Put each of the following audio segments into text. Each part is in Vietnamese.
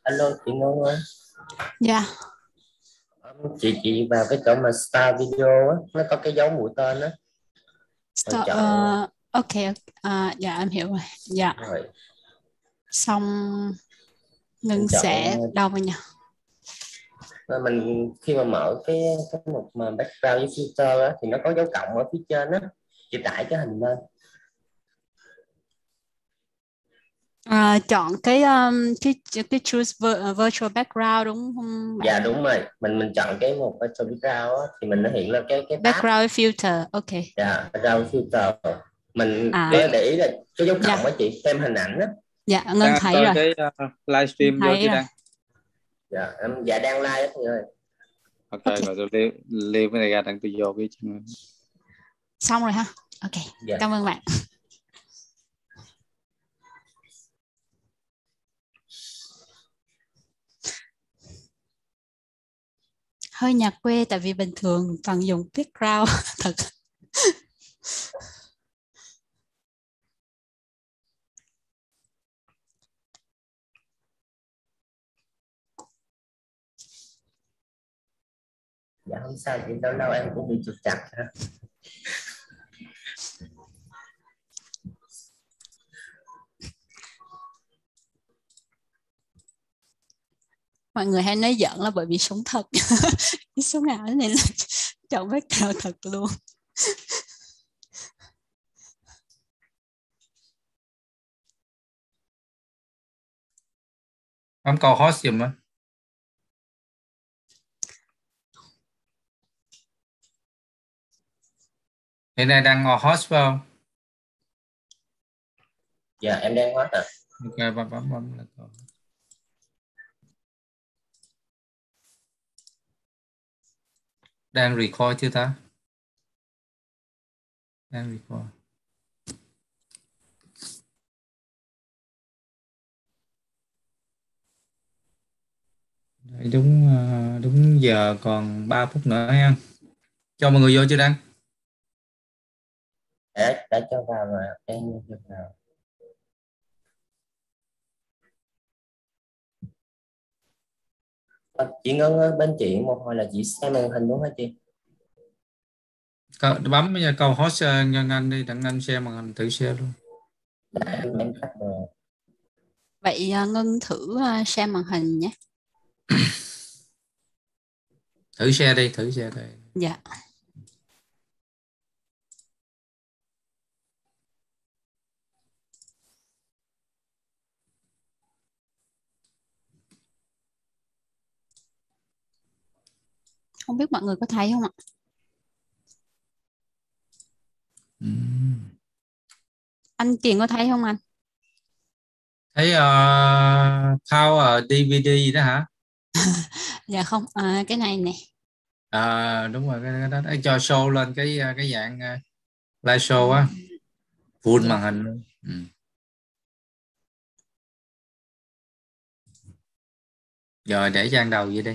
Alo chị Ngân ơi. Dạ, Chị vào cái chỗ mà Start Video á, nó có cái dấu mũi tên á, rồi stop, chọn ok, dạ em hiểu rồi. Dạ, rồi xong mình Ngân chọn sẽ đâu vào nhỉ? rồi mình khi mà mở cái mục mà background với filter á thì nó có dấu cộng ở phía trên á, chị tải cái hình lên. Chọn cái choose virtual background đúng không bạn? Dạ đúng rồi, mình chọn cái mục virtual background á thì mình nó hiện lên cái tab. Background filter, ok. Dạ background filter, mình À, có để ý là cái dấu cộng á dạ, chị, thêm hình ảnh á. dạ Ngân Đang thấy coi rồi, cái Ngân livestream vô thấy chứ rồi. đang. Dạ dạ đang like á chị ơi. Ok Ok, rồi tôi live cái này ra đang tôi vô cái chân. xong rồi ha. Ok, Dạ. cảm ơn bạn. Hơi nhà quê tại vì bình thường toàn dùng background thật. Dạ không sao chị, lâu lâu em cũng bị trục trặc ha. Mọi người hay nói giỡn là bởi vì sống thật. Cái sống ảo này là chọn background thật luôn. Bấm cầu host giùm á. Hiện nay đang ngồi host phải không? Dạ em đang hết à. Ok, bấm là cầu. Đang record chưa ta? Đang record. Đấy, đúng giờ còn 3 phút nữa ha. Cho mọi người vô chưa Đăng? Đã cho vào rồi em cho vào. Chị Ngân ơi, bên chị một hồi là chị xem màn hình đúng hả chị? Bấm cầu host cho anh đi, đặng anh share màn hình, thử share luôn. Em tắt rồi. Vậy Ngân thử share màn hình nhé. Thử share đi, thử share đây. Dạ. Không biết mọi người có thấy không ạ? Anh Kiền có thấy không anh? Thấy Power DVD gì đó hả? Dạ không, cái này nè. Đúng rồi, cái đó để cho show lên cái dạng live show á, full Dạ. màn hình luôn. Rồi để trang đầu vậy đi.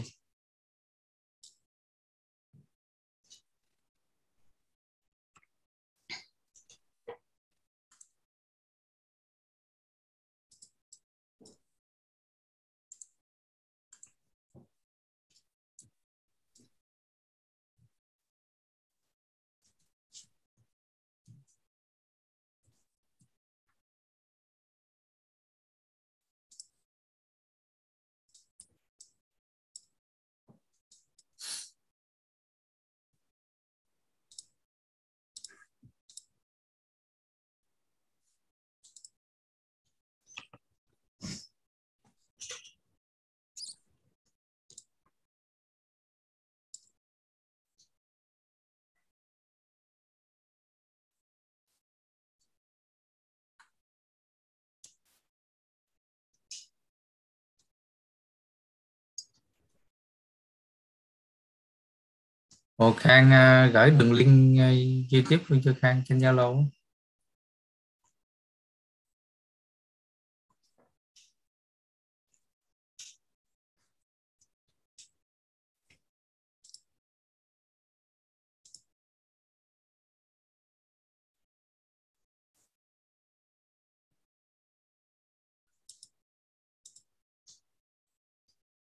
Ồ, Khang gửi đường link YouTube luôn cho Khang trên Zalo.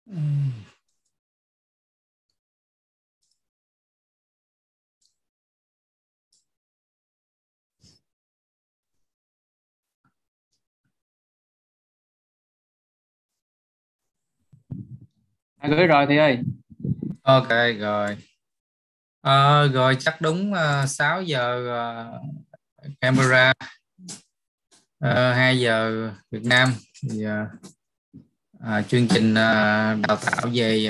Gửi rồi thì ơi. Ok rồi. Rồi chắc đúng 6 giờ Canberra, 2 giờ Việt Nam. Thì, chương trình đào tạo về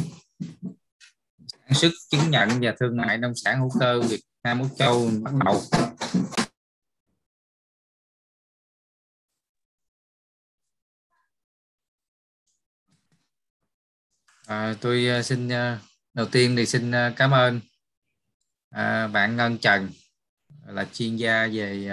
sản xuất, chứng nhận và thương mại nông sản hữu cơ Việt Nam Úc Châu bắt đầu. Tôi xin đầu tiên thì xin cảm ơn bạn Ngân Trần, là chuyên gia về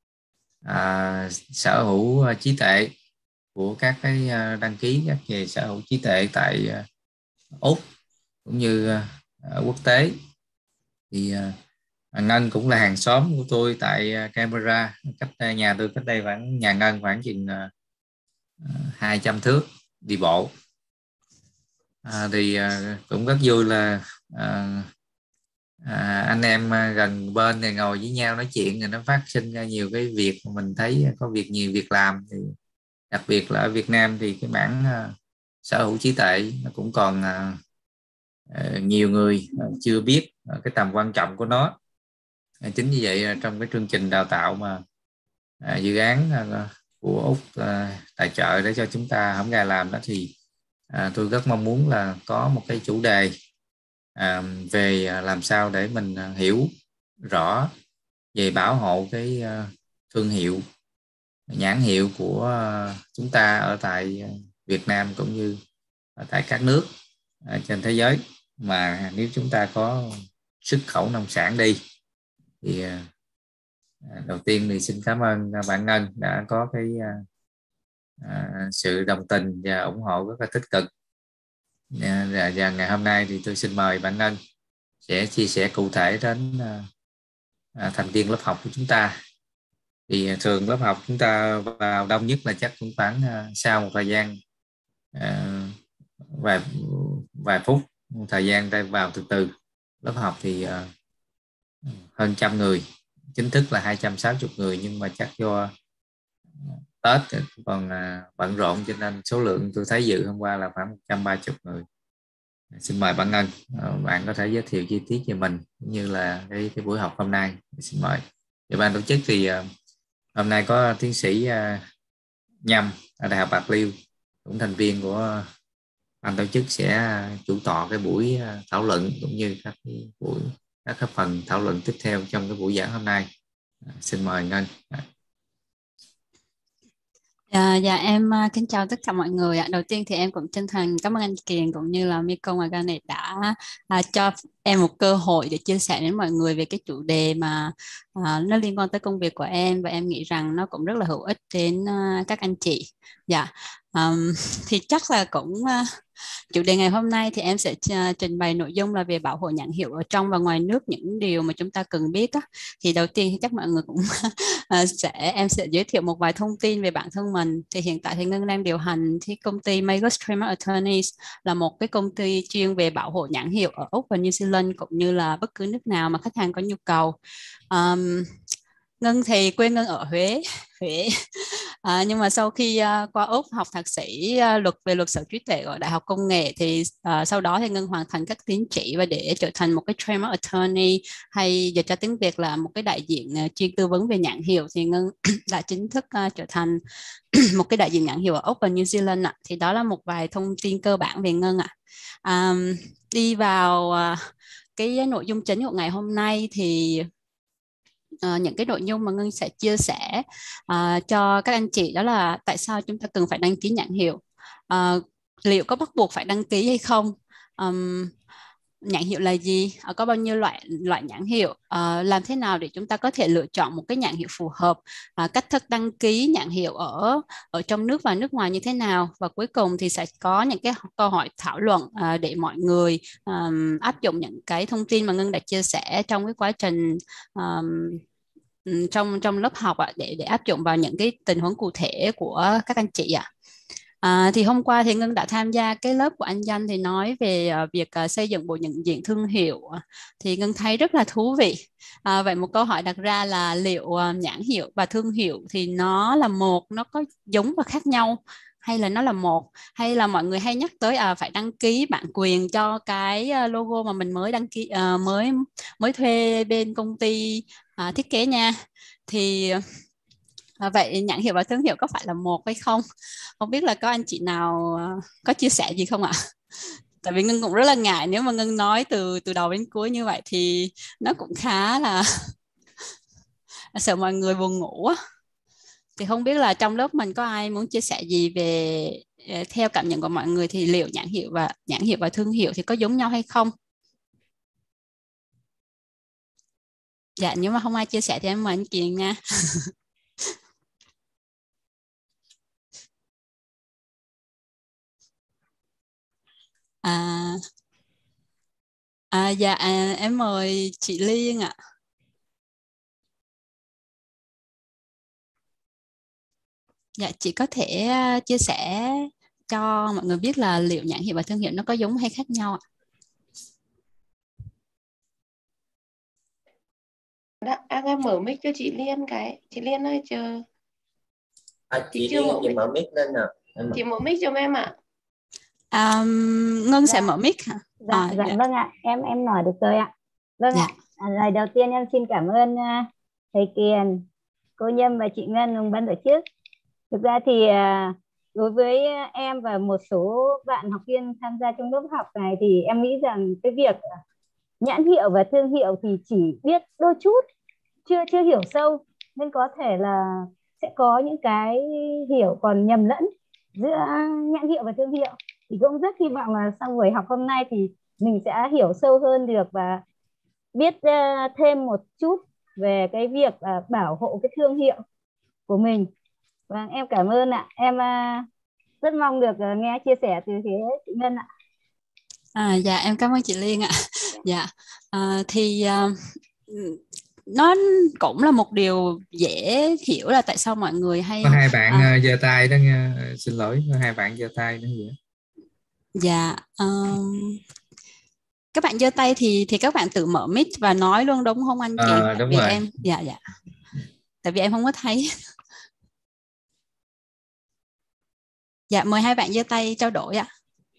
sở hữu trí tuệ của các cái đăng ký các về sở hữu trí tuệ tại Úc cũng như quốc tế. Thì Ngân cũng là hàng xóm của tôi tại Canberra, cách nhà tôi cách đây khoảng nhà Ngân khoảng chừng 200 thước đi bộ. Thì cũng rất vui là anh em gần bên này ngồi với nhau nói chuyện rồi nó phát sinh ra nhiều cái việc mà mình thấy có nhiều việc làm. Thì đặc biệt là ở Việt Nam thì cái mảng sở hữu trí tuệ nó cũng còn nhiều người chưa biết cái tầm quan trọng của nó. Chính vì vậy trong cái chương trình đào tạo mà dự án của Úc tài trợ để cho chúng ta hổng gà làm đó, thì tôi rất mong muốn là có một cái chủ đề về làm sao để mình hiểu rõ về bảo hộ cái thương hiệu, nhãn hiệu của chúng ta ở tại Việt Nam cũng như ở tại các nước trên thế giới. Mà nếu chúng ta có xuất khẩu nông sản đi thì đầu tiên thì xin cảm ơn bạn Ngân đã có cái sự đồng tình và ủng hộ rất là tích cực. Và ngày hôm nay thì tôi xin mời bạn Ngân sẽ chia sẻ cụ thể đến thành viên lớp học của chúng ta. Thì thường lớp học chúng ta vào đông nhất là chắc cũng khoảng sau một thời gian vài phút, một thời gian vào từ từ. Lớp học thì hơn 100 người, chính thức là 260 người, nhưng mà chắc do Tết còn bận rộn cho nên số lượng tôi thấy dự hôm qua là khoảng 130 người. Xin mời bạn Ngân, bạn có thể giới thiệu chi tiết về mình cũng như là cái buổi học hôm nay. Xin mời. Về ban tổ chức thì hôm nay có tiến sĩ Nhâm ở Đại học Bạc Liêu, cũng thành viên của ban tổ chức, sẽ chủ tọa cái buổi thảo luận cũng như các phần thảo luận tiếp theo trong cái buổi giảng hôm nay. Xin mời Ngân. Dạ em kính chào tất cả mọi người ạ. Đầu tiên thì em cũng chân thành cảm ơn anh Kiền cũng như là Mekong và Garnet đã cho em một cơ hội để chia sẻ đến mọi người về cái chủ đề mà nó liên quan tới công việc của em, và em nghĩ rằng nó cũng rất là hữu ích đến các anh chị. Dạ, thì chắc là cũng chủ đề ngày hôm nay thì em sẽ trình bày nội dung là về bảo hộ nhãn hiệu ở trong và ngoài nước, những điều mà chúng ta cần biết á. Thì đầu tiên thì chắc mọi người cũng em sẽ giới thiệu một vài thông tin về bản thân mình. Thì hiện tại thì Ngân đang điều hành thì công ty Magus Trademark Attorneys, là một cái công ty chuyên về bảo hộ nhãn hiệu ở Úc và New Zealand cũng như là bất cứ nước nào mà khách hàng có nhu cầu. Ngân thì quê Ngân ở Huế. Nhưng mà sau khi qua Úc học thạc sĩ luật sở trí tuệ ở Đại học Công nghệ thì sau đó thì Ngân hoàn thành các tín chỉ và để trở thành một cái trademark attorney, hay dịch ra tiếng Việt là một cái đại diện chuyên tư vấn về nhãn hiệu, thì Ngân đã chính thức trở thành một cái đại diện nhãn hiệu ở Úc và New Zealand ạ. Thì đó là một vài thông tin cơ bản về Ngân ạ. Đi vào cái nội dung chính của ngày hôm nay thì những cái nội dung mà Ngân sẽ chia sẻ cho các anh chị đó là tại sao chúng ta cần phải đăng ký nhãn hiệu, liệu có bắt buộc phải đăng ký hay không, nhãn hiệu là gì, có bao nhiêu loại nhãn hiệu, làm thế nào để chúng ta có thể lựa chọn một cái nhãn hiệu phù hợp, cách thức đăng ký nhãn hiệu ở trong nước và nước ngoài như thế nào, và cuối cùng thì sẽ có những cái câu hỏi thảo luận để mọi người áp dụng những cái thông tin mà Ngân đã chia sẻ trong cái quá trình trong lớp học để áp dụng vào những cái tình huống cụ thể của các anh chị ạ. Thì hôm qua thì Ngân đã tham gia cái lớp của anh Danh thì nói về việc xây dựng bộ nhận diện thương hiệu. Thì Ngân thấy rất là thú vị. Vậy một câu hỏi đặt ra là liệu nhãn hiệu và thương hiệu thì nó là một, nó có giống và khác nhau, hay là nó là một, hay là mọi người hay nhắc tới phải đăng ký bản quyền cho cái logo mà mình mới đăng ký, mới mới thuê bên công ty thiết kế nha. Thì vậy nhãn hiệu và thương hiệu có phải là một hay không? Không biết là có anh chị nào có chia sẻ gì không ạ? Tại vì Ngân cũng rất là ngại nếu mà Ngân nói từ đầu đến cuối như vậy thì nó cũng khá là sợ mọi người buồn ngủ á. Thì không biết là trong lớp mình có ai muốn chia sẻ gì về theo cảm nhận của mọi người thì liệu nhãn hiệu và thương hiệu thì có giống nhau hay không? Dạ, nếu mà không ai chia sẻ thì em mời anh Kiền nha. Dạ, em mời chị Liên ạ. Dạ, chị có thể chia sẻ cho mọi người biết là liệu nhãn hiệu và thương hiệu nó có giống hay khác nhau ạ? Em mở mic cho chị Liên cái. Chị Liên ơi chờ. Chị Liên, chị mở mic lên nào. Chị mở mic cho em ạ. Ngân sẽ mở mic hả? Dạ, vâng ạ, em nói được rồi ạ. Vâng ạ, lời đầu tiên em xin cảm ơn thầy Kiền, cô Nhâm và chị Ngân cùng ban tổ chức. Thực ra thì đối với em và một số bạn học viên tham gia trong lớp học này thì em nghĩ rằng cái việc nhãn hiệu và thương hiệu thì chỉ biết đôi chút, chưa hiểu sâu, nên có thể là sẽ có những cái hiểu còn nhầm lẫn giữa nhãn hiệu và thương hiệu. Thì cũng rất hy vọng là sau buổi học hôm nay thì mình sẽ hiểu sâu hơn được và biết thêm một chút về cái việc bảo hộ cái thương hiệu của mình. Vâng, em cảm ơn ạ. Em rất mong được nghe chia sẻ từ phía chị Ngân ạ. Dạ, em cảm ơn chị Liên ạ. Dạ, thì nó cũng là một điều dễ hiểu là tại sao mọi người hay có hai bạn giơ tay đó nha. Xin lỗi, có hai bạn giơ tay đó vậy. Dạ, các bạn giơ tay thì các bạn tự mở mic và nói luôn đúng không anh Kiền? Đúng rồi. Em dạ, tại vì em không có thấy. Dạ, mời hai bạn giơ tay trao đổi ạ.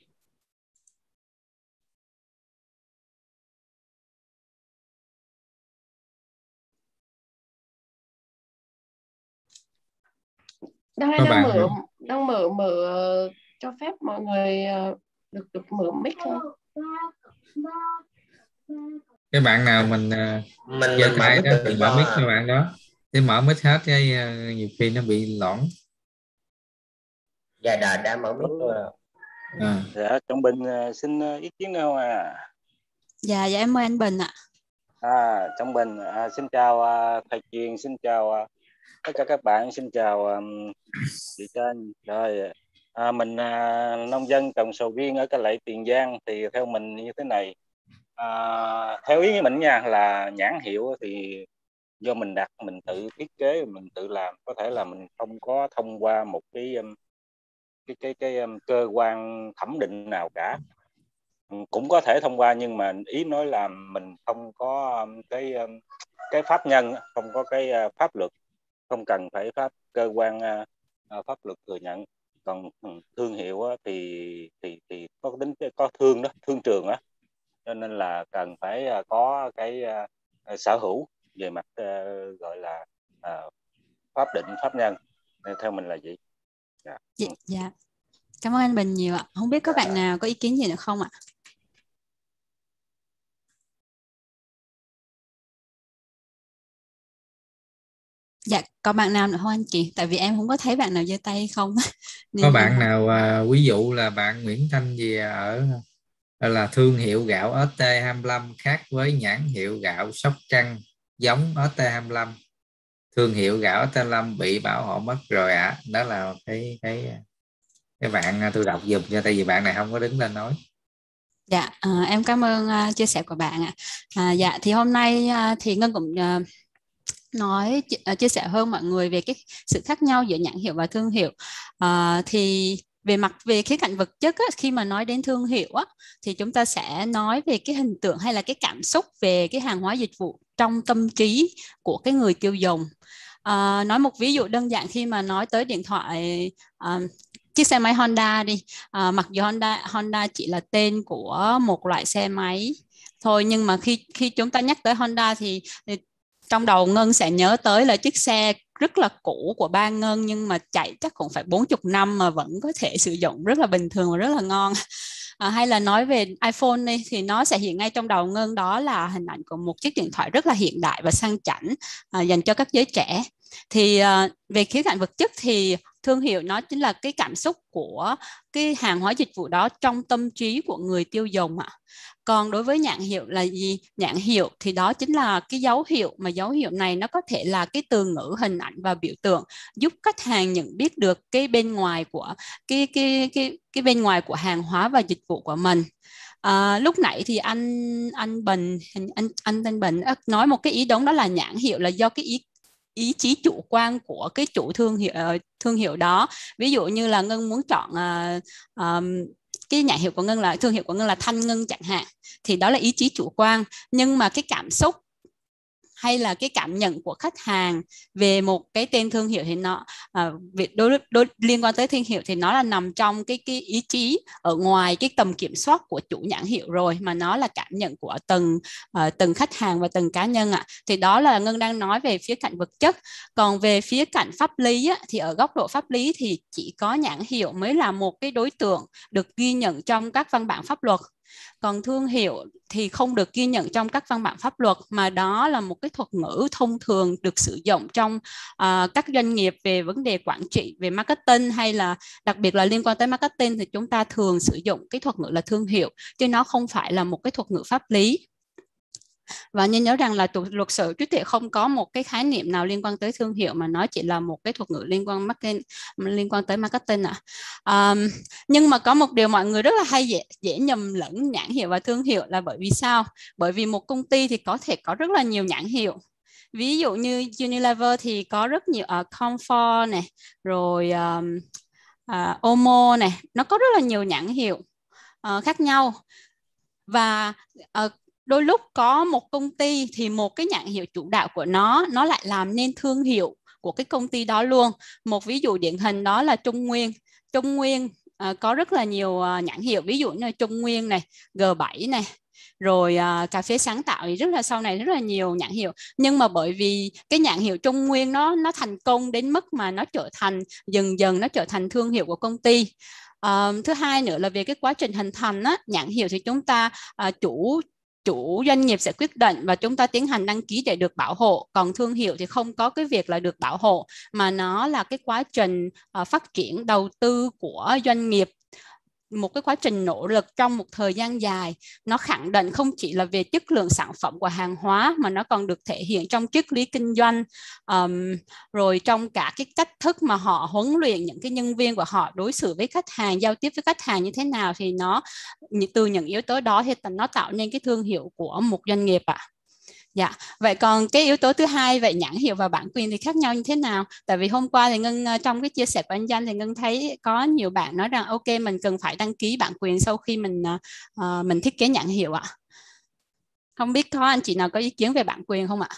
Đang mở cho phép mọi người được mở mic thôi. Cái bạn nào mình giơ tay đó thì mở mic cho bạn đó. Thì mở mic hết cái nhiều khi nó bị loãng. Dạ, đã mở mic rồi. Dạ, Trọng Bình xin ý kiến đâu à? Dạ, em mời anh Bình ạ. Trọng Bình xin chào thầy Kiền, xin chào tất cả các bạn, xin chào chị Tranh. Rồi mình nông dân trồng sầu riêng ở Cai Lậy, Tiền Giang. Thì theo mình như thế này, theo ý mình nha, là nhãn hiệu thì do mình đặt, mình tự thiết kế, mình tự làm, có thể là mình không có thông qua một cái cơ quan thẩm định nào cả. Cũng có thể thông qua, nhưng mà ý nói là mình không có cái pháp nhân, không có cái pháp luật, không cần phải cơ quan pháp luật thừa nhận. Còn thương hiệu thì có tính có thương đó, thương trường đó, cho nên là cần phải có cái sở hữu về mặt gọi là pháp định, pháp nhân. Theo mình là vậy. Dạ. Cảm ơn anh Bình nhiều ạ. Không biết có bạn nào có ý kiến gì nữa không ạ? Dạ, có bạn nào nữa không anh chị? Tại vì em không có thấy bạn nào giơ tay không. Có bạn nào ví dụ là bạn Nguyễn Thanh gì ở là thương hiệu gạo ST25 khác với nhãn hiệu gạo Sóc Trăng giống ST25, thương hiệu gạo ST25 bị bảo hộ mất rồi ạ. Đó là cái bạn tôi đọc giùm cho, tại vì bạn này không có đứng lên nói. Dạ, em cảm ơn chia sẻ của bạn ạ. Dạ, thì hôm nay thì Ngân cũng chia sẻ hơn mọi người về cái sự khác nhau giữa nhãn hiệu và thương hiệu. Thì về khía cạnh vật chất á, khi mà nói đến thương hiệu á, thì chúng ta sẽ nói về cái hình tượng hay là cái cảm xúc về cái hàng hóa dịch vụ trong tâm trí của cái người tiêu dùng. Nói một ví dụ đơn giản, khi mà nói tới điện thoại, chiếc xe máy Honda đi, mặc dù Honda chỉ là tên của một loại xe máy thôi, nhưng mà khi chúng ta nhắc tới Honda thì trong đầu Ngân sẽ nhớ tới là chiếc xe rất là cũ của ba Ngân, nhưng mà chạy chắc cũng phải 40 năm mà vẫn có thể sử dụng rất là bình thường và rất là ngon. Hay là nói về iPhone đi, thì nó sẽ hiện ngay trong đầu Ngân, đó là hình ảnh của một chiếc điện thoại rất là hiện đại và sang chảnh, dành cho các giới trẻ. Thì về khía cạnh vật chất thì thương hiệu nó chính là cái cảm xúc của cái hàng hóa dịch vụ đó trong tâm trí của người tiêu dùng ạ. Còn đối với nhãn hiệu là gì? Nhãn hiệu thì đó chính là cái dấu hiệu, mà dấu hiệu này nó có thể là cái từ ngữ, hình ảnh và biểu tượng giúp khách hàng nhận biết được cái bên ngoài của cái bên ngoài của hàng hóa và dịch vụ của mình. Lúc nãy thì anh Thanh Bình nói một cái ý đúng, đó là nhãn hiệu là do cái ý chí chủ quan của cái chủ thương hiệu đó. Ví dụ như là Ngân muốn chọn cái nhãn hiệu của Ngân là thương hiệu của Ngân là Thanh Ngân chẳng hạn, thì đó là ý chí chủ quan, nhưng mà cái cảm xúc hay là cái cảm nhận của khách hàng về một cái tên thương hiệu thì nó việc liên quan tới thương hiệu thì nó là nằm trong cái ý chí ở ngoài cái tầm kiểm soát của chủ nhãn hiệu rồi, mà nó là cảm nhận của từng khách hàng và từng cá nhân ạ. Thì đó là Ngân đang nói về phía cạnh vật chất. Còn về phía cạnh pháp lý á, thì ở góc độ pháp lý thì chỉ có nhãn hiệu mới là một cái đối tượng được ghi nhận trong các văn bản pháp luật. Còn thương hiệu thì không được ghi nhận trong các văn bản pháp luật, mà đó là một cái thuật ngữ thông thường được sử dụng trong các doanh nghiệp về vấn đề quản trị, về marketing, hay là đặc biệt là liên quan tới marketing thì chúng ta thường sử dụng cái thuật ngữ là thương hiệu, chứ nó không phải là một cái thuật ngữ pháp lý. Và nên nhớ rằng là luật sở hữu trí tuệ không có một cái khái niệm nào liên quan tới thương hiệu, mà nó chỉ là một cái thuật ngữ liên quan tới marketing ạ. Nhưng mà có một điều mọi người rất là hay dễ nhầm lẫn nhãn hiệu và thương hiệu là bởi vì sao? Bởi vì một công ty thì có thể có rất là nhiều nhãn hiệu. Ví dụ như Unilever thì có rất nhiều Comfort này, rồi Omo này, nó có rất là nhiều nhãn hiệu khác nhau. Và đôi lúc có một công ty thì một cái nhãn hiệu chủ đạo của nó lại làm nên thương hiệu của cái công ty đó luôn. Một ví dụ điển hình đó là Trung Nguyên. Trung Nguyên có rất là nhiều nhãn hiệu, ví dụ như Trung Nguyên này, G7 này, rồi cà phê sáng tạo thì rất là sau này rất là nhiều nhãn hiệu. Nhưng mà bởi vì cái nhãn hiệu Trung Nguyên nó thành công đến mức mà nó trở thành dần dần nó trở thành thương hiệu của công ty. Thứ hai nữa là về cái quá trình hình thành á, nhãn hiệu thì chúng ta chủ doanh nghiệp sẽ quyết định và chúng ta tiến hành đăng ký để được bảo hộ. Còn thương hiệu thì không có cái việc là được bảo hộ, mà nó là cái quá trình phát triển đầu tư của doanh nghiệp, một cái quá trình nỗ lực trong một thời gian dài. Nó khẳng định không chỉ là về chất lượng sản phẩm của hàng hóa, mà nó còn được thể hiện trong triết lý kinh doanh, rồi trong cả cái cách thức mà họ huấn luyện những cái nhân viên của họ đối xử với khách hàng, giao tiếp với khách hàng như thế nào, thì nó từ những yếu tố đó thì nó tạo nên cái thương hiệu của một doanh nghiệp ạ. Dạ, vậy còn cái yếu tố thứ hai, vậy nhãn hiệu và bản quyền thì khác nhau như thế nào? Tại vì hôm qua thì Ngân trong cái chia sẻ của anh Danh thì Ngân thấy có nhiều bạn nói rằng ok, mình cần phải đăng ký bản quyền sau khi mình thiết kế nhãn hiệu ạ. Không biết có anh chị nào có ý kiến về bản quyền không ạ?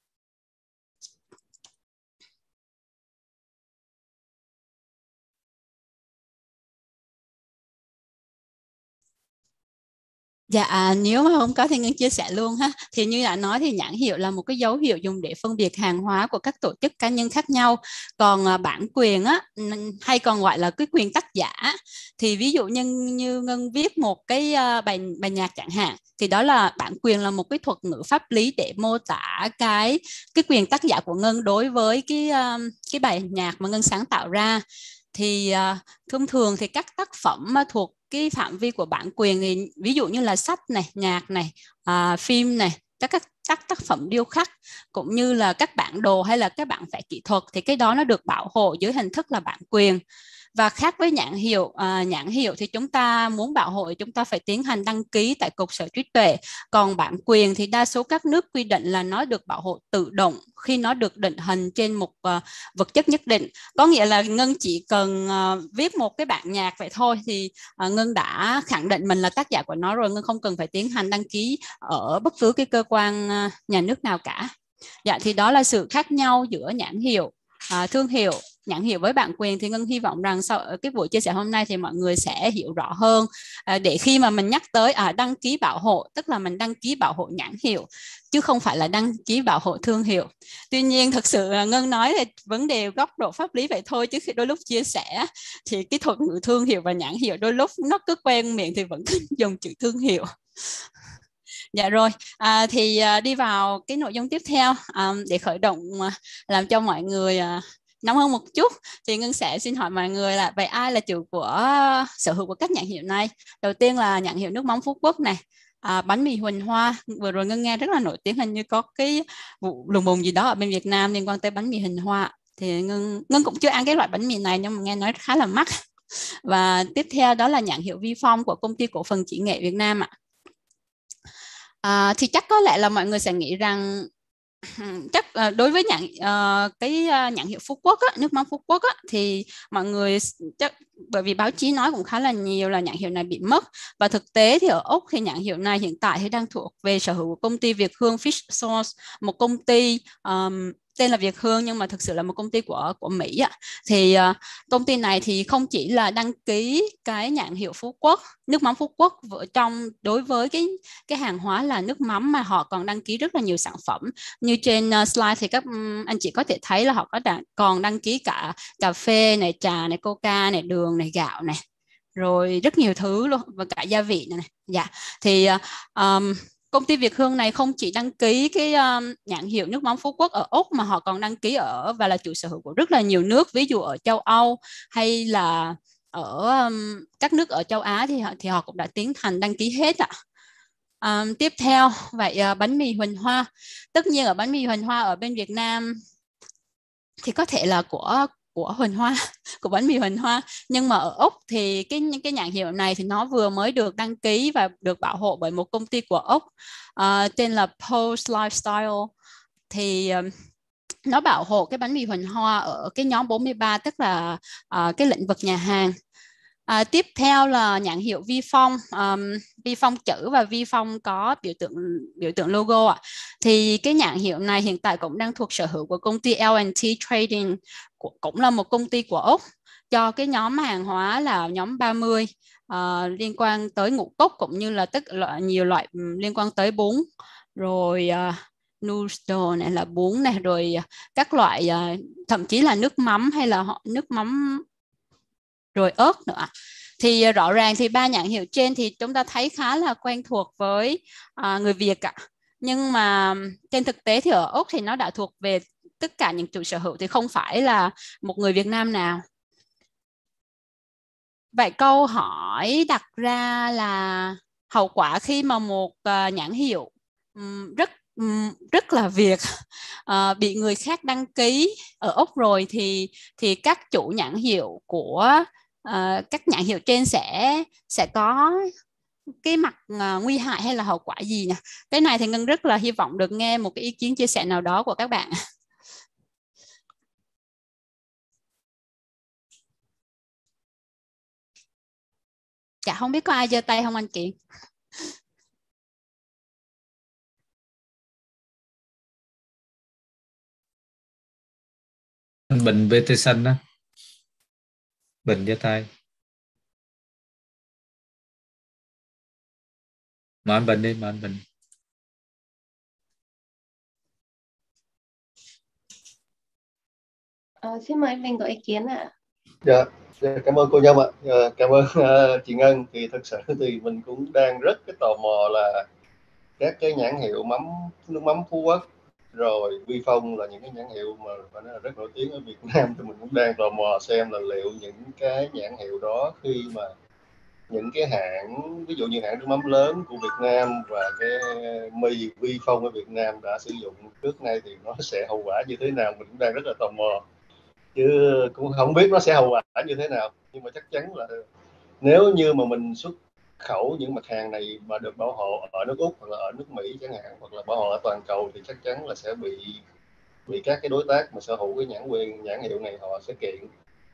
Dạ, nếu mà không có thì Ngân chia sẻ luôn ha. Thì như đã nói thì nhãn hiệu là một cái dấu hiệu dùng để phân biệt hàng hóa của các tổ chức cá nhân khác nhau. Còn bản quyền á, hay còn gọi là cái quyền tác giả, thì ví dụ như Ngân viết một cái bài nhạc chẳng hạn, thì đó là bản quyền, là một cái thuật ngữ pháp lý để mô tả cái quyền tác giả của Ngân đối với cái bài nhạc mà Ngân sáng tạo ra. Thì thông thường thì các tác phẩm thuộc cái phạm vi của bản quyền thì ví dụ như là sách này, nhạc này, phim này, các tác phẩm điêu khắc, cũng như là các bản đồ hay là các bản vẽ kỹ thuật, thì cái đó nó được bảo hộ dưới hình thức là bản quyền. Và khác với nhãn hiệu thì chúng ta muốn bảo hộ chúng ta phải tiến hành đăng ký tại Cục Sở hữu trí tuệ. Còn bản quyền thì đa số các nước quy định là nó được bảo hộ tự động, khi nó được định hình trên một vật chất nhất định. Có nghĩa là Ngân chỉ cần viết một cái bản nhạc vậy thôi thì Ngân đã khẳng định mình là tác giả của nó rồi. Ngân không cần phải tiến hành đăng ký ở bất cứ cái cơ quan nhà nước nào cả. Dạ, thì đó là sự khác nhau giữa nhãn hiệu, thương hiệu. Nhãn hiệu với bản quyền thì Ngân hy vọng rằng sau cái buổi chia sẻ hôm nay thì mọi người sẽ hiểu rõ hơn, để khi mà mình nhắc tới đăng ký bảo hộ, tức là mình đăng ký bảo hộ nhãn hiệu chứ không phải là đăng ký bảo hộ thương hiệu. Tuy nhiên thực sự Ngân nói là vấn đề góc độ pháp lý vậy thôi, chứ khi đôi lúc chia sẻ thì cái thuật ngữ thương hiệu và nhãn hiệu đôi lúc nó cứ quen miệng thì vẫn dùng chữ thương hiệu. Dạ rồi, thì đi vào cái nội dung tiếp theo, để khởi động làm cho mọi người nóng hơn một chút thì Ngân sẽ xin hỏi mọi người là vậy ai là chủ của sở hữu của các nhãn hiệu này? Đầu tiên là nhãn hiệu nước mắm Phú Quốc này, bánh mì Huỳnh Hoa. Vừa rồi Ngân nghe rất là nổi tiếng, hình như có cái vụ lùng bùng gì đó ở bên Việt Nam liên quan tới bánh mì Huỳnh Hoa. Thì Ngân cũng chưa ăn cái loại bánh mì này nhưng mà nghe nói khá là mắc. Và tiếp theo đó là nhãn hiệu Vi Phong của Công ty Cổ phần Chỉ nghệ Việt Nam ạ. Thì chắc có lẽ là mọi người sẽ nghĩ rằng chắc đối với nhãn hiệu Phú Quốc á, nước mắm Phú Quốc á, thì mọi người chắc bởi vì báo chí nói cũng khá là nhiều là nhãn hiệu này bị mất, và thực tế thì ở Úc thì nhãn hiệu này hiện tại thì đang thuộc về sở hữu của công ty Việt Hương Fish Sauce, một công ty tên là Việt Hương nhưng mà thực sự là một công ty của Mỹ ạ. Thì công ty này thì không chỉ là đăng ký cái nhãn hiệu Phú Quốc, nước mắm Phú Quốc đối với cái hàng hóa là nước mắm, mà họ còn đăng ký rất là nhiều sản phẩm. Như trên slide thì các anh chị có thể thấy là họ còn đăng ký cả cà phê này, trà này, coca này, đường này, gạo này, rồi rất nhiều thứ luôn, và cả gia vị này. Dạ, thì công ty Việt Hương này không chỉ đăng ký cái nhãn hiệu nước mắm Phú Quốc ở Úc, mà họ còn đăng ký và là chủ sở hữu của rất là nhiều nước, ví dụ ở châu Âu hay là ở các nước ở châu Á thì họ cũng đã tiến hành đăng ký hết ạ. Tiếp theo, vậy bánh mì Huỳnh Hoa. Tất nhiên ở bánh mì Huỳnh Hoa ở bên Việt Nam thì có thể là của Huỳnh Hoa, của bánh mì Huỳnh Hoa, nhưng mà ở Úc thì cái nhãn hiệu này thì nó vừa mới được đăng ký và được bảo hộ bởi một công ty của Úc tên là Post Lifestyle. Thì nó bảo hộ cái bánh mì Huỳnh Hoa ở cái nhóm 43, tức là cái lĩnh vực nhà hàng. Tiếp theo là nhãn hiệu Vi Phong, Vi Phong chữ và Vi Phong có biểu tượng logo ạ. Thì cái nhãn hiệu này hiện tại cũng đang thuộc sở hữu của công ty L&T Trading, cũng là một công ty của Úc, cho cái nhóm hàng hóa là nhóm 30 liên quan tới ngũ cốc, cũng như là nhiều loại liên quan tới bún, rồi noodle này là bún này, rồi các loại thậm chí là nước mắm hay là nước mắm rồi ớt nữa. Thì rõ ràng thì ba nhãn hiệu trên thì chúng ta thấy khá là quen thuộc với người Việt ạ. Nhưng mà trên thực tế thì ở Úc thì nó đã thuộc về tất cả những chủ sở hữu thì không phải là một người Việt Nam nào. Vậy câu hỏi đặt ra là hậu quả khi mà một nhãn hiệu rất là Việt bị người khác đăng ký ở Úc rồi thì các chủ nhãn hiệu của các nhãn hiệu trên sẽ có cái mặt nguy hại hay là hậu quả gì nè? Cái này thì Ngân rất là hy vọng được nghe một cái ý kiến chia sẻ nào đó của các bạn. Dạ, không biết có ai giơ tay không anh chị? Anh Bình Peterson đó. Bình giơ tay. Mời anh Bình đi, mời anh Bình. Xin mời anh Bình có ý kiến ạ. Dạ, cảm ơn cô Nhâm ạ. Cảm ơn chị Ngân. Thì thực sự thì mình cũng đang rất cái tò mò là các cái nhãn hiệu nước mắm Phú Quốc rồi Vi Phong là những cái nhãn hiệu mà phải nói là rất nổi tiếng ở Việt Nam, thì mình cũng đang tò mò xem là liệu những cái nhãn hiệu đó khi mà những cái hãng ví dụ như hãng nước mắm lớn của Việt Nam và cái mì Vi Phong ở Việt Nam đã sử dụng trước nay thì nó sẽ hậu quả như thế nào, mình cũng đang rất là tò mò, chứ cũng không biết nó sẽ hậu quả như thế nào. Nhưng mà chắc chắn là nếu như mà mình xuất khẩu những mặt hàng này mà được bảo hộ ở nước Úc hoặc là ở nước Mỹ chẳng hạn, hoặc là bảo hộ ở toàn cầu, thì chắc chắn là sẽ bị vì các cái đối tác mà sở hữu cái nhãn hiệu này họ sẽ kiện.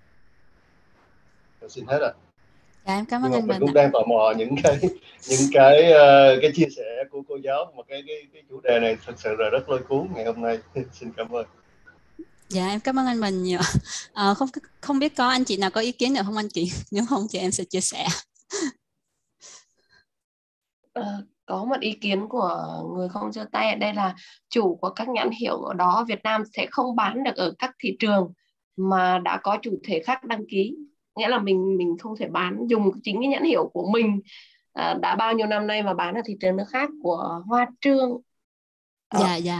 Tôi xin hết rồi. Dạ, em cảm ơn Nhưng mà anh mình Bình cũng ạ. đang tò mò những cái chia sẻ của cô giáo, mà cái chủ đề này thật sự là rất lôi cuốn ngày hôm nay. Xin cảm ơn. Dạ, em cảm ơn anh Bình nhiều. Không biết có anh chị nào có ý kiến nữa không anh chị? Nếu không thì em sẽ chia sẻ. Có một ý kiến của người không giơ tay ở đây là chủ của các nhãn hiệu ở đó Việt Nam sẽ không bán được ở các thị trường mà đã có chủ thể khác đăng ký. Nghĩa là mình không thể dùng chính cái nhãn hiệu của mình đã bao nhiêu năm nay mà bán ở thị trường nước khác của Hoa Trương. Dạ.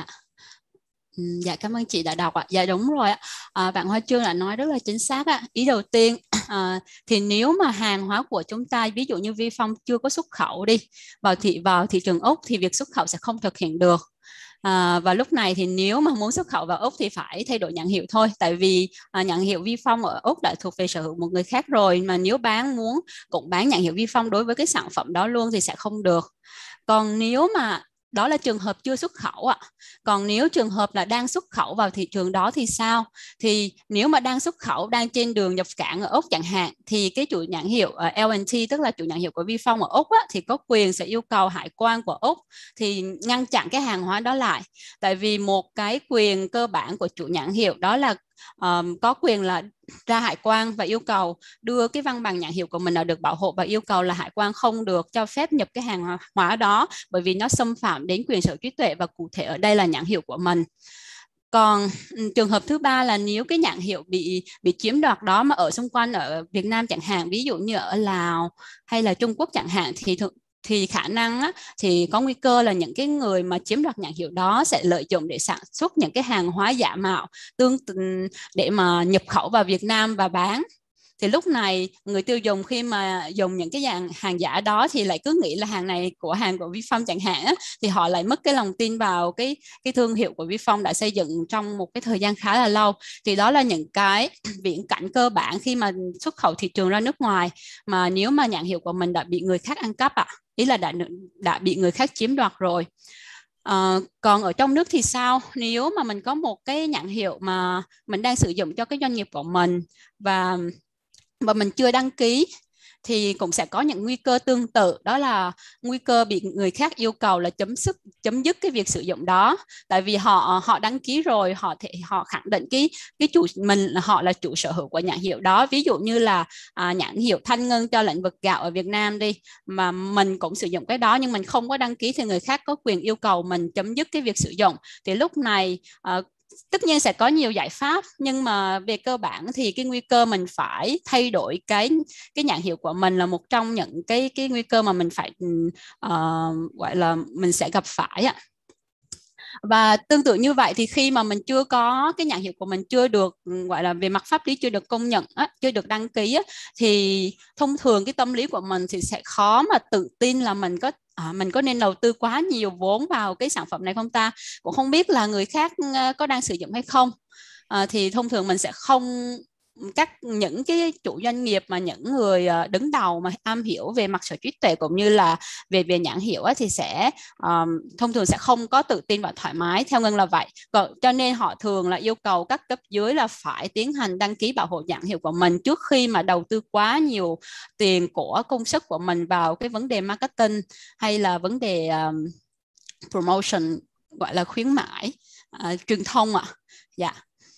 Dạ, cảm ơn chị đã đọc ạ. Dạ đúng rồi ạ. Bạn Hoa Trương đã nói rất là chính xác ạ. Ý đầu tiên thì nếu mà hàng hóa của chúng ta, ví dụ như Vi Phong chưa có xuất khẩu đi vào thị trường Úc thì việc xuất khẩu sẽ không thực hiện được. Và lúc này thì nếu mà muốn xuất khẩu vào Úc thì phải thay đổi nhãn hiệu thôi, tại vì nhãn hiệu Vi Phong ở Úc đã thuộc về sở hữu một người khác rồi, mà nếu muốn cũng bán nhãn hiệu Vi Phong đối với cái sản phẩm đó luôn thì sẽ không được. Còn nếu mà đó là trường hợp chưa xuất khẩu ạ. Còn nếu trường hợp là đang xuất khẩu vào thị trường đó thì sao? Thì nếu mà đang xuất khẩu, đang trên đường nhập cảng ở Úc chẳng hạn, thì cái chủ nhãn hiệu L&T, tức là chủ nhãn hiệu của Vi Phong ở Úc thì có quyền sẽ yêu cầu hải quan của Úc thì ngăn chặn cái hàng hóa đó lại. Tại vì một cái quyền cơ bản của chủ nhãn hiệu đó là có quyền là ra hải quan và yêu cầu đưa cái văn bằng nhãn hiệu của mình là được bảo hộ, và yêu cầu là hải quan không được cho phép nhập cái hàng hóa đó bởi vì nó xâm phạm đến quyền sở hữu trí tuệ, và cụ thể ở đây là nhãn hiệu của mình. Còn trường hợp thứ ba là nếu cái nhãn hiệu bị chiếm đoạt đó mà ở xung quanh ở Việt Nam chẳng hạn, ví dụ như ở Lào hay là Trung Quốc chẳng hạn, thì khả năng thì có nguy cơ là những cái người mà chiếm đoạt nhãn hiệu đó sẽ lợi dụng để sản xuất những cái hàng hóa giả mạo để mà nhập khẩu vào Việt Nam và bán. Thì lúc này người tiêu dùng khi mà dùng những cái hàng giả đó thì lại cứ nghĩ là hàng của Vi Phong chẳng hạn thì họ lại mất cái lòng tin vào cái thương hiệu của Vi Phong đã xây dựng trong một cái thời gian khá là lâu. Thì đó là những cái viễn cảnh cơ bản khi mà xuất khẩu thị trường ra nước ngoài, mà nếu mà nhãn hiệu của mình đã bị người khác ăn cắp ý là đã bị người khác chiếm đoạt rồi. Còn ở trong nước thì sao? Nếu mà mình có một cái nhãn hiệu mà mình đang sử dụng cho cái doanh nghiệp của mình và mình chưa đăng ký thì cũng sẽ có những nguy cơ tương tự, đó là nguy cơ bị người khác yêu cầu là chấm dứt cái việc sử dụng đó, tại vì họ đăng ký rồi, họ khẳng định họ là chủ sở hữu của nhãn hiệu đó. Ví dụ như là nhãn hiệu Thanh Ngân cho lĩnh vực gạo ở Việt Nam đi, mà mình cũng sử dụng cái đó nhưng mình không có đăng ký thì người khác có quyền yêu cầu mình chấm dứt cái việc sử dụng. Thì lúc này tất nhiên sẽ có nhiều giải pháp, nhưng mà về cơ bản thì cái nguy cơ mình phải thay đổi cái nhãn hiệu của mình là một trong những cái nguy cơ mà mình phải gọi là mình sẽ gặp phải ạ. Và tương tự như vậy thì khi mà mình chưa có cái nhãn hiệu của mình chưa được gọi là về mặt pháp lý chưa được công nhận chưa được đăng ký thì thông thường cái tâm lý của mình thì sẽ khó mà tự tin là mình có nên đầu tư quá nhiều vốn vào cái sản phẩm này không ta, cũng không biết là người khác có đang sử dụng hay không. Thì thông thường mình sẽ không, những cái chủ doanh nghiệp mà những người đứng đầu mà am hiểu về mặt sở hữu trí tuệ cũng như là về nhãn hiệu thì sẽ thông thường sẽ không có tự tin và thoải mái, theo Ngân là vậy. Cho nên họ thường là yêu cầu các cấp dưới là phải tiến hành đăng ký bảo hộ nhãn hiệu của mình trước khi mà đầu tư quá nhiều tiền của công sức của mình vào cái vấn đề marketing hay là vấn đề promotion, gọi là khuyến mãi, truyền thông dạ.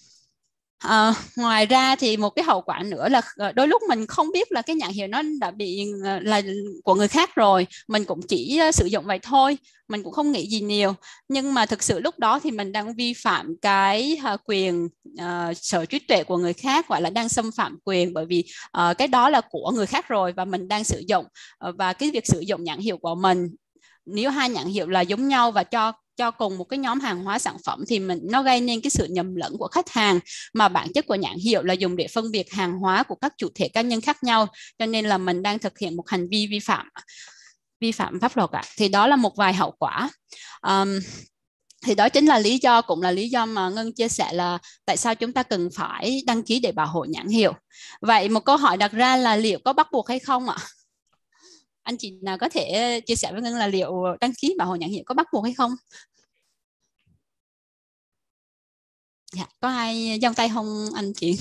Ngoài ra thì một cái hậu quả nữa là đôi lúc mình không biết là cái nhãn hiệu nó đã bị là của người khác rồi, mình cũng chỉ sử dụng vậy thôi, mình cũng không nghĩ gì nhiều, nhưng mà thực sự lúc đó thì mình đang vi phạm cái quyền sở hữu trí tuệ của người khác, gọi là đang xâm phạm quyền, bởi vì cái đó là của người khác rồi và mình đang sử dụng, và cái việc sử dụng nhãn hiệu của mình, nếu hai nhãn hiệu là giống nhau và cho cùng một cái nhóm hàng hóa sản phẩm thì nó gây nên cái sự nhầm lẫn của khách hàng, mà bản chất của nhãn hiệu là dùng để phân biệt hàng hóa của các chủ thể cá nhân khác nhau, cho nên là mình đang thực hiện một hành vi vi phạm pháp luật Thì đó là một vài hậu quả. Thì đó chính là cũng là lý do mà Ngân chia sẻ là tại sao chúng ta cần phải đăng ký để bảo hộ nhãn hiệu. Vậy một câu hỏi đặt ra là liệu có bắt buộc hay không ạ? Anh chị nào có thể chia sẻ với Ngân là liệu đăng ký bảo hộ nhãn hiệu có bắt buộc hay không? Dạ, có ai giơ tay không anh chị?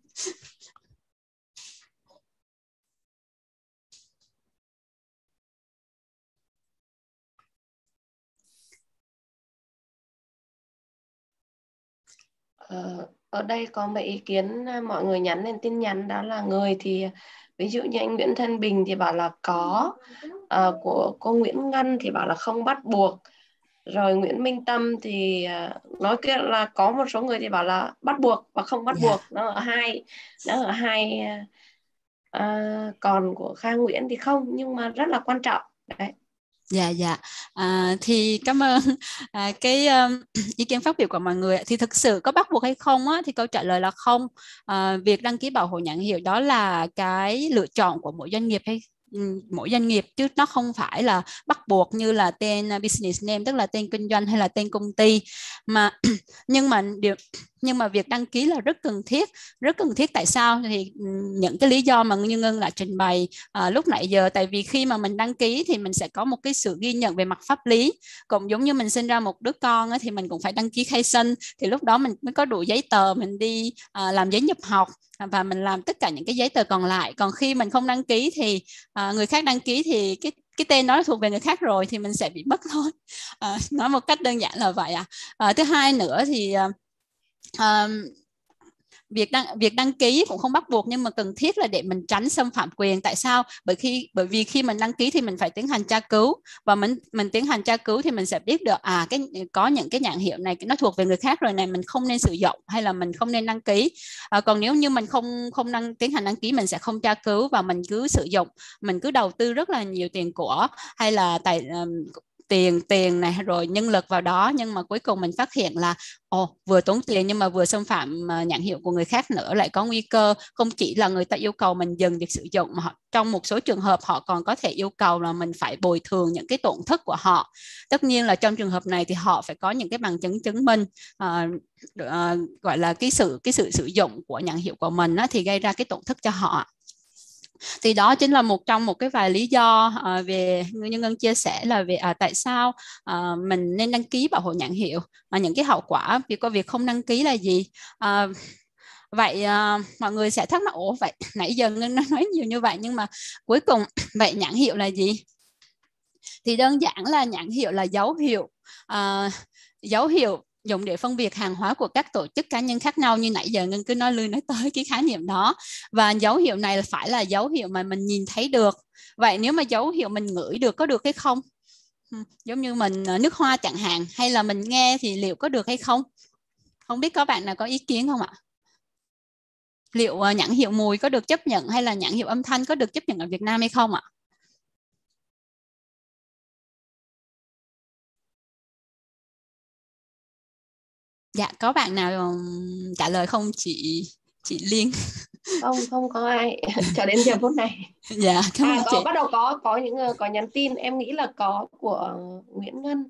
Ở đây có mấy ý kiến mọi người nhắn lên tin nhắn, đó là người thì ví dụ như anh Nguyễn Thanh Bình thì bảo là có, của cô Nguyễn Ngân thì bảo là không bắt buộc, rồi Nguyễn Minh Tâm thì nói kia là có một số người thì bảo là bắt buộc và không bắt buộc, nó ở hai còn của Khang Nguyễn thì không, nhưng mà rất là quan trọng đấy. Dạ. Thì cảm ơn cái ý kiến phát biểu của mọi người. Thì thực sự có bắt buộc hay không á, thì câu trả lời là không. Việc đăng ký bảo hộ nhãn hiệu đó là cái lựa chọn của mỗi doanh nghiệp chứ nó không phải là bắt buộc như là tên business name, tức là tên kinh doanh hay là tên công ty mà nhưng mà việc đăng ký là rất cần thiết. Tại sao? Thì những cái lý do mà Như Ngân đã trình bày lúc nãy giờ. Tại vì khi mà mình đăng ký thì mình sẽ có một cái sự ghi nhận về mặt pháp lý, cũng giống như mình sinh ra một đứa con thì mình cũng phải đăng ký khai sinh, thì lúc đó mình mới có đủ giấy tờ mình đi làm giấy nhập học và mình làm tất cả những cái giấy tờ còn lại. Còn khi mình không đăng ký thì người khác đăng ký thì cái tên đó thuộc về người khác rồi, thì mình sẽ bị mất thôi. Nói một cách đơn giản là vậy thứ hai nữa thì việc đăng ký cũng không bắt buộc, nhưng mà cần thiết là để mình tránh xâm phạm quyền. Tại sao? Bởi vì khi mình đăng ký thì mình phải tiến hành tra cứu, và mình tiến hành tra cứu thì mình sẽ biết được có những cái nhãn hiệu này nó thuộc về người khác rồi này, mình không nên sử dụng hay là mình không nên đăng ký. Còn nếu như mình không tiến hành đăng ký, mình sẽ không tra cứu và mình cứ sử dụng, mình cứ đầu tư rất là nhiều tiền của hay là tiền này rồi nhân lực vào đó, nhưng mà cuối cùng mình phát hiện là vừa tốn tiền nhưng mà vừa xâm phạm nhãn hiệu của người khác nữa. Lại có nguy cơ không chỉ là người ta yêu cầu mình dừng việc sử dụng, mà trong một số trường hợp họ còn có thể yêu cầu là mình phải bồi thường những cái tổn thất của họ. Tất nhiên là trong trường hợp này thì họ phải có những cái bằng chứng chứng minh gọi là cái sự sử dụng của nhãn hiệu của mình thì gây ra cái tổn thất cho họ. Thì đó chính là một trong cái vài lý do về như Ngân chia sẻ là về tại sao mình nên đăng ký bảo hộ nhãn hiệu, những cái hậu quả của việc không đăng ký là gì. Vậy mọi người sẽ thắc mắc, vậy nãy giờ Ngân nói nhiều như vậy nhưng mà cuối cùng vậy nhãn hiệu là gì? Thì đơn giản là nhãn hiệu là dấu hiệu dùng để phân biệt hàng hóa của các tổ chức cá nhân khác nhau, như nãy giờ Ngân cứ nói tới cái khái niệm đó. Và dấu hiệu này phải là dấu hiệu mà mình nhìn thấy được. Vậy nếu mà dấu hiệu mình ngửi được có được hay không? Giống như mình nước hoa chẳng hạn, hay là mình nghe thì liệu có được hay không? Không biết có bạn nào có ý kiến không ạ? Liệu nhãn hiệu mùi có được chấp nhận hay là nhãn hiệu âm thanh có được chấp nhận ở Việt Nam hay không ạ? Dạ, có bạn nào trả lời không chị Liên? Không có ai cho đến giờ phút này. Dạ, cảm ơn chị. Bắt đầu có những có nhắn tin, em nghĩ là có của Nguyễn Ngân.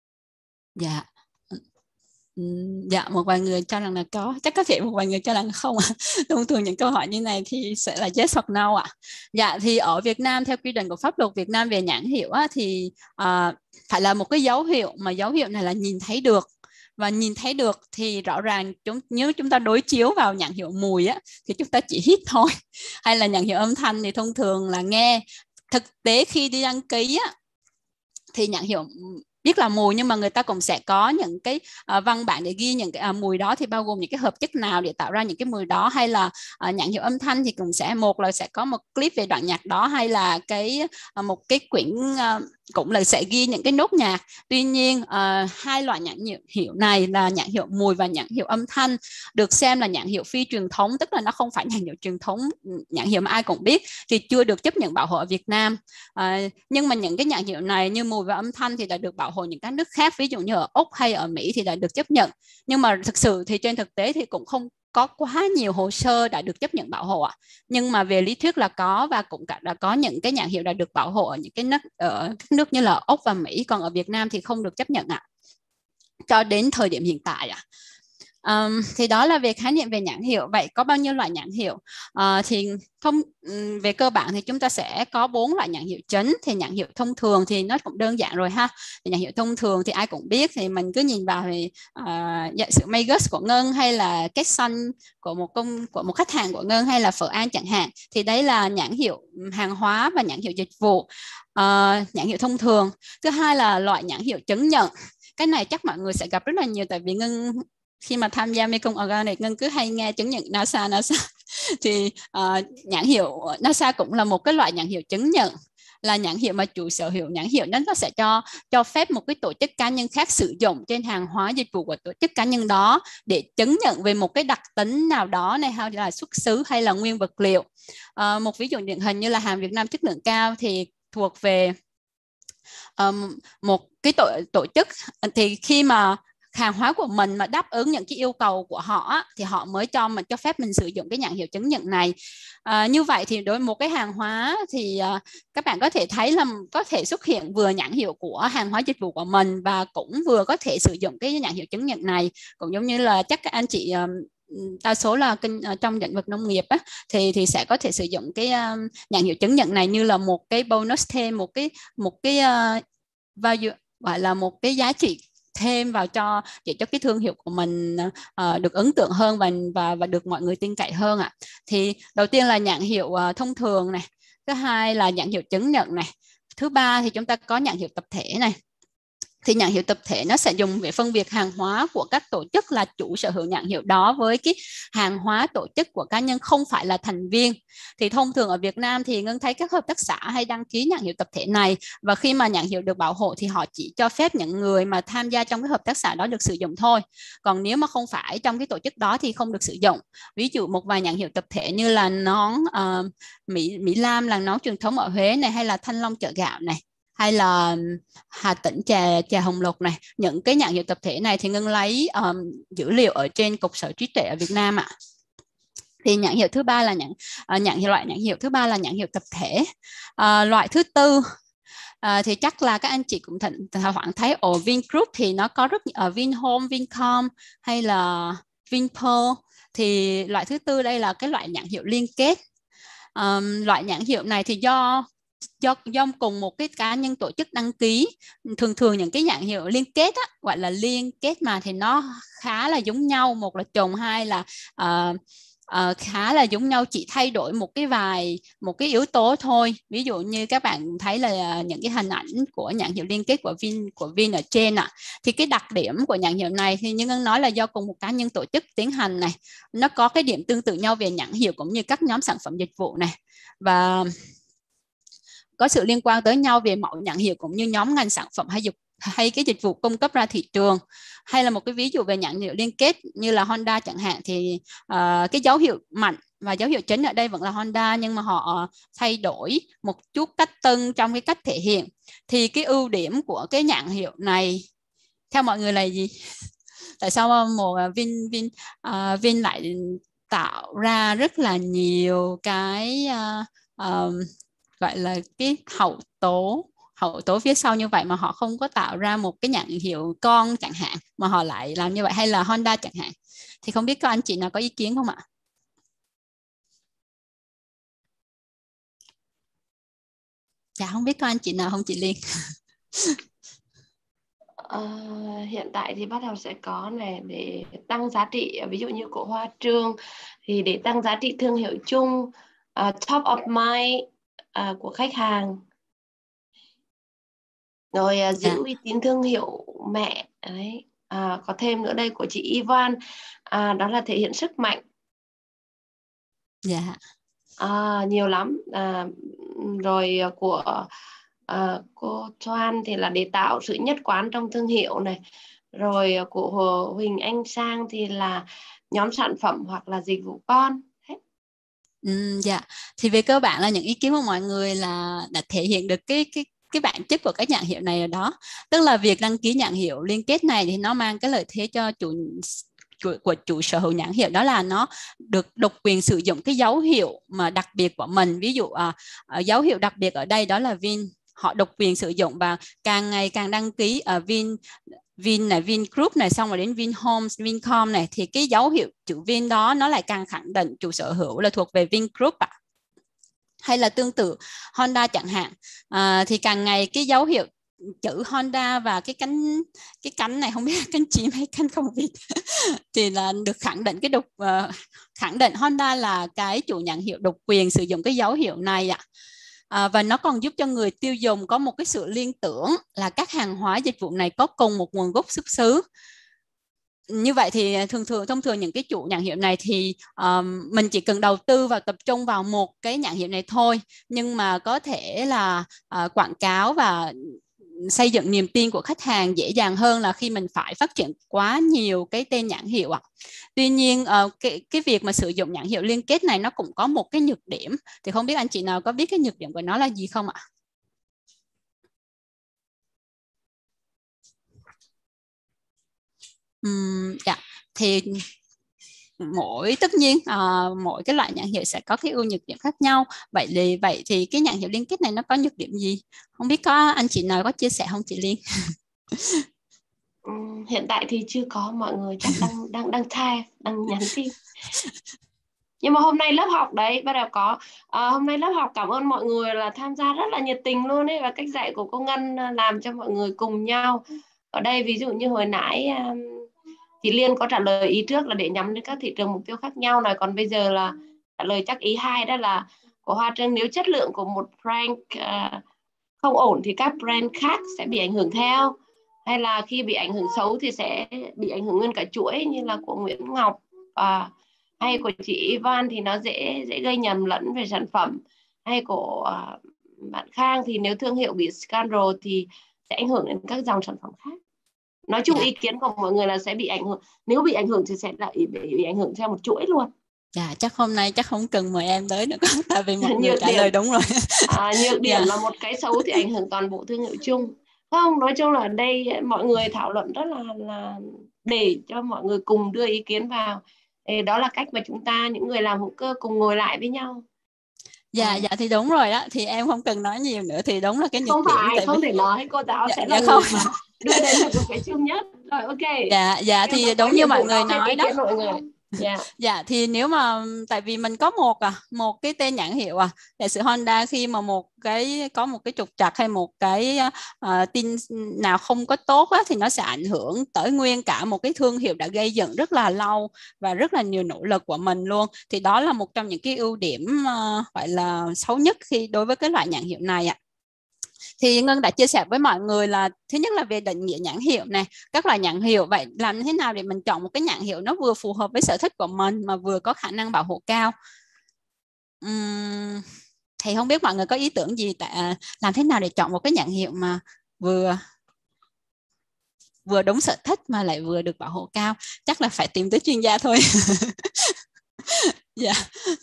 Dạ, một vài người cho rằng là có, chắc có thể một vài người cho rằng không ạ. Thông thường những câu hỏi như này thì sẽ là yes hoặc no ạ. Dạ, thì ở Việt Nam theo quy định của pháp luật Việt Nam về nhãn hiệu thì phải là một cái dấu hiệu mà dấu hiệu này là nhìn thấy được. Và nhìn thấy được thì rõ ràng nếu chúng ta đối chiếu vào nhãn hiệu mùi thì chúng ta chỉ hít thôi, hay là nhãn hiệu âm thanh thì thông thường là nghe. Thực tế khi đi đăng ký thì nhãn hiệu biết là mùi, nhưng mà người ta cũng sẽ có những cái văn bản để ghi những cái mùi đó thì bao gồm những cái hợp chất nào để tạo ra những cái mùi đó. Hay là nhãn hiệu âm thanh thì cũng sẽ sẽ có một clip về đoạn nhạc đó, hay là một cái quyển cũng là sẽ ghi những cái nốt nhạc. Tuy nhiên hai loại nhãn hiệu này là nhãn hiệu mùi và nhãn hiệu âm thanh được xem là nhãn hiệu phi truyền thống, tức là nó không phải nhãn hiệu truyền thống, nhãn hiệu mà ai cũng biết, thì chưa được chấp nhận bảo hộ ở Việt Nam. Nhưng mà những cái nhãn hiệu này như mùi và âm thanh thì đã được bảo hộ những các nước khác, ví dụ như ở Úc hay ở Mỹ thì đã được chấp nhận. Nhưng mà thực sự thì trên thực tế thì cũng không có quá nhiều hồ sơ đã được chấp nhận bảo hộ nhưng mà về lý thuyết là có, và cũng đã có những cái nhãn hiệu đã được bảo hộ ở những cái các nước như là Úc và Mỹ, còn ở Việt Nam thì không được chấp nhận cho đến thời điểm hiện tại Thì đó là về khái niệm về nhãn hiệu. Vậy có bao nhiêu loại nhãn hiệu? Thì về cơ bản thì chúng ta sẽ có 4 loại nhãn hiệu chính. Thì nhãn hiệu thông thường thì nó cũng đơn giản rồi ha. Thì nhãn hiệu thông thường thì ai cũng biết, thì mình cứ nhìn vào thì dạ, sự Magus của Ngân, hay là Kết Xanh của một khách hàng của Ngân, hay là Phở An chẳng hạn, thì đấy là nhãn hiệu hàng hóa và nhãn hiệu dịch vụ. Nhãn hiệu thông thường. Thứ hai là loại nhãn hiệu chứng nhận. Cái này chắc mọi người sẽ gặp rất là nhiều, tại vì Ngân khi mà tham gia Mekong Organic, Ngân cứ hay nghe chứng nhận NASA. Thì nhãn hiệu NASA cũng là một cái loại nhãn hiệu chứng nhận, là nhãn hiệu mà chủ sở hữu nhãn hiệu nó sẽ cho phép một cái tổ chức cá nhân khác sử dụng trên hàng hóa dịch vụ của tổ chức cá nhân đó để chứng nhận về một cái đặc tính nào đó này, hay là xuất xứ hay là nguyên vật liệu. Một ví dụ điển hình như là hàng Việt Nam chất lượng cao thì thuộc về một cái tổ chức, thì khi mà hàng hóa của mình mà đáp ứng những cái yêu cầu của họ thì họ mới cho phép mình sử dụng cái nhãn hiệu chứng nhận này. Như vậy thì đối với một cái hàng hóa thì các bạn có thể thấy là có thể xuất hiện vừa nhãn hiệu của hàng hóa dịch vụ của mình và cũng vừa có thể sử dụng cái nhãn hiệu chứng nhận này. Cũng giống như là chắc các anh chị đa số là trong lĩnh vực nông nghiệp á, thì sẽ có thể sử dụng cái nhãn hiệu chứng nhận này như là một cái bonus thêm, một cái value, gọi là một cái giá trị thêm vào để cho cái thương hiệu của mình được ấn tượng hơn và được mọi người tin cậy hơn ạ. Thì đầu tiên là nhãn hiệu thông thường này, thứ hai là nhãn hiệu chứng nhận này, thứ ba thì chúng ta có nhãn hiệu tập thể này. Thì nhãn hiệu tập thể nó sẽ dùng để phân biệt hàng hóa của các tổ chức là chủ sở hữu nhãn hiệu đó với cái hàng hóa tổ chức của cá nhân không phải là thành viên. Thì thông thường ở Việt Nam thì Ngân thấy các hợp tác xã hay đăng ký nhãn hiệu tập thể này, và khi mà nhãn hiệu được bảo hộ thì họ chỉ cho phép những người mà tham gia trong cái hợp tác xã đó được sử dụng thôi. Còn nếu mà không phải trong cái tổ chức đó thì không được sử dụng. Ví dụ một vài nhãn hiệu tập thể như là nón Mỹ Lam là nón truyền thống ở Huế này, hay là Thanh Long chợ gạo này, hay là Hà Tĩnh trà Hồng Lộc này. Những cái nhãn hiệu tập thể này thì Ngân lấy dữ liệu ở trên Cục Sở trí tuệ ở Việt Nam ạ. Thì nhãn hiệu thứ ba là loại nhãn hiệu thứ ba là nhãn hiệu tập thể. Loại thứ tư thì chắc là các anh chị cũng thoảng thấy ở Vingroup thì nó có rất ở Vinhome, Vincom hay là Vinpearl. Thì loại thứ tư đây là cái loại nhãn hiệu liên kết. Loại nhãn hiệu này thì do cùng một cái cá nhân tổ chức đăng ký. Thường những cái nhãn hiệu liên kết á, gọi là liên kết mà, thì nó khá là giống nhau. Một là trùng, hai là khá là giống nhau, chỉ thay đổi một cái yếu tố thôi. Ví dụ như các bạn thấy là những cái hình ảnh của nhãn hiệu liên kết của Vin ở trên ạ. Thì cái đặc điểm của nhãn hiệu này thì như Ngân nói là do cùng một cá nhân tổ chức tiến hành này. Nó có cái điểm tương tự nhau về nhãn hiệu cũng như các nhóm sản phẩm dịch vụ này, và có sự liên quan tới nhau về mẫu nhãn hiệu cũng như nhóm ngành sản phẩm hay cái dịch vụ cung cấp ra thị trường. Hay là một cái ví dụ về nhãn hiệu liên kết như là Honda chẳng hạn, thì cái dấu hiệu mạnh và dấu hiệu chính ở đây vẫn là Honda, nhưng mà họ thay đổi một chút cách tân trong cái cách thể hiện. Thì cái ưu điểm của cái nhãn hiệu này theo mọi người là gì? Tại sao một Vin lại tạo ra rất là nhiều cái gọi là cái hậu tố phía sau như vậy, mà họ không có tạo ra một cái nhãn hiệu con chẳng hạn, mà họ lại làm như vậy, hay là Honda chẳng hạn? Thì không biết các anh chị nào có ý kiến không ạ? Dạ không biết có anh chị nào không chị Liên? Hiện tại thì bắt đầu sẽ có này để tăng giá trị, ví dụ như của Hoa Trương thì để tăng giá trị thương hiệu chung, top of mind của khách hàng, rồi giữ uy tín thương hiệu mẹ đấy. Có thêm nữa đây của chị Ivan, đó là thể hiện sức mạnh. Dạ. Nhiều lắm. Rồi của cô Thoan thì là để tạo sự nhất quán trong thương hiệu này. Rồi của Huỳnh Anh Sang thì là nhóm sản phẩm hoặc là dịch vụ con. Dạ. Thì về cơ bản là những ý kiến của mọi người là đã thể hiện được cái bản chất của các nhãn hiệu này ở đó. Tức là việc đăng ký nhãn hiệu liên kết này thì nó mang cái lợi thế cho chủ sở hữu nhãn hiệu, đó là nó được độc quyền sử dụng cái dấu hiệu mà đặc biệt của mình. Ví dụ dấu hiệu đặc biệt ở đây đó là Vin, họ độc quyền sử dụng, và càng ngày càng đăng ký Vin Vin này, Vingroup này, xong rồi đến Vinhomes, Vincom này, thì cái dấu hiệu chữ Vin đó nó lại càng khẳng định chủ sở hữu là thuộc về Vingroup ạ. Hay là tương tự Honda chẳng hạn, thì càng ngày cái dấu hiệu chữ Honda và cái cánh này, không biết cánh chim hay cánh không vịt thì là được khẳng định khẳng định Honda là cái chủ nhãn hiệu độc quyền sử dụng cái dấu hiệu này ạ. Và nó còn giúp cho người tiêu dùng có một cái sự liên tưởng là các hàng hóa dịch vụ này có cùng một nguồn gốc xuất xứ. Như vậy thì thông thường những cái chủ nhãn hiệu này thì mình chỉ cần đầu tư và tập trung vào một cái nhãn hiệu này thôi, nhưng mà có thể là quảng cáo và xây dựng niềm tin của khách hàng dễ dàng hơn là khi mình phải phát triển quá nhiều cái tên nhãn hiệu ạ. Tuy nhiên cái việc mà sử dụng nhãn hiệu liên kết này nó cũng có một cái nhược điểm, thì không biết anh chị nào có biết cái nhược điểm của nó là gì không ạ? Dạ, thì tất nhiên mỗi cái loại nhãn hiệu sẽ có cái ưu nhược điểm khác nhau. Vậy thì cái nhãn hiệu liên kết này nó có nhược điểm gì? Không biết có anh chị nào có chia sẻ không chị Liên? Hiện tại thì chưa có, mọi người chắc đang nhắn tin. Nhưng mà hôm nay lớp học đấy bắt đầu có. Hôm nay lớp học cảm ơn mọi người là tham gia rất là nhiệt tình luôn ấy, và cách dạy của cô Ngân làm cho mọi người cùng nhau. Ở đây ví dụ như hồi nãy chị Liên có trả lời ý trước là để nhắm đến các thị trường mục tiêu khác nhau này, còn bây giờ là trả lời chắc ý 2 đó là của Hoa Trân, nếu chất lượng của một brand không ổn thì các brand khác sẽ bị ảnh hưởng theo, hay là khi bị ảnh hưởng xấu thì sẽ bị ảnh hưởng nguyên cả chuỗi, như là của Nguyễn Ngọc hay của chị Ivan thì nó dễ gây nhầm lẫn về sản phẩm, hay của bạn Khang thì nếu thương hiệu bị scandal thì sẽ ảnh hưởng đến các dòng sản phẩm khác. Nói chung ý kiến của mọi người là sẽ bị ảnh hưởng, nếu bị ảnh hưởng thì sẽ lại bị ảnh hưởng theo một chuỗi luôn. Dạ, chắc hôm nay chắc không cần mời em tới nữa, tại vì một người trả lời đúng rồi. Nhược điểm là một cái xấu thì ảnh hưởng toàn bộ thương hiệu chung. Không, nói chung là ở đây mọi người thảo luận rất là để cho mọi người cùng đưa ý kiến vào. Đó là cách mà chúng ta, những người làm hữu cơ, cùng ngồi lại với nhau. Dạ thì đúng rồi đó, thì em không cần nói nhiều nữa, thì đúng là cái nhược không điểm. Phải, không thể nói, cô giáo sẽ là không. người mà đưa đến được một cái chung nhất. Rồi, ok. Dạ thì đúng như mọi người nói đó. Dạ thì nếu mà tại vì mình có một cái tên nhãn hiệu giả sử Honda khi mà có một cái trục trặc hay một cái tin nào không có tốt thì nó sẽ ảnh hưởng tới nguyên cả một cái thương hiệu đã gây dựng rất là lâu và rất là nhiều nỗ lực của mình luôn. Thì đó là một trong những cái ưu điểm gọi là xấu nhất khi đối với cái loại nhãn hiệu này ạ. Thì Ngân đã chia sẻ với mọi người là thứ nhất là về định nghĩa nhãn hiệu này, các loại nhãn hiệu. Vậy làm thế nào để mình chọn một cái nhãn hiệu nó vừa phù hợp với sở thích của mình mà vừa có khả năng bảo hộ cao? Thì không biết mọi người có ý tưởng gì làm thế nào để chọn một cái nhãn hiệu mà vừa đúng sở thích mà lại vừa được bảo hộ cao? Chắc là phải tìm tới chuyên gia thôi. Dạ.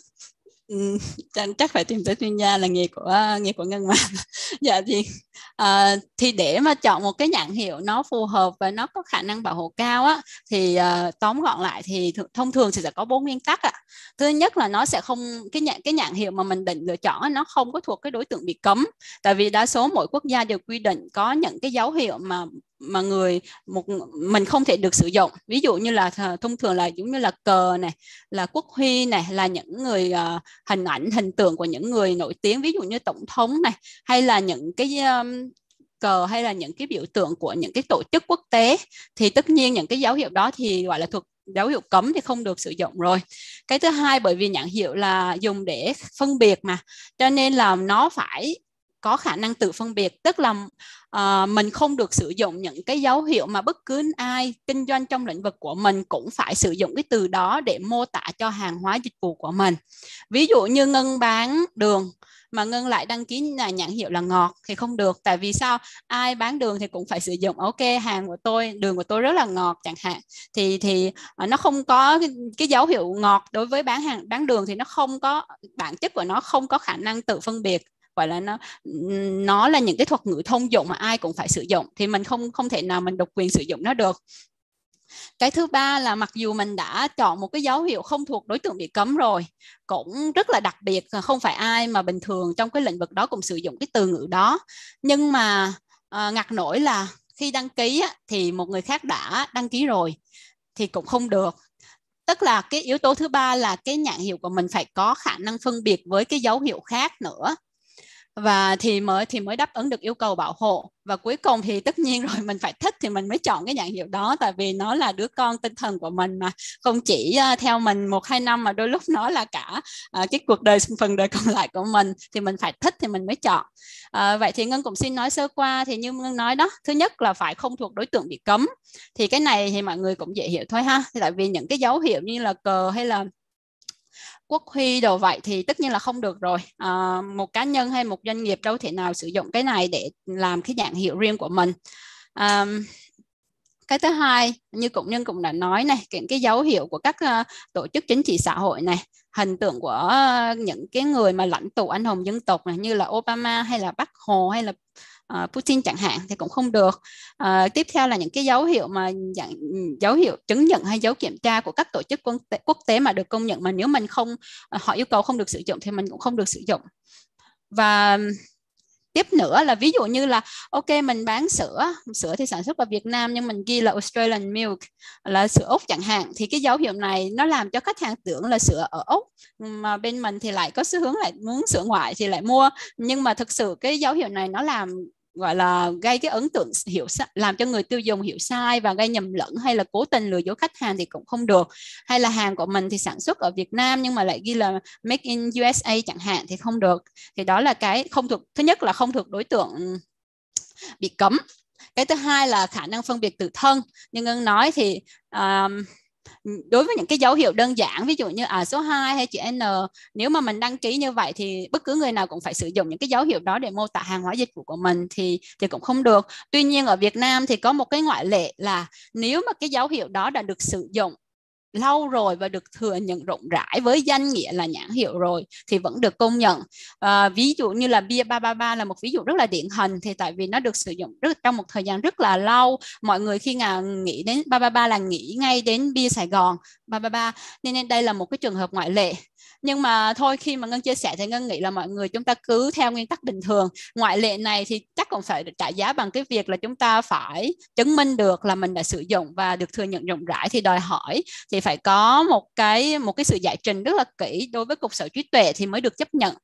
Chắc phải tìm tới chuyên gia, là nghề của Ngân mà. Dạ thì để mà chọn một cái nhãn hiệu nó phù hợp và nó có khả năng bảo hộ cao thì tóm gọn lại thì thông thường thì sẽ có 4 nguyên tắc ạ. Thứ nhất là nó sẽ không cái nhãn hiệu mà mình định lựa chọn nó không có thuộc cái đối tượng bị cấm, tại vì đa số mỗi quốc gia đều quy định có những cái dấu hiệu mà mình không thể được sử dụng. Ví dụ như là thông thường là giống như là cờ này, là quốc huy này, là những người hình tượng của những người nổi tiếng, ví dụ như tổng thống này, hay là những cái cờ, hay là những cái biểu tượng của những cái tổ chức quốc tế, thì tất nhiên những cái dấu hiệu đó thì gọi là thuộc dấu hiệu cấm thì không được sử dụng rồi. Cái thứ hai, bởi vì nhãn hiệu là dùng để phân biệt mà, cho nên là nó phải có khả năng tự phân biệt, tức là mình không được sử dụng những cái dấu hiệu mà bất cứ ai kinh doanh trong lĩnh vực của mình cũng phải sử dụng cái từ đó để mô tả cho hàng hóa dịch vụ của mình. Ví dụ như Ngân bán đường mà Ngân lại đăng ký nhãn hiệu là ngọt thì không được, tại vì sao? Ai bán đường thì cũng phải sử dụng ok, hàng của tôi, đường của tôi rất là ngọt chẳng hạn, thì nó không có cái dấu hiệu ngọt đối với bán đường thì nó không có, bản chất của nó không có khả năng tự phân biệt, gọi là nó là những cái thuật ngữ thông dụng mà ai cũng phải sử dụng, thì mình không thể nào mình độc quyền sử dụng nó được. Cái thứ ba là mặc dù mình đã chọn một cái dấu hiệu không thuộc đối tượng bị cấm rồi, cũng rất là đặc biệt, không phải ai mà bình thường trong cái lĩnh vực đó cũng sử dụng cái từ ngữ đó, nhưng mà ngặt nổi là khi đăng ký á, thì một người khác đã đăng ký rồi thì cũng không được. Tức là cái yếu tố thứ ba là cái nhãn hiệu của mình phải có khả năng phân biệt với cái dấu hiệu khác nữa, và thì mới đáp ứng được yêu cầu bảo hộ. Và cuối cùng thì tất nhiên rồi, mình phải thích thì mình mới chọn cái nhãn hiệu đó, tại vì nó là đứa con tinh thần của mình mà, không chỉ theo mình 1-2 năm mà đôi lúc nó là cả cái cuộc đời, phần đời còn lại của mình, thì mình phải thích thì mình mới chọn. Vậy thì Ngân cũng xin nói sơ qua. Thì như Ngân nói đó, thứ nhất là phải không thuộc đối tượng bị cấm. Thì cái này thì mọi người cũng dễ hiểu thôi ha, tại vì những cái dấu hiệu như là cờ hay là quốc huy đồ vậy thì tất nhiên là không được rồi. Một cá nhân hay một doanh nghiệp đâu thể nào sử dụng cái này để làm cái nhãn hiệu riêng của mình. Cái thứ hai, như Nhân cũng đã nói này, cái dấu hiệu của các tổ chức chính trị xã hội này, hình tượng của những cái người mà lãnh tụ anh hùng dân tộc này, như là Obama hay là Bác Hồ hay là Putin chẳng hạn, thì cũng không được. Tiếp theo là những cái dấu hiệu mà dấu hiệu chứng nhận hay dấu kiểm tra của các tổ chức quốc tế mà được công nhận, mà nếu mình không, họ yêu cầu không được sử dụng thì mình cũng không được sử dụng. Và tiếp nữa là ví dụ như là ok, mình bán sữa thì sản xuất ở Việt Nam nhưng mình ghi là Australian milk, là sữa Úc chẳng hạn, thì cái dấu hiệu này nó làm cho khách hàng tưởng là sữa ở Úc, mà bên mình thì lại có xu hướng lại muốn sữa ngoại thì lại mua. Nhưng mà thực sự cái dấu hiệu này nó làm gọi là gây cái ấn tượng làm cho người tiêu dùng hiểu sai và gây nhầm lẫn, hay là cố tình lừa dối khách hàng thì cũng không được. Hay là hàng của mình thì sản xuất ở Việt Nam nhưng mà lại ghi là Made in USA chẳng hạn thì không được. Thì đó là cái không thuộc, thứ nhất là không thuộc đối tượng bị cấm. Cái thứ hai là khả năng phân biệt tự thân. Như Ngân nói thì đối với những cái dấu hiệu đơn giản, ví dụ như số 2 hay chữ N, nếu mà mình đăng ký như vậy thì bất cứ người nào cũng phải sử dụng những cái dấu hiệu đó để mô tả hàng hóa dịch vụ của mình thì cũng không được. Tuy nhiên ở Việt Nam thì có một cái ngoại lệ là nếu mà cái dấu hiệu đó đã được sử dụng lâu rồi và được thừa nhận rộng rãi với danh nghĩa là nhãn hiệu rồi thì vẫn được công nhận. Ví dụ như là bia 333 là một ví dụ rất là điển hình, thì tại vì nó được sử dụng trong một thời gian rất là lâu, mọi người khi nào nghĩ đến 333 là nghĩ ngay đến bia Sài Gòn 333, nên đây là một cái trường hợp ngoại lệ. Nhưng mà thôi, khi mà Ngân chia sẻ thì Ngân nghĩ là mọi người chúng ta cứ theo nguyên tắc bình thường. Ngoại lệ này thì chắc cũng phải trả giá bằng cái việc là chúng ta phải chứng minh được là mình đã sử dụng và được thừa nhận rộng rãi, thì đòi hỏi thì phải có một cái sự giải trình rất là kỹ đối với Cục Sở hữu trí tuệ thì mới được chấp nhận.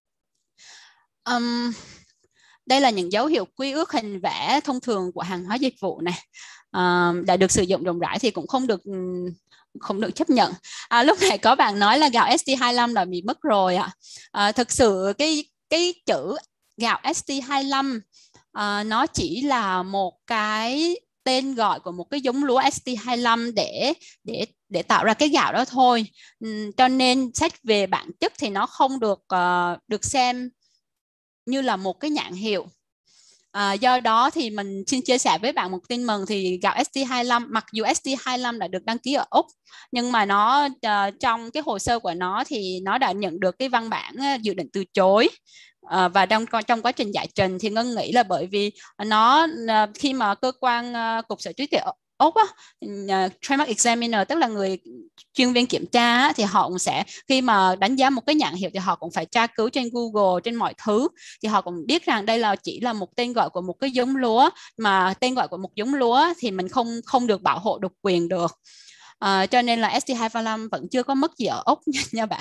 Đây là những dấu hiệu quy ước hình vẽ thông thường của hàng hóa dịch vụ này. Đã được sử dụng rộng rãi thì cũng không được chấp nhận. Lúc này có bạn nói là gạo ST25 là bị mất rồi ạ. Thực sự cái chữ gạo ST25 nó chỉ là một cái tên gọi của một cái giống lúa ST25 để tạo ra cái gạo đó thôi. Cho nên xét về bản chất thì nó không được xem như là một cái nhãn hiệu. Do đó thì mình xin chia sẻ với bạn một tin mừng, thì gạo ST25, mặc dù ST25 đã được đăng ký ở Úc, nhưng mà nó trong cái hồ sơ của nó thì nó đã nhận được cái văn bản dự định từ chối. Và trong quá trình giải trình thì Ngân nghĩ là bởi vì nó khi mà cơ quan Cục Sở hữu trí tuệ Úc Trademark Examiner, tức là người chuyên viên kiểm tra, thì họ cũng sẽ, khi mà đánh giá một cái nhãn hiệu thì họ cũng phải tra cứu trên Google, trên mọi thứ, thì họ cũng biết rằng đây là chỉ là một tên gọi của một cái giống lúa, mà tên gọi của một giống lúa thì mình không được bảo hộ độc quyền được. Cho nên là ST25 vẫn chưa có mất gì ở Úc nha bạn.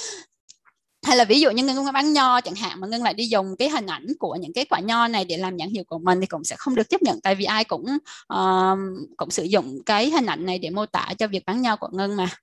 Hay là ví dụ như Ngân bán nho chẳng hạn, mà Ngân lại đi dùng cái hình ảnh của những cái quả nho này để làm nhãn hiệu của mình thì cũng sẽ không được chấp nhận, tại vì ai cũng sử dụng cái hình ảnh này để mô tả cho việc bán nho của Ngân mà.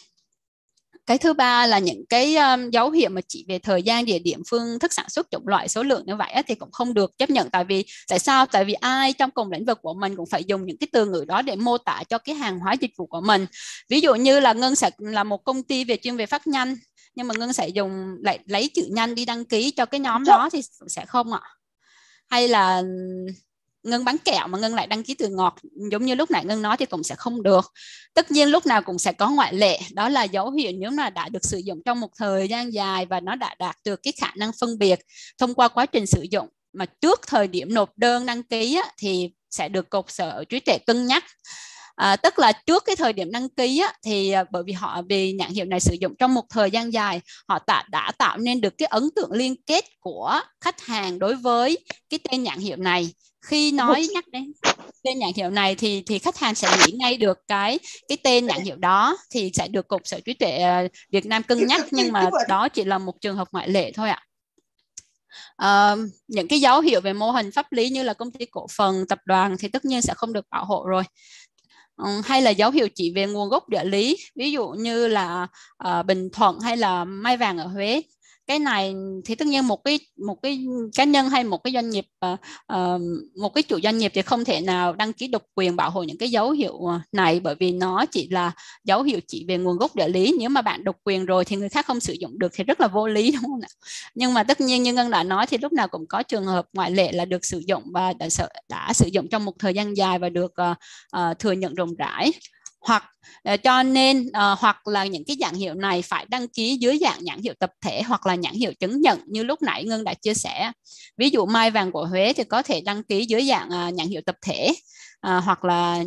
Cái thứ ba là những cái dấu hiệu mà chỉ về thời gian, địa điểm, phương thức sản xuất, chủng loại, số lượng như vậy thì cũng không được chấp nhận. Tại sao? Tại vì ai trong cùng lĩnh vực của mình cũng phải dùng những cái từ ngữ đó để mô tả cho cái hàng hóa dịch vụ của mình. Ví dụ như là Ngân sẽ là một công ty chuyên về phát nhanh, nhưng mà Ngân sẽ lại lấy chữ nhanh đi đăng ký cho cái nhóm đó thì sẽ không ạ. Hay là Ngân bán kẹo mà Ngân lại đăng ký từ ngọt, giống như lúc nãy Ngân nói, thì cũng sẽ không được. Tất nhiên lúc nào cũng sẽ có ngoại lệ, đó là dấu hiệu nếu mà đã được sử dụng trong một thời gian dài và nó đã đạt được cái khả năng phân biệt thông qua quá trình sử dụng mà trước thời điểm nộp đơn đăng ký thì sẽ được Cục Sở hữu trí tuệ cân nhắc. Tức là trước cái thời điểm đăng ký thì bởi vì nhãn hiệu này sử dụng trong một thời gian dài, họ đã tạo nên được cái ấn tượng liên kết của khách hàng đối với cái tên nhãn hiệu này. khi nói nhắc đến tên nhãn hiệu này thì khách hàng sẽ nghĩ ngay được cái tên nhãn hiệu đó, thì sẽ được Cục Sở hữu trí tuệ Việt Nam cân nhắc, nhưng mà đó chỉ là một trường hợp ngoại lệ thôi ạ. Những cái dấu hiệu về mô hình pháp lý như là công ty cổ phần, tập đoàn thì tất nhiên sẽ không được bảo hộ rồi. Hay là dấu hiệu chỉ về nguồn gốc địa lý, ví dụ như là Bình Thuận hay là Mai Vàng ở Huế. Cái này thì tất nhiên một cái cá nhân hay một cái doanh nghiệp, một cái chủ doanh nghiệp thì không thể nào đăng ký độc quyền bảo hộ những cái dấu hiệu này, bởi vì nó chỉ là dấu hiệu chỉ về nguồn gốc địa lý. Nếu mà bạn độc quyền rồi thì người khác không sử dụng được thì rất là vô lý, đúng không ạ? Nhưng mà tất nhiên như Ngân đã nói thì lúc nào cũng có trường hợp ngoại lệ là được sử dụng và đã sử dụng trong một thời gian dài và được thừa nhận rộng rãi. Hoặc cho nên hoặc là những cái nhãn hiệu này phải đăng ký dưới dạng nhãn hiệu tập thể hoặc là nhãn hiệu chứng nhận như lúc nãy Ngân đã chia sẻ. Ví dụ Mai Vàng của Huế thì có thể đăng ký dưới dạng nhãn hiệu tập thể, hoặc là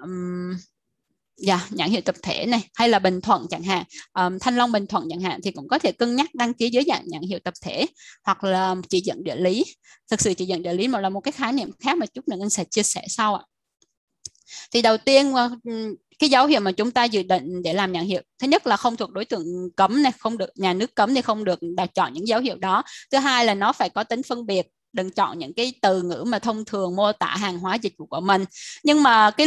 nhãn hiệu tập thể này, hay là Bình Thuận chẳng hạn, Thanh Long Bình Thuận chẳng hạn thì cũng có thể cân nhắc đăng ký dưới dạng nhãn hiệu tập thể hoặc là chỉ dẫn địa lý. Thực sự chỉ dẫn địa lý mà là một cái khái niệm khác mà chút nữa Ngân sẽ chia sẻ sau ạ. Thì đầu tiên cái dấu hiệu mà chúng ta dự định để làm nhãn hiệu, thứ nhất là không thuộc đối tượng cấm này, không được nhà nước cấm thì không được chọn những dấu hiệu đó. Thứ hai là nó phải có tính phân biệt, đừng chọn những cái từ ngữ mà thông thường mô tả hàng hóa dịch vụ của mình. Nhưng mà cái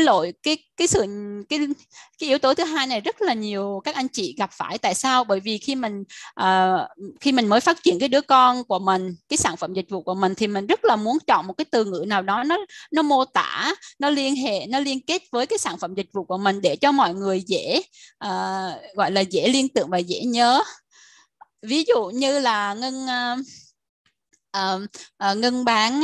yếu tố thứ hai này rất là nhiều các anh chị gặp phải. Tại sao? Bởi vì khi mình mới phát triển cái đứa con của mình, cái sản phẩm dịch vụ của mình, thì mình rất là muốn chọn một cái từ ngữ nào đó nó mô tả, nó liên hệ, nó liên kết với cái sản phẩm dịch vụ của mình để cho mọi người dễ gọi là dễ liên tưởng và dễ nhớ. Ví dụ như là Ngân bán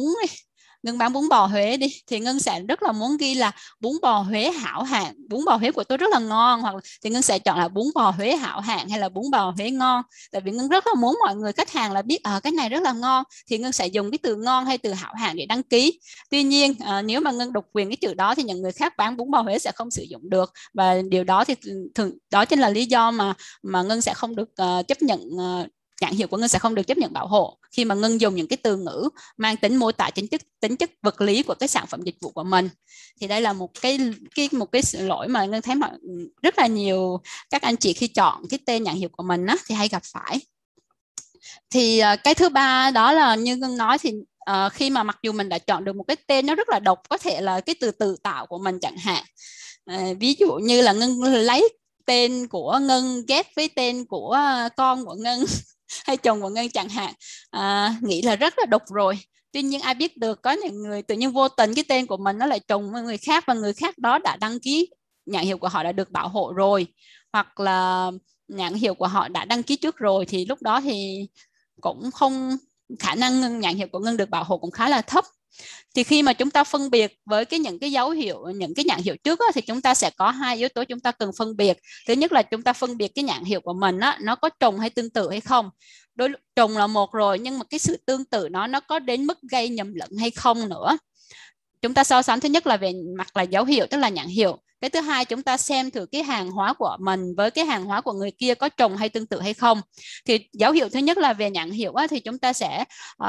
bún bò Huế đi, thì Ngân sẽ rất là muốn ghi là bún bò Huế hảo hạng, bún bò Huế của tôi rất là ngon, hoặc thì Ngân sẽ chọn là bún bò Huế hảo hạng hay là bún bò Huế ngon. Tại vì Ngân rất là muốn mọi người khách hàng là biết cái này rất là ngon, thì Ngân sẽ dùng cái từ ngon hay từ hảo hạng để đăng ký. Tuy nhiên nếu mà Ngân độc quyền cái chữ đó thì những người khác bán bún bò Huế sẽ không sử dụng được, và điều đó thì đó chính là lý do mà Ngân sẽ không được chấp nhận, nhãn hiệu của Ngân sẽ không được chấp nhận bảo hộ khi mà Ngân dùng những cái từ ngữ mang tính mô tả tính chất vật lý của cái sản phẩm dịch vụ của mình. Thì đây là một cái lỗi mà Ngân thấy rất là nhiều các anh chị khi chọn cái tên nhãn hiệu của mình thì hay gặp phải. Thì cái thứ ba đó là như Ngân nói, thì khi mà mặc dù mình đã chọn được một cái tên nó rất là độc, có thể là cái từ tự tạo của mình chẳng hạn, ví dụ như là Ngân lấy tên của Ngân ghép với tên của con của Ngân hay chồng của Ngân chẳng hạn, nghĩ là rất là độc rồi. Tuy nhiên ai biết được, có những người tự nhiên vô tình cái tên của mình nó lại trùng với người khác, và người khác đó đã đăng ký nhãn hiệu của họ đã được bảo hộ rồi, hoặc là nhãn hiệu của họ đã đăng ký trước rồi, thì lúc đó thì cũng không, khả năng nhãn hiệu của Ngân được bảo hộ cũng khá là thấp. Thì khi mà chúng ta phân biệt với những cái dấu hiệu, những cái nhãn hiệu trước thì chúng ta sẽ có hai yếu tố chúng ta cần phân biệt. Thứ nhất là chúng ta phân biệt cái nhãn hiệu của mình nó có trùng hay tương tự hay không. Trùng là một rồi, nhưng mà cái sự tương tự nó có đến mức gây nhầm lẫn hay không nữa. Chúng ta so sánh thứ nhất là về mặt là dấu hiệu, tức là nhãn hiệu. Cái thứ hai, chúng ta xem thử cái hàng hóa của mình với cái hàng hóa của người kia có trùng hay tương tự hay không. Thì dấu hiệu thứ nhất là về nhãn hiệu thì chúng ta sẽ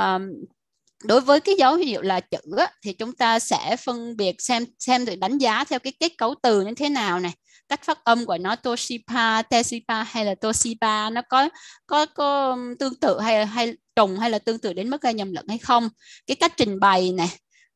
đối với cái dấu hiệu là chữ thì chúng ta sẽ phân biệt xem thử đánh giá theo cái kết cấu từ như thế nào này, cách phát âm của nó Toshiba, Teshiba hay là Toshiba, nó có tương tự hay trùng hay là tương tự đến mức gây nhầm lẫn hay không. Cái cách trình bày này,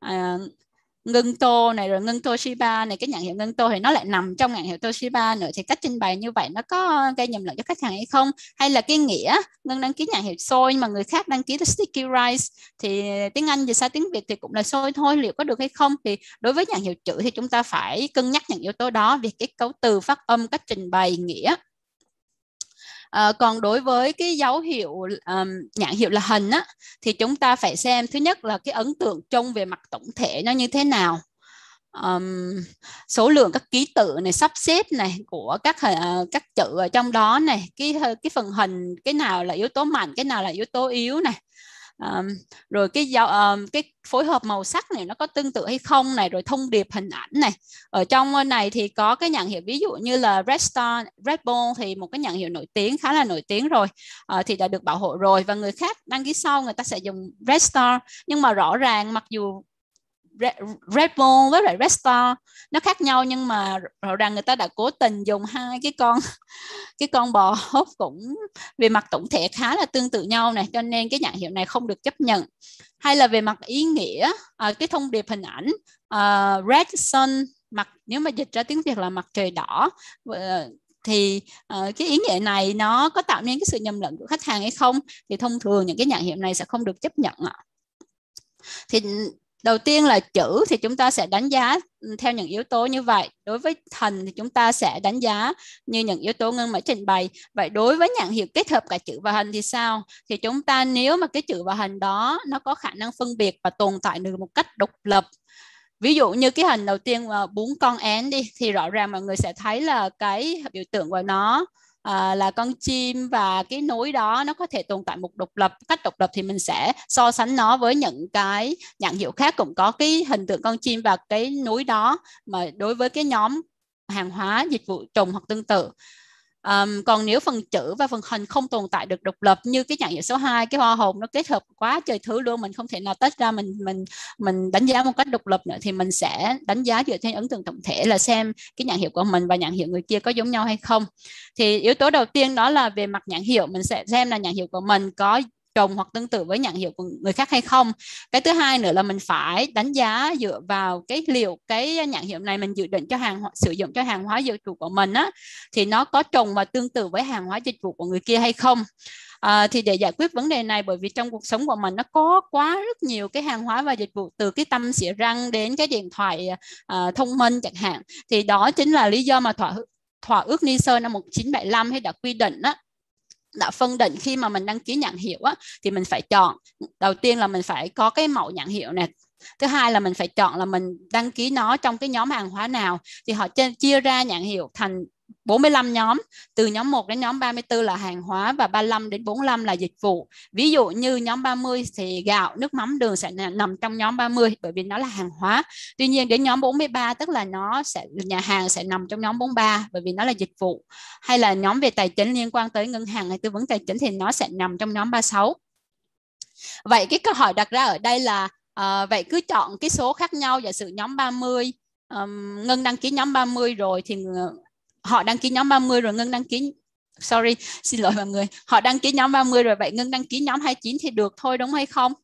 Ngân Tô này rồi Ngân Toshiba này, cái nhãn hiệu Ngân Tô thì nó lại nằm trong nhãn hiệu Toshiba nữa, thì cách trình bày như vậy nó có gây nhầm lẫn cho khách hàng hay không. Hay là cái nghĩa Ngân đăng ký nhãn hiệu xôi nhưng mà người khác đăng ký là sticky rice, thì tiếng Anh dịch sang tiếng Việt thì cũng là xôi thôi, liệu có được hay không. Thì đối với nhãn hiệu chữ thì chúng ta phải cân nhắc những yếu tố đó, việc kết cấu từ, phát âm, cách trình bày, nghĩa. Còn đối với cái dấu hiệu nhãn hiệu là hình thì chúng ta phải xem thứ nhất là cái ấn tượng chung về mặt tổng thể nó như thế nào, số lượng các ký tự này, sắp xếp này của các chữ ở trong đó này, cái phần hình cái nào là yếu tố mạnh, cái nào là yếu tố yếu này, rồi cái phối hợp màu sắc này nó có tương tự hay không này, rồi thông điệp hình ảnh này. Ở trong này thì có cái nhãn hiệu ví dụ như là Red Star, Red Bull thì một cái nhãn hiệu nổi tiếng, khá là nổi tiếng rồi, thì đã được bảo hộ rồi, và người khác đăng ký sau người ta sẽ dùng Red Star. Nhưng mà rõ ràng mặc dù Red Bull với lại Red Star nó khác nhau, nhưng mà rõ ràng người ta đã cố tình dùng hai cái con bò hốp cũng về mặt tổng thể khá là tương tự nhau này, cho nên cái nhãn hiệu này không được chấp nhận. Hay là về mặt ý nghĩa, cái thông điệp hình ảnh Red Sun, nếu mà dịch ra tiếng Việt là mặt trời đỏ, thì cái ý nghĩa này nó có tạo nên cái sự nhầm lẫn của khách hàng hay không, thì thông thường những cái nhãn hiệu này sẽ không được chấp nhận ạ. Thì đầu tiên là chữ thì chúng ta sẽ đánh giá theo những yếu tố như vậy. Đối với hình thì chúng ta sẽ đánh giá như những yếu tố Ngân mới trình bày. Vậy đối với nhãn hiệu kết hợp cả chữ và hình thì sao? Thì chúng ta nếu mà cái chữ và hình đó nó có khả năng phân biệt và tồn tại được một cách độc lập. Ví dụ như cái hình đầu tiên là 4 con én đi, thì rõ ràng mọi người sẽ thấy là cái biểu tượng của nó là con chim, và cái núi đó nó có thể tồn tại một cách độc lập, thì mình sẽ so sánh nó với những cái nhãn hiệu khác cũng có cái hình tượng con chim và cái núi đó, mà đối với cái nhóm hàng hóa dịch vụ trùng hoặc tương tự. Còn nếu phần chữ và phần hình không tồn tại được độc lập, như cái nhãn hiệu số 2, cái hoa hồng nó kết hợp quá trời thứ luôn, mình không thể nào tách ra mình đánh giá một cách độc lập nữa, thì mình sẽ đánh giá dựa trên ấn tượng tổng thể là xem cái nhãn hiệu của mình và nhãn hiệu người kia có giống nhau hay không. Thì yếu tố đầu tiên đó là về mặt nhãn hiệu, mình sẽ xem là nhãn hiệu của mình có trùng hoặc tương tự với nhãn hiệu của người khác hay không. Cái thứ hai nữa là mình phải đánh giá dựa vào liệu cái nhãn hiệu này mình dự định cho sử dụng cho hàng hóa dịch vụ của mình á, thì nó có trùng và tương tự với hàng hóa dịch vụ của người kia hay không. Thì để giải quyết vấn đề này, bởi vì trong cuộc sống của mình nó có quá rất nhiều cái hàng hóa và dịch vụ, từ cái tăm xỉa răng đến cái điện thoại thông minh chẳng hạn, thì đó chính là lý do mà thỏa ước Nice năm 1975 hay đã quy định á, đã phân định khi mà mình đăng ký nhãn hiệu á, thì mình phải chọn, đầu tiên là mình phải có cái mẫu nhãn hiệu này, thứ hai là mình phải chọn là mình đăng ký nó trong cái nhóm hàng hóa nào. Thì họ chia ra nhãn hiệu thành 45 nhóm, từ nhóm 1 đến nhóm 34 là hàng hóa và 35 đến 45 là dịch vụ. Ví dụ như nhóm 30 thì gạo, nước mắm, đường sẽ nằm trong nhóm 30 bởi vì nó là hàng hóa. Tuy nhiên đến nhóm 43 tức là nhà hàng sẽ nằm trong nhóm 43 bởi vì nó là dịch vụ. Hay là nhóm về tài chính liên quan tới ngân hàng hay tư vấn tài chính thì nó sẽ nằm trong nhóm 36. Vậy cái câu hỏi đặt ra ở đây là vậy cứ chọn cái số khác nhau, giả sử nhóm 30 Ngân đăng ký nhóm 30 rồi thì họ đăng ký nhóm 30 rồi Ngân đăng ký, xin lỗi mọi người, họ đăng ký nhóm 30 rồi, vậy Ngân đăng ký nhóm 29 thì được thôi đúng hay không?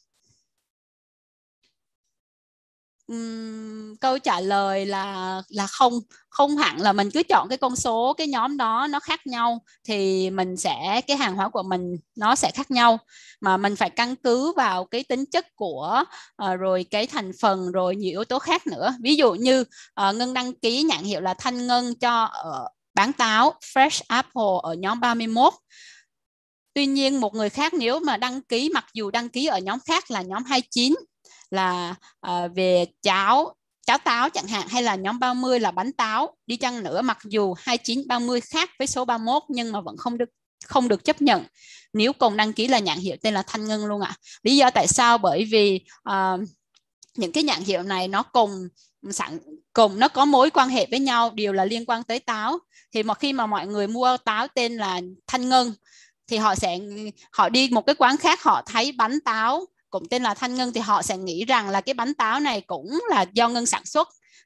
Câu trả lời là không hẳn là mình cứ chọn cái con số cái nhóm đó nó khác nhau thì cái hàng hóa của mình nó sẽ khác nhau, mà mình phải căn cứ vào cái tính chất của rồi cái thành phần rồi nhiều yếu tố khác nữa. Ví dụ như Ngân đăng ký nhãn hiệu là Thanh Ngân cho bán táo Fresh Apple ở nhóm 31. Tuy nhiên một người khác nếu mà đăng ký, mặc dù đăng ký ở nhóm khác là nhóm 29 là về cháo táo chẳng hạn, hay là nhóm 30 là bánh táo đi chăng nữa, mặc dù 29, 30 khác với số 31 nhưng mà vẫn không được chấp nhận nếu cùng đăng ký là nhãn hiệu tên là Thanh Ngân luôn ạ. Lý do tại sao? Bởi vì những cái nhãn hiệu này nó cùng nó có mối quan hệ với nhau, đều là liên quan tới táo. Thì khi mà mọi người mua táo tên là Thanh Ngân thì họ đi một cái quán khác, họ thấy bánh táo cũng tên là Thanh Ngân thì họ sẽ nghĩ rằng là cái bánh táo này cũng là do Ngân sản xuất,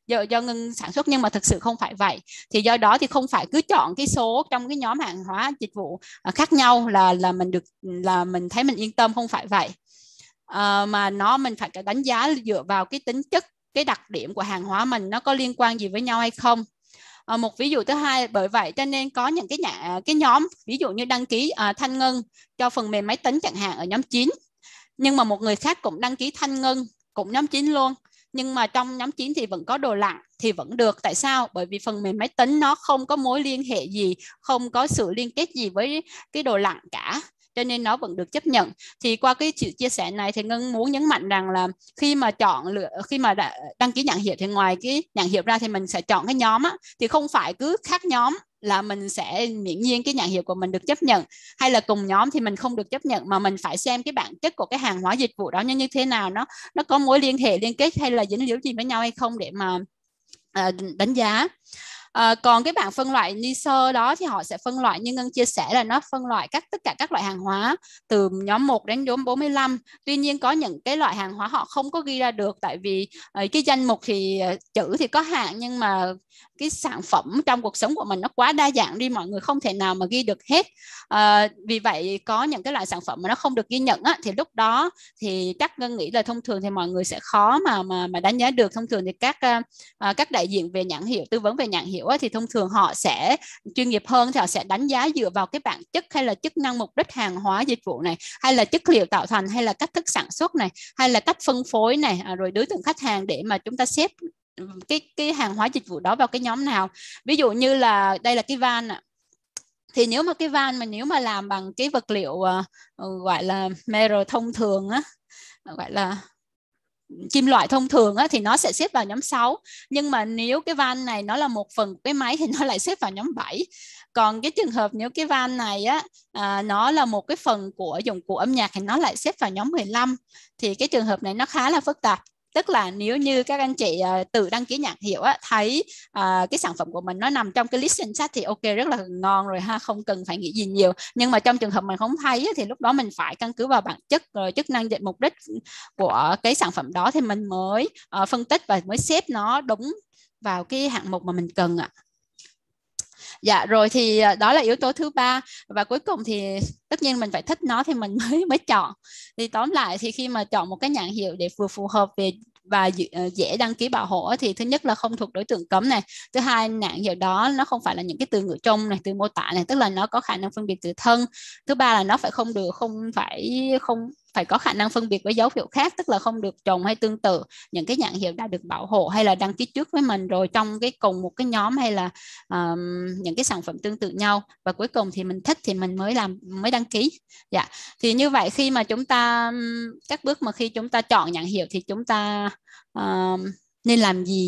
nhưng mà thực sự không phải vậy. Thì do đó thì không phải cứ chọn cái số trong cái nhóm hàng hóa dịch vụ khác nhau là mình thấy mình yên tâm, không phải vậy. Mà mình phải đánh giá dựa vào cái tính chất, cái đặc điểm của hàng hóa mình nó có liên quan gì với nhau hay không. Một ví dụ thứ hai, bởi vậy cho nên có những cái nhóm ví dụ như đăng ký Thanh Ngân cho phần mềm máy tính chẳng hạn ở nhóm 9, nhưng mà một người khác cũng đăng ký Thanh Ngân cũng nhóm 9 luôn, nhưng mà trong nhóm 9 thì vẫn có đồ lặn thì vẫn được. Tại sao? Bởi vì phần mềm máy tính nó không có mối liên hệ gì, không có sự liên kết gì với cái đồ lặn cả, cho nên nó vẫn được chấp nhận. Thì qua cái sự chia sẻ này thì Ngân muốn nhấn mạnh rằng là khi mà đăng ký nhãn hiệu thì ngoài cái nhãn hiệu ra thì mình sẽ chọn cái nhóm á, thì không phải cứ khác nhóm là mình sẽ miễn nhiên cái nhãn hiệu của mình được chấp nhận, hay là cùng nhóm thì mình không được chấp nhận, mà mình phải xem cái bản chất của cái hàng hóa dịch vụ đó như thế nào, nó có mối liên hệ liên kết hay là dính líu gì với nhau hay không để mà đánh giá. Còn cái bảng phân loại NISA đó thì họ sẽ phân loại như Ngân chia sẻ là nó phân loại tất cả các loại hàng hóa từ nhóm 1 đến nhóm 45. Tuy nhiên có những cái loại hàng hóa họ không có ghi ra được, tại vì cái danh mục thì chữ thì có hạn, nhưng mà cái sản phẩm trong cuộc sống của mình nó quá đa dạng đi, mọi người không thể nào mà ghi được hết. Vì vậy có những cái loại sản phẩm mà nó không được ghi nhận á, thì lúc đó thì chắc Ngân nghĩ là thông thường thì mọi người sẽ khó mà đánh giá được. Thông thường thì các đại diện về nhãn hiệu, tư vấn về nhãn hiệu á, thì thông thường họ sẽ chuyên nghiệp hơn, thì họ sẽ đánh giá dựa vào cái bản chất hay là chức năng, mục đích hàng hóa dịch vụ này, hay là chất liệu tạo thành, hay là cách thức sản xuất này, hay là cách phân phối này, rồi đối tượng khách hàng, để mà chúng ta xếp cái hàng hóa dịch vụ đó vào cái nhóm nào. Ví dụ như là đây là cái van ạ. Thì nếu mà cái van mà nếu mà làm bằng cái vật liệu gọi là metal thông thường á, gọi là kim loại thông thường á, thì nó sẽ xếp vào nhóm 6. Nhưng mà nếu cái van này nó là một phần của cái máy thì nó lại xếp vào nhóm 7. Còn cái trường hợp nếu cái van này á nó là một cái phần của dụng cụ âm nhạc thì nó lại xếp vào nhóm 15. Thì cái trường hợp này nó khá là phức tạp. Tức là nếu như các anh chị tự đăng ký nhãn hiệu á, thấy cái sản phẩm của mình nó nằm trong cái list danh sách thì ok, rất là ngon rồi ha, không cần phải nghĩ gì nhiều. Nhưng mà trong trường hợp mình không thấy á, thì lúc đó mình phải căn cứ vào bản chất rồi chức năng, mục đích của cái sản phẩm đó thì mình mới phân tích và mới xếp nó đúng vào cái hạng mục mà mình cần ạ. Dạ rồi, thì đó là yếu tố thứ 3. Và cuối cùng thì tất nhiên mình phải thích nó thì mình mới chọn. Thì tóm lại thì khi mà chọn một cái nhãn hiệu để vừa phù hợp về và dễ đăng ký bảo hộ thì thứ nhất là không thuộc đối tượng cấm này, thứ hai nhãn hiệu đó nó không phải là những cái từ ngữ trong này, từ mô tả này, tức là nó có khả năng phân biệt từ thân, thứ ba là nó không phải có khả năng phân biệt với dấu hiệu khác, tức là không được trùng hay tương tự những cái nhãn hiệu đã được bảo hộ hay là đăng ký trước với mình rồi trong cái cùng một cái nhóm, hay là những cái sản phẩm tương tự nhau. Và cuối cùng thì mình thích thì mình mới đăng ký. Dạ, thì như vậy khi mà chúng ta các bước mà khi chúng ta chọn nhãn hiệu thì chúng ta nên làm gì?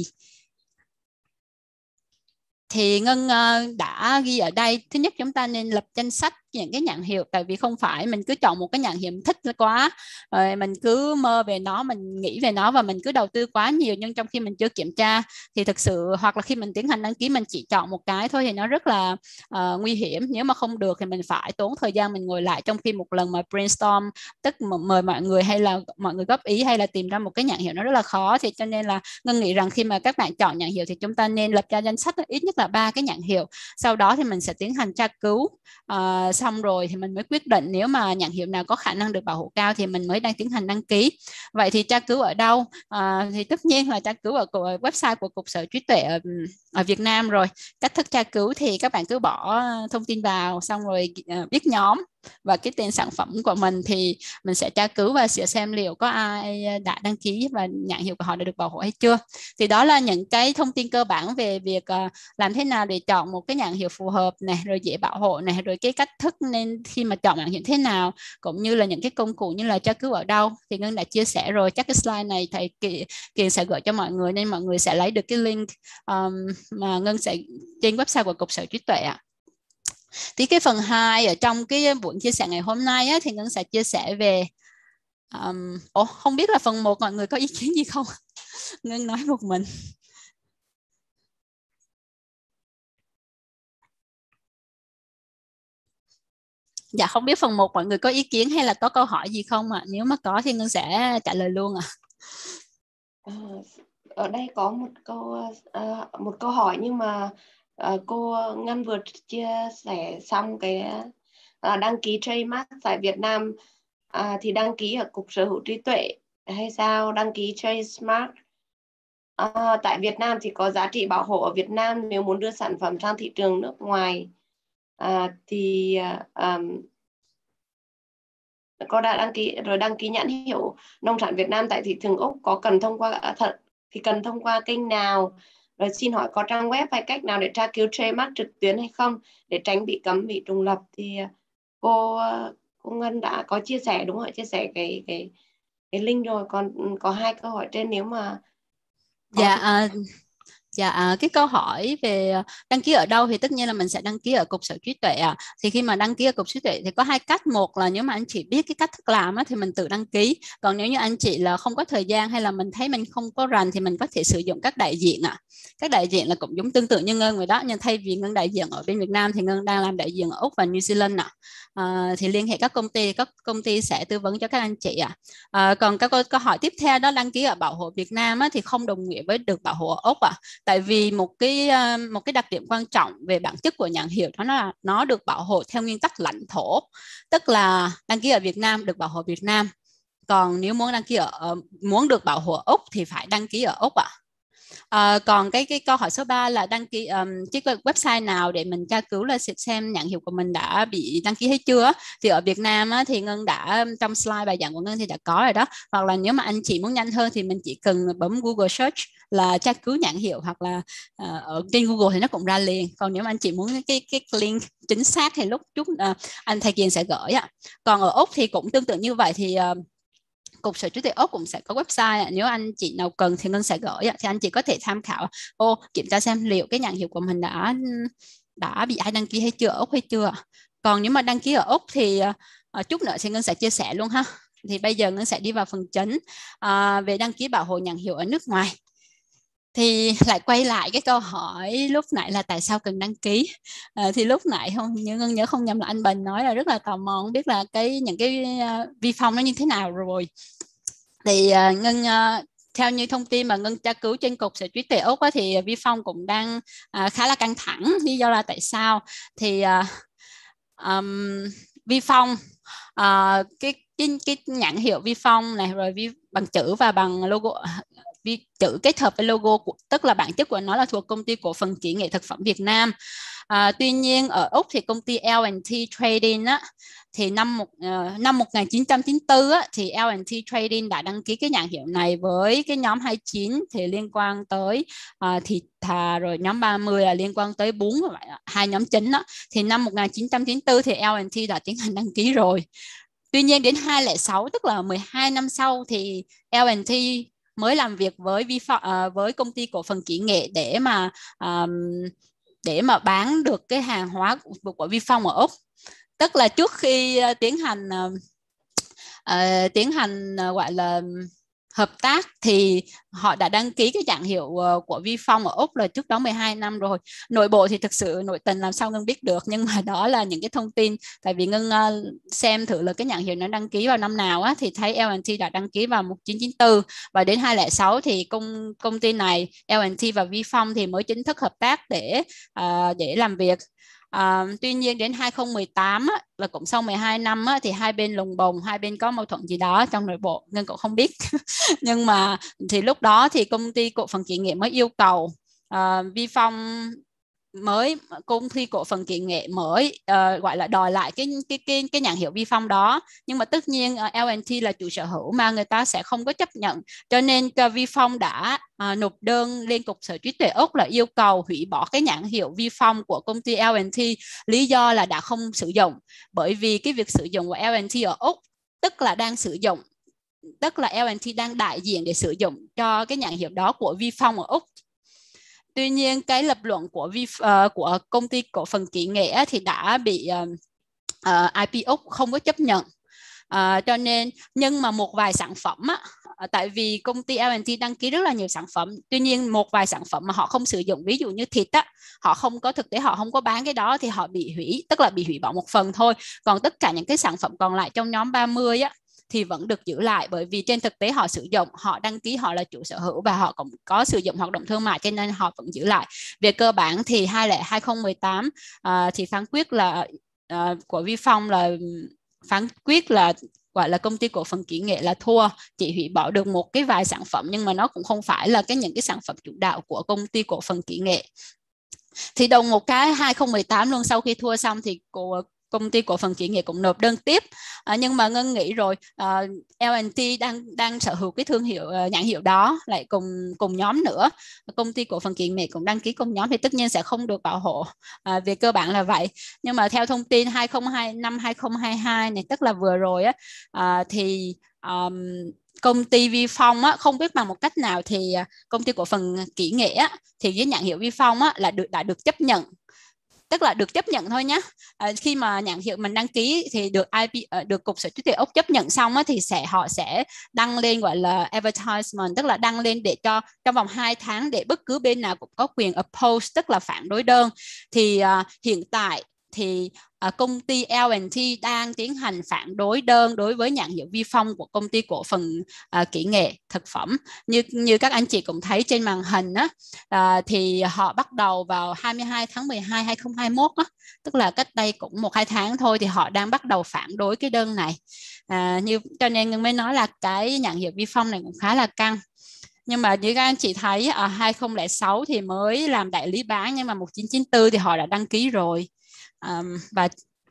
Thì Ngân đã ghi ở đây. Thứ nhất, chúng ta nên lập danh sách những cái nhãn hiệu, tại vì không phải mình cứ chọn một cái nhãn hiệu mình thích quá rồi mình cứ mơ về nó, mình nghĩ về nó và mình cứ đầu tư quá nhiều, nhưng trong khi mình chưa kiểm tra thì thực sự, hoặc là khi mình tiến hành đăng ký mình chỉ chọn một cái thôi thì nó rất là nguy hiểm. Nếu mà không được thì mình phải tốn thời gian mình ngồi lại, trong khi một lần mà brainstorm, tức mời mọi người hay là mọi người góp ý hay là tìm ra một cái nhãn hiệu nó rất là khó. Thì cho nên là Ngân nghĩ rằng khi mà các bạn chọn nhãn hiệu thì chúng ta nên lập ra danh sách ít nhất là 3 cái nhãn hiệu, sau đó thì mình sẽ tiến hành tra cứu, xong rồi thì mình mới quyết định nếu mà nhãn hiệu nào có khả năng được bảo hộ cao thì mình mới tiến hành đăng ký. Vậy thì tra cứu ở đâu? Thì tất nhiên là tra cứu ở website của Cục Sở Hữu trí tuệ ở Việt Nam rồi. Cách thức tra cứu thì các bạn cứ bỏ thông tin vào, xong rồi biết nhóm và cái tên sản phẩm của mình thì mình sẽ tra cứu và sẽ xem liệu có ai đã đăng ký và nhãn hiệu của họ đã được bảo hộ hay chưa. Thì đó là những cái thông tin cơ bản về việc làm thế nào để chọn một cái nhãn hiệu phù hợp này, rồi dễ bảo hộ này, rồi cái cách thức nên khi mà chọn nhãn hiệu thế nào, cũng như là những cái công cụ như là tra cứu ở đâu thì Ngân đã chia sẻ rồi. Chắc cái slide này thầy Kiền sẽ gửi cho mọi người nên mọi người sẽ lấy được cái link mà Ngân sẽ trên website của Cục Sở Hữu trí tuệ ạ. Thì cái phần 2 ở trong cái buổi chia sẻ ngày hôm nay á, thì Ngân sẽ chia sẻ về không biết là phần 1 mọi người có ý kiến gì không? Ngân nói một mình. Dạ, không biết phần 1 mọi người có ý kiến hay là có câu hỏi gì không ạ? Nếu mà có thì Ngân sẽ trả lời luôn ạ. Ở đây có một câu hỏi, nhưng mà cô Ngân vừa chia sẻ xong cái đăng ký trademark tại Việt Nam thì đăng ký ở Cục Sở Hữu trí tuệ hay sao? Đăng ký trademark tại Việt Nam thì có giá trị bảo hộ ở Việt Nam. Nếu muốn đưa sản phẩm sang thị trường nước ngoài thì cô đã đăng ký rồi. Đăng ký nhãn hiệu nông sản Việt Nam tại thị trường Úc có cần thông qua kênh nào? Rồi xin hỏi có trang web hay cách nào để tra cứu trademark trực tuyến hay không để tránh bị cấm, bị trùng lập? Thì cô Ngân đã có chia sẻ, đúng rồi, chia sẻ cái link rồi. Còn có 2 câu hỏi trên, nếu mà dạ Dạ, cái câu hỏi về đăng ký ở đâu thì tất nhiên là mình sẽ đăng ký ở Cục Sở Trí Tuệ Thì khi mà đăng ký ở Cục Sở Trí Tuệ thì có hai cách. Một là nếu mà anh chị biết cái cách thức làm thì mình tự đăng ký. Còn nếu như anh chị là không có thời gian hay là mình thấy mình không có rành thì mình có thể sử dụng các đại diện Các đại diện là cũng giống tương tự như Ngân vậy đó. Nhưng thay vì Ngân đại diện ở bên Việt Nam thì Ngân đang làm đại diện ở Úc và New Zealand thì liên hệ các công ty sẽ tư vấn cho các anh chị Còn các câu hỏi tiếp theo đó, đăng ký ở Bảo hộ Việt Nam thì không đồng nghĩa với được bảo hộ ở Úc Tại vì một cái đặc điểm quan trọng về bản chất của nhãn hiệu đó là nó được bảo hộ theo nguyên tắc lãnh thổ, tức là đăng ký ở Việt Nam được bảo hộ Việt Nam, còn nếu muốn đăng ký muốn được bảo hộ ở Úc thì phải đăng ký ở Úc Còn cái câu hỏi số 3 là đăng ký cái website nào để mình tra cứu là xem nhãn hiệu của mình đã bị đăng ký hay chưa thì ở Việt Nam thì Ngân đã trong slide bài giảng của Ngân thì đã có rồi đó. Hoặc là nếu mà anh chị muốn nhanh hơn thì mình chỉ cần bấm Google search là tra cứu nhãn hiệu, hoặc là ở trên Google thì nó cũng ra liền. Còn nếu mà anh chị muốn cái link chính xác thì lúc chút anh thầy Kiền sẽ gửi Còn ở Úc thì cũng tương tự như vậy, thì Cục Sở Trí Tuệ Úc cũng sẽ có website Nếu anh chị nào cần thì Ngân sẽ gửi thì anh chị có thể tham khảo kiểm tra xem liệu cái nhãn hiệu của mình đã bị ai đăng ký hay chưa ở Úc hay chưa. Còn nếu mà đăng ký ở Úc thì chút nữa thì Ngân sẽ chia sẻ luôn ha. Thì bây giờ Ngân sẽ đi vào phần chính về đăng ký bảo hộ nhãn hiệu ở nước ngoài. Thì lại quay lại cái câu hỏi lúc nãy là tại sao cần đăng ký. Thì lúc nãy Ngân nhớ không nhầm là anh Bình nói là rất là tò mò không biết là những cái vi phong nó như thế nào rồi. Thì Ngân theo như thông tin mà Ngân tra cứu trên Cục Sở Trí Tuệ Úc thì vi phong cũng đang khá là căng thẳng. Lý do là tại sao thì vi phong cái nhãn hiệu vi phong này rồi bằng chữ và bằng logo, chữ kết hợp với logo tức là bản chất của nó là thuộc Công ty Cổ phần Kỹ nghệ Thực phẩm Việt Nam. Tuy nhiên ở Úc thì công ty L&T Trading thì năm 1994 thì L&T Trading đã đăng ký cái nhãn hiệu này với cái nhóm 29 thì liên quan tới thịt thà, rồi nhóm 30 là liên quan tới bún, hai nhóm chính Thì năm 1994 thì L&T đã tiến hành đăng ký rồi. Tuy nhiên đến 2006 tức là 12 năm sau thì L&T mới làm việc với Công ty Cổ phần Kỹ nghệ để mà bán được cái hàng hóa của Vi Phong ở Úc. Tức là trước khi tiến hành gọi là hợp tác thì họ đã đăng ký cái nhãn hiệu của Vi Phong ở Úc là trước đó 12 năm rồi. Nội bộ thì thực sự nội tình làm sao Ngân biết được, nhưng mà đó là những cái thông tin. Tại vì Ngân xem thử là cái nhãn hiệu nó đăng ký vào năm nào thì thấy L&T đã đăng ký vào 1994 và đến 2006 thì công ty này L&T và Vi Phong thì mới chính thức hợp tác để làm việc. Tuy nhiên đến 2018 là cũng sau 12 năm thì hai bên lùng bùng, hai bên có mâu thuẫn gì đó trong nội bộ, Ngân cũng không biết. Nhưng mà thì lúc đó thì Công ty Cổ phần Kỹ nghệ mới yêu cầu Vi Phong Công ty Cổ phần Kỹ nghệ mới gọi là đòi lại cái nhãn hiệu Vi Phong đó. Nhưng mà tất nhiên L&T là chủ sở hữu mà người ta sẽ không có chấp nhận, cho nên Vi Phong đã nộp đơn lên Cục Sở Trí Tuệ Úc là yêu cầu hủy bỏ cái nhãn hiệu Vi Phong của công ty L&T. Lý do là đã không sử dụng, bởi vì cái việc sử dụng của L&T ở Úc tức là L&T đang đại diện để sử dụng cho cái nhãn hiệu đó của Vi Phong ở Úc. Tuy nhiên cái lập luận của Công ty Cổ phần Kỹ nghệ thì đã bị IP Úc không có chấp nhận. Cho nên nhưng mà một vài sản phẩm tại vì công ty L&T đăng ký rất là nhiều sản phẩm, tuy nhiên một vài sản phẩm mà họ không sử dụng, ví dụ như thịt họ không có thực tế họ không có bán cái đó thì họ bị hủy, tức là bị hủy bỏ một phần thôi. Còn tất cả những cái sản phẩm còn lại trong nhóm 30 thì vẫn được giữ lại, bởi vì trên thực tế họ sử dụng, họ đăng ký, họ là chủ sở hữu và họ cũng có sử dụng hoạt động thương mại, cho nên họ vẫn giữ lại. Về cơ bản thì 2018 thì phán quyết là của Vi Phong là phán quyết là gọi là Công ty Cổ phần Kỹ nghệ là thua, chỉ hủy bỏ được một cái vài sản phẩm, nhưng mà nó cũng không phải là những cái sản phẩm chủ đạo của Công ty Cổ phần Kỹ nghệ. Thì đồng một cái 2018 luôn, sau khi thua xong thì Công ty Cổ phần Kỹ nghệ cũng nộp đơn tiếp. Nhưng mà Ngân nghĩ rồi L&T đang sở hữu cái thương hiệu nhãn hiệu đó lại cùng nhóm nữa, Công ty Cổ phần Kỹ nghệ cũng đăng ký cùng nhóm thì tất nhiên sẽ không được bảo hộ. Về cơ bản là vậy. Nhưng mà theo thông tin năm 2022 này, tức là vừa rồi thì công ty Vi Phong á, không biết bằng một cách nào thì công ty cổ phần Kỹ Nghệ á, thì cái nhãn hiệu Vi Phong á, là đã được chấp nhận, tức là được chấp nhận thôi nhé. Khi mà nhãn hiệu mình đăng ký thì được được Cục Sở hữu trí tuệ Úc chấp nhận xong á, thì họ sẽ đăng lên gọi là advertisement, tức là đăng lên để cho trong vòng 2 tháng để bất cứ bên nào cũng có quyền oppose, tức là phản đối đơn. Thì hiện tại thì công ty L&T đang tiến hành phản đối đơn đối với nhãn hiệu Vi Phong của công ty cổ phần Kỹ Nghệ thực phẩm. Như các anh chị cũng thấy trên màn hình á, thì họ bắt đầu vào 22 tháng 12 2021 á, tức là cách đây cũng 1-2 tháng thôi, thì họ đang bắt đầu phản đối cái đơn này. Cho nên Ngân mới nói là cái nhãn hiệu Vi Phong này cũng khá là căng. Nhưng mà như các anh chị thấy 2006 thì mới làm đại lý bán, nhưng mà 1994 thì họ đã đăng ký rồi. Và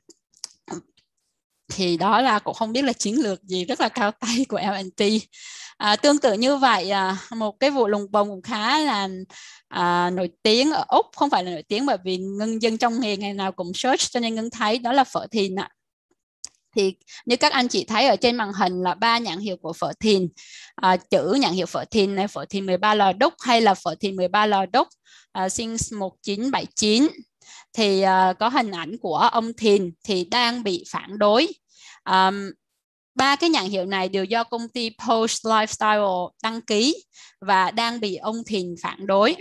thì đó là cũng không biết là chiến lược gì rất là cao tay của L&T. Tương tự như vậy, một cái vụ lùng bùng cũng khá là nổi tiếng ở Úc, không phải là nổi tiếng bởi vì Ngân dân trong nghề ngày nào cũng search, cho nên Ngân thấy đó là phở Thìn ạ. Thì như các anh chị thấy ở trên màn hình là 3 nhãn hiệu của phở Thìn. Chữ nhãn hiệu phở Thìn này, phở Thìn 13 lò đúc hay là phở Thìn 13 lò đúc, since 1979. Thì có hình ảnh của ông Thìn thì đang bị phản đối. 3 cái nhãn hiệu này đều do công ty Post Lifestyle đăng ký và đang bị ông Thìn phản đối.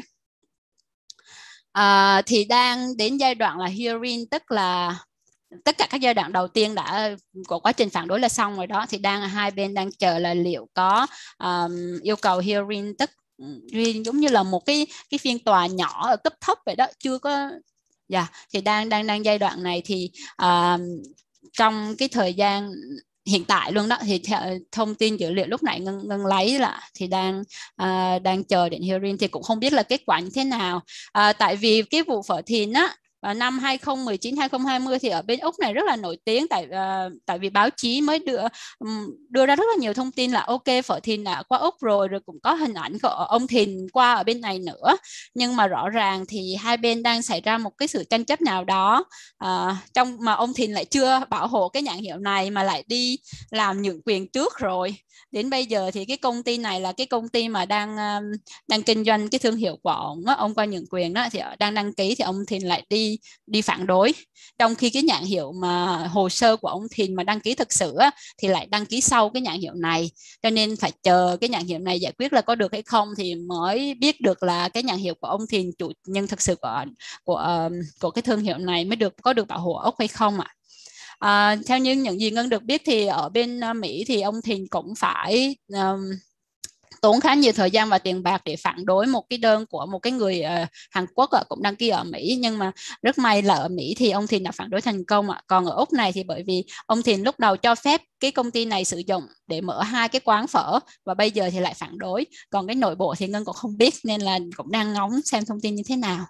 Thì đang đến giai đoạn là hearing, tức là tất cả các giai đoạn đầu tiên của quá trình phản đối là xong rồi đó, thì hai bên đang chờ là liệu có yêu cầu hearing, tức giống như là một cái phiên tòa nhỏ ở cấp thấp vậy đó, chưa có. Thì đang giai đoạn này. Thì trong cái thời gian hiện tại luôn đó, thì thông tin dữ liệu lúc nãy Ngân lấy là thì đang chờ đến hearing, thì cũng không biết là kết quả như thế nào. Tại vì cái vụ phở Thìn á, vào năm 2019-2020 thì ở bên Úc này rất là nổi tiếng, tại vì báo chí mới đưa ra rất là nhiều thông tin là ok, phở Thìn đã qua Úc rồi cũng có hình ảnh của ông Thìn qua ở bên này nữa. Nhưng mà rõ ràng thì hai bên đang xảy ra một cái sự tranh chấp nào đó, mà ông Thìn lại chưa bảo hộ cái nhãn hiệu này mà lại đi làm nhượng quyền trước rồi. Đến bây giờ thì cái công ty này là cái công ty mà đang kinh doanh cái thương hiệu của ông qua nhượng quyền đó, thì đang đăng ký, thì ông Thìn lại đi phản đối, trong khi cái nhãn hiệu mà hồ sơ của ông Thìn mà đăng ký thực sự á, thì lại đăng ký sau cái nhãn hiệu này. Cho nên phải chờ cái nhãn hiệu này giải quyết là có được hay không thì mới biết được là cái nhãn hiệu của ông Thìn, chủ nhân thực sự của cái thương hiệu này mới có được bảo hộ ở Úc hay không ạ. Theo như những gì Ngân được biết thì ở bên Mỹ thì ông Thìn cũng phải tốn khá nhiều thời gian và tiền bạc để phản đối một cái đơn của một cái người Hàn Quốc cũng đăng ký ở Mỹ. Nhưng mà rất may là ở Mỹ thì ông Thìn đã phản đối thành công ạ. Còn ở Úc này thì bởi vì ông Thìn lúc đầu cho phép cái công ty này sử dụng để mở 2 cái quán phở, và bây giờ thì lại phản đối. Còn cái nội bộ thì Ngân cũng không biết, nên là cũng đang ngóng xem thông tin như thế nào.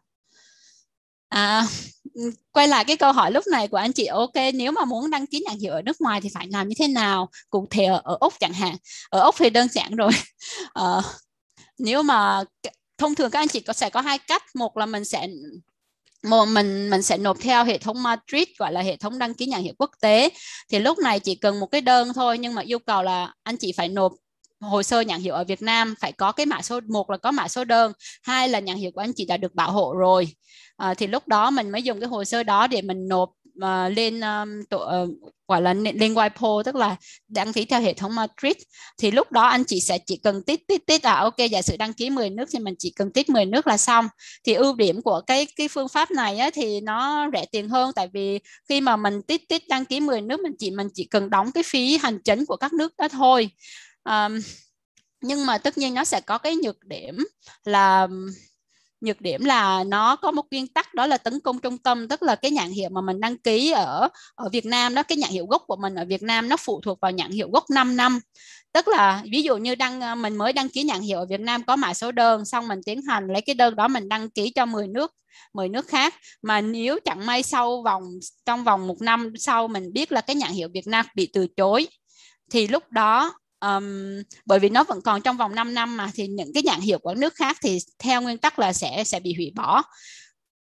Quay lại cái câu hỏi lúc này của anh chị, ok, nếu mà muốn đăng ký nhãn hiệu ở nước ngoài thì phải làm như thế nào, cụ thể ở Úc chẳng hạn. Ở Úc thì đơn giản rồi. Nếu mà thông thường các anh chị sẽ có 2 cách. Một là mình sẽ nộp theo hệ thống Madrid, gọi là hệ thống đăng ký nhãn hiệu quốc tế. Thì lúc này chỉ cần một cái đơn thôi, nhưng mà yêu cầu là anh chị phải nộp hồ sơ nhãn hiệu ở Việt Nam, phải có cái mã số, một là có mã số đơn, 2 là nhãn hiệu của anh chị đã được bảo hộ rồi. Thì lúc đó mình mới dùng cái hồ sơ đó để mình nộp lên gọi là lên WIPO, tức là đăng ký theo hệ thống Madrid. Thì lúc đó anh chị sẽ chỉ cần tít ok, giả sử đăng ký 10 nước thì mình chỉ cần tít 10 nước là xong. Thì ưu điểm của cái phương pháp này á, thì nó rẻ tiền hơn, tại vì khi mà mình tít đăng ký 10 nước, mình chỉ cần đóng cái phí hành chính của các nước đó thôi. Nhưng mà tất nhiên nó sẽ có cái nhược điểm là nó có một nguyên tắc, đó là tấn công trung tâm, tức là cái nhãn hiệu mà mình đăng ký ở Việt Nam đó, cái nhãn hiệu gốc của mình ở Việt Nam nó phụ thuộc vào nhãn hiệu gốc 5 năm. Tức là ví dụ như mình mới đăng ký nhãn hiệu ở Việt Nam có mã số đơn, xong mình tiến hành lấy cái đơn đó mình đăng ký cho 10 nước khác. Mà nếu chẳng may trong vòng 1 năm sau mình biết là cái nhãn hiệu Việt Nam bị từ chối, thì lúc đó bởi vì nó vẫn còn trong vòng 5 năm mà, thì những cái nhãn hiệu của nước khác thì theo nguyên tắc là sẽ bị hủy bỏ.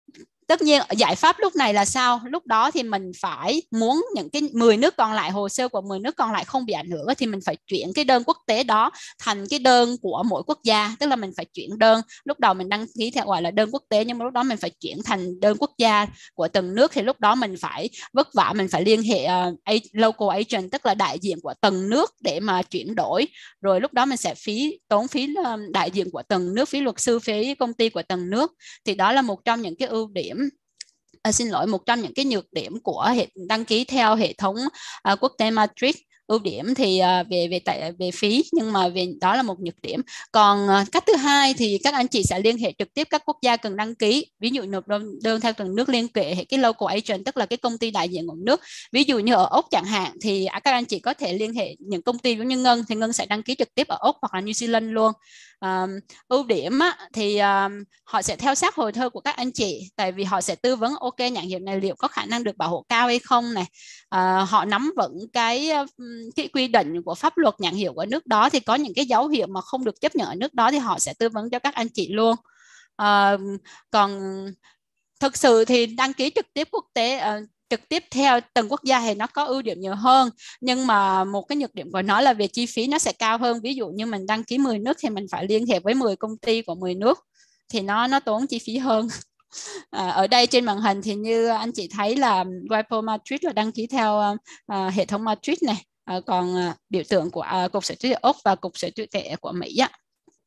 Tất nhiên giải pháp lúc này là sao? Lúc đó thì mình phải muốn những cái 10 nước còn lại, hồ sơ của 10 nước còn lại không bị ảnh hưởng thì mình phải chuyển cái đơn quốc tế đó thành cái đơn của mỗi quốc gia. Tức là mình phải chuyển đơn. Lúc đầu mình đăng ký theo gọi là đơn quốc tế, nhưng mà lúc đó mình phải chuyển thành đơn quốc gia của từng nước. Thì lúc đó mình phải vất vả, mình phải liên hệ local agent, tức là đại diện của từng nước để mà chuyển đổi. Rồi lúc đó mình sẽ tốn phí đại diện của từng nước, phí luật sư, phí công ty của từng nước. Thì đó là một trong những cái ưu điểm, một trong những cái nhược điểm của đăng ký theo hệ thống quốc tế Matrix. Ưu điểm thì về phí, nhưng mà đó là một nhược điểm. Còn cách thứ hai thì các anh chị sẽ liên hệ trực tiếp các quốc gia cần đăng ký, ví dụ nộp đơn theo từng nước, liên hệ cái local agent, tức là cái công ty đại diện của nước. Ví dụ như ở Úc chẳng hạn thì các anh chị có thể liên hệ những công ty giống như Ngân, thì Ngân sẽ đăng ký trực tiếp ở Úc hoặc là New Zealand luôn. Ưu điểm thì họ sẽ theo sát hồ sơ của các anh chị, tại vì họ sẽ tư vấn ok nhãn hiệu này liệu có khả năng được bảo hộ cao hay không này. Họ nắm vững cái quy định của pháp luật nhãn hiệu của nước đó, thì có những cái dấu hiệu mà không được chấp nhận ở nước đó thì họ sẽ tư vấn cho các anh chị luôn. Còn thực sự thì đăng ký trực tiếp quốc tế, trực tiếp theo từng quốc gia thì nó có ưu điểm nhiều hơn, nhưng mà một cái nhược điểm của nó là về chi phí nó sẽ cao hơn. Ví dụ như mình đăng ký 10 nước thì mình phải liên hệ với 10 công ty của 10 nước thì nó tốn chi phí hơn. Ở đây trên màn hình thì như anh chị thấy là WIPO Matrix là đăng ký theo hệ thống Matrix này, còn biểu tượng của Cục Sở hữu trí tuệ Úc và Cục Sở hữu trí tuệ của Mỹ á.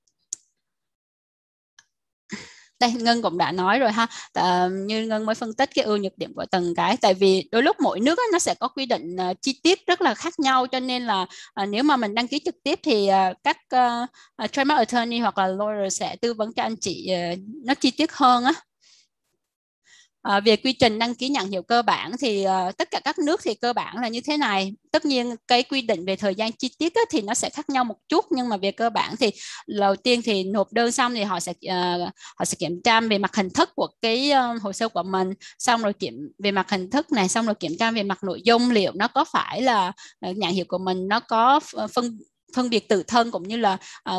Đây, Ngân cũng đã nói rồi ha, như Ngân mới phân tích cái ưu nhược điểm của từng cái. Tại vì đôi lúc mỗi nước nó sẽ có quy định chi tiết rất là khác nhau, cho nên là nếu mà mình đăng ký trực tiếp thì các trademark attorney hoặc là lawyer sẽ tư vấn cho anh chị nó chi tiết hơn á. Về quy trình đăng ký nhãn hiệu cơ bản thì tất cả các nước thì cơ bản là như thế này. Tất nhiên cái quy định về thời gian chi tiết thì nó sẽ khác nhau một chút, nhưng mà về cơ bản thì đầu tiên thì nộp đơn xong thì họ sẽ kiểm tra về mặt hình thức của cái hồ sơ của mình, xong rồi về mặt hình thức này, xong rồi kiểm tra về mặt nội dung liệu nó có phải là nhãn hiệu của mình nó có phân biệt tự thân cũng như là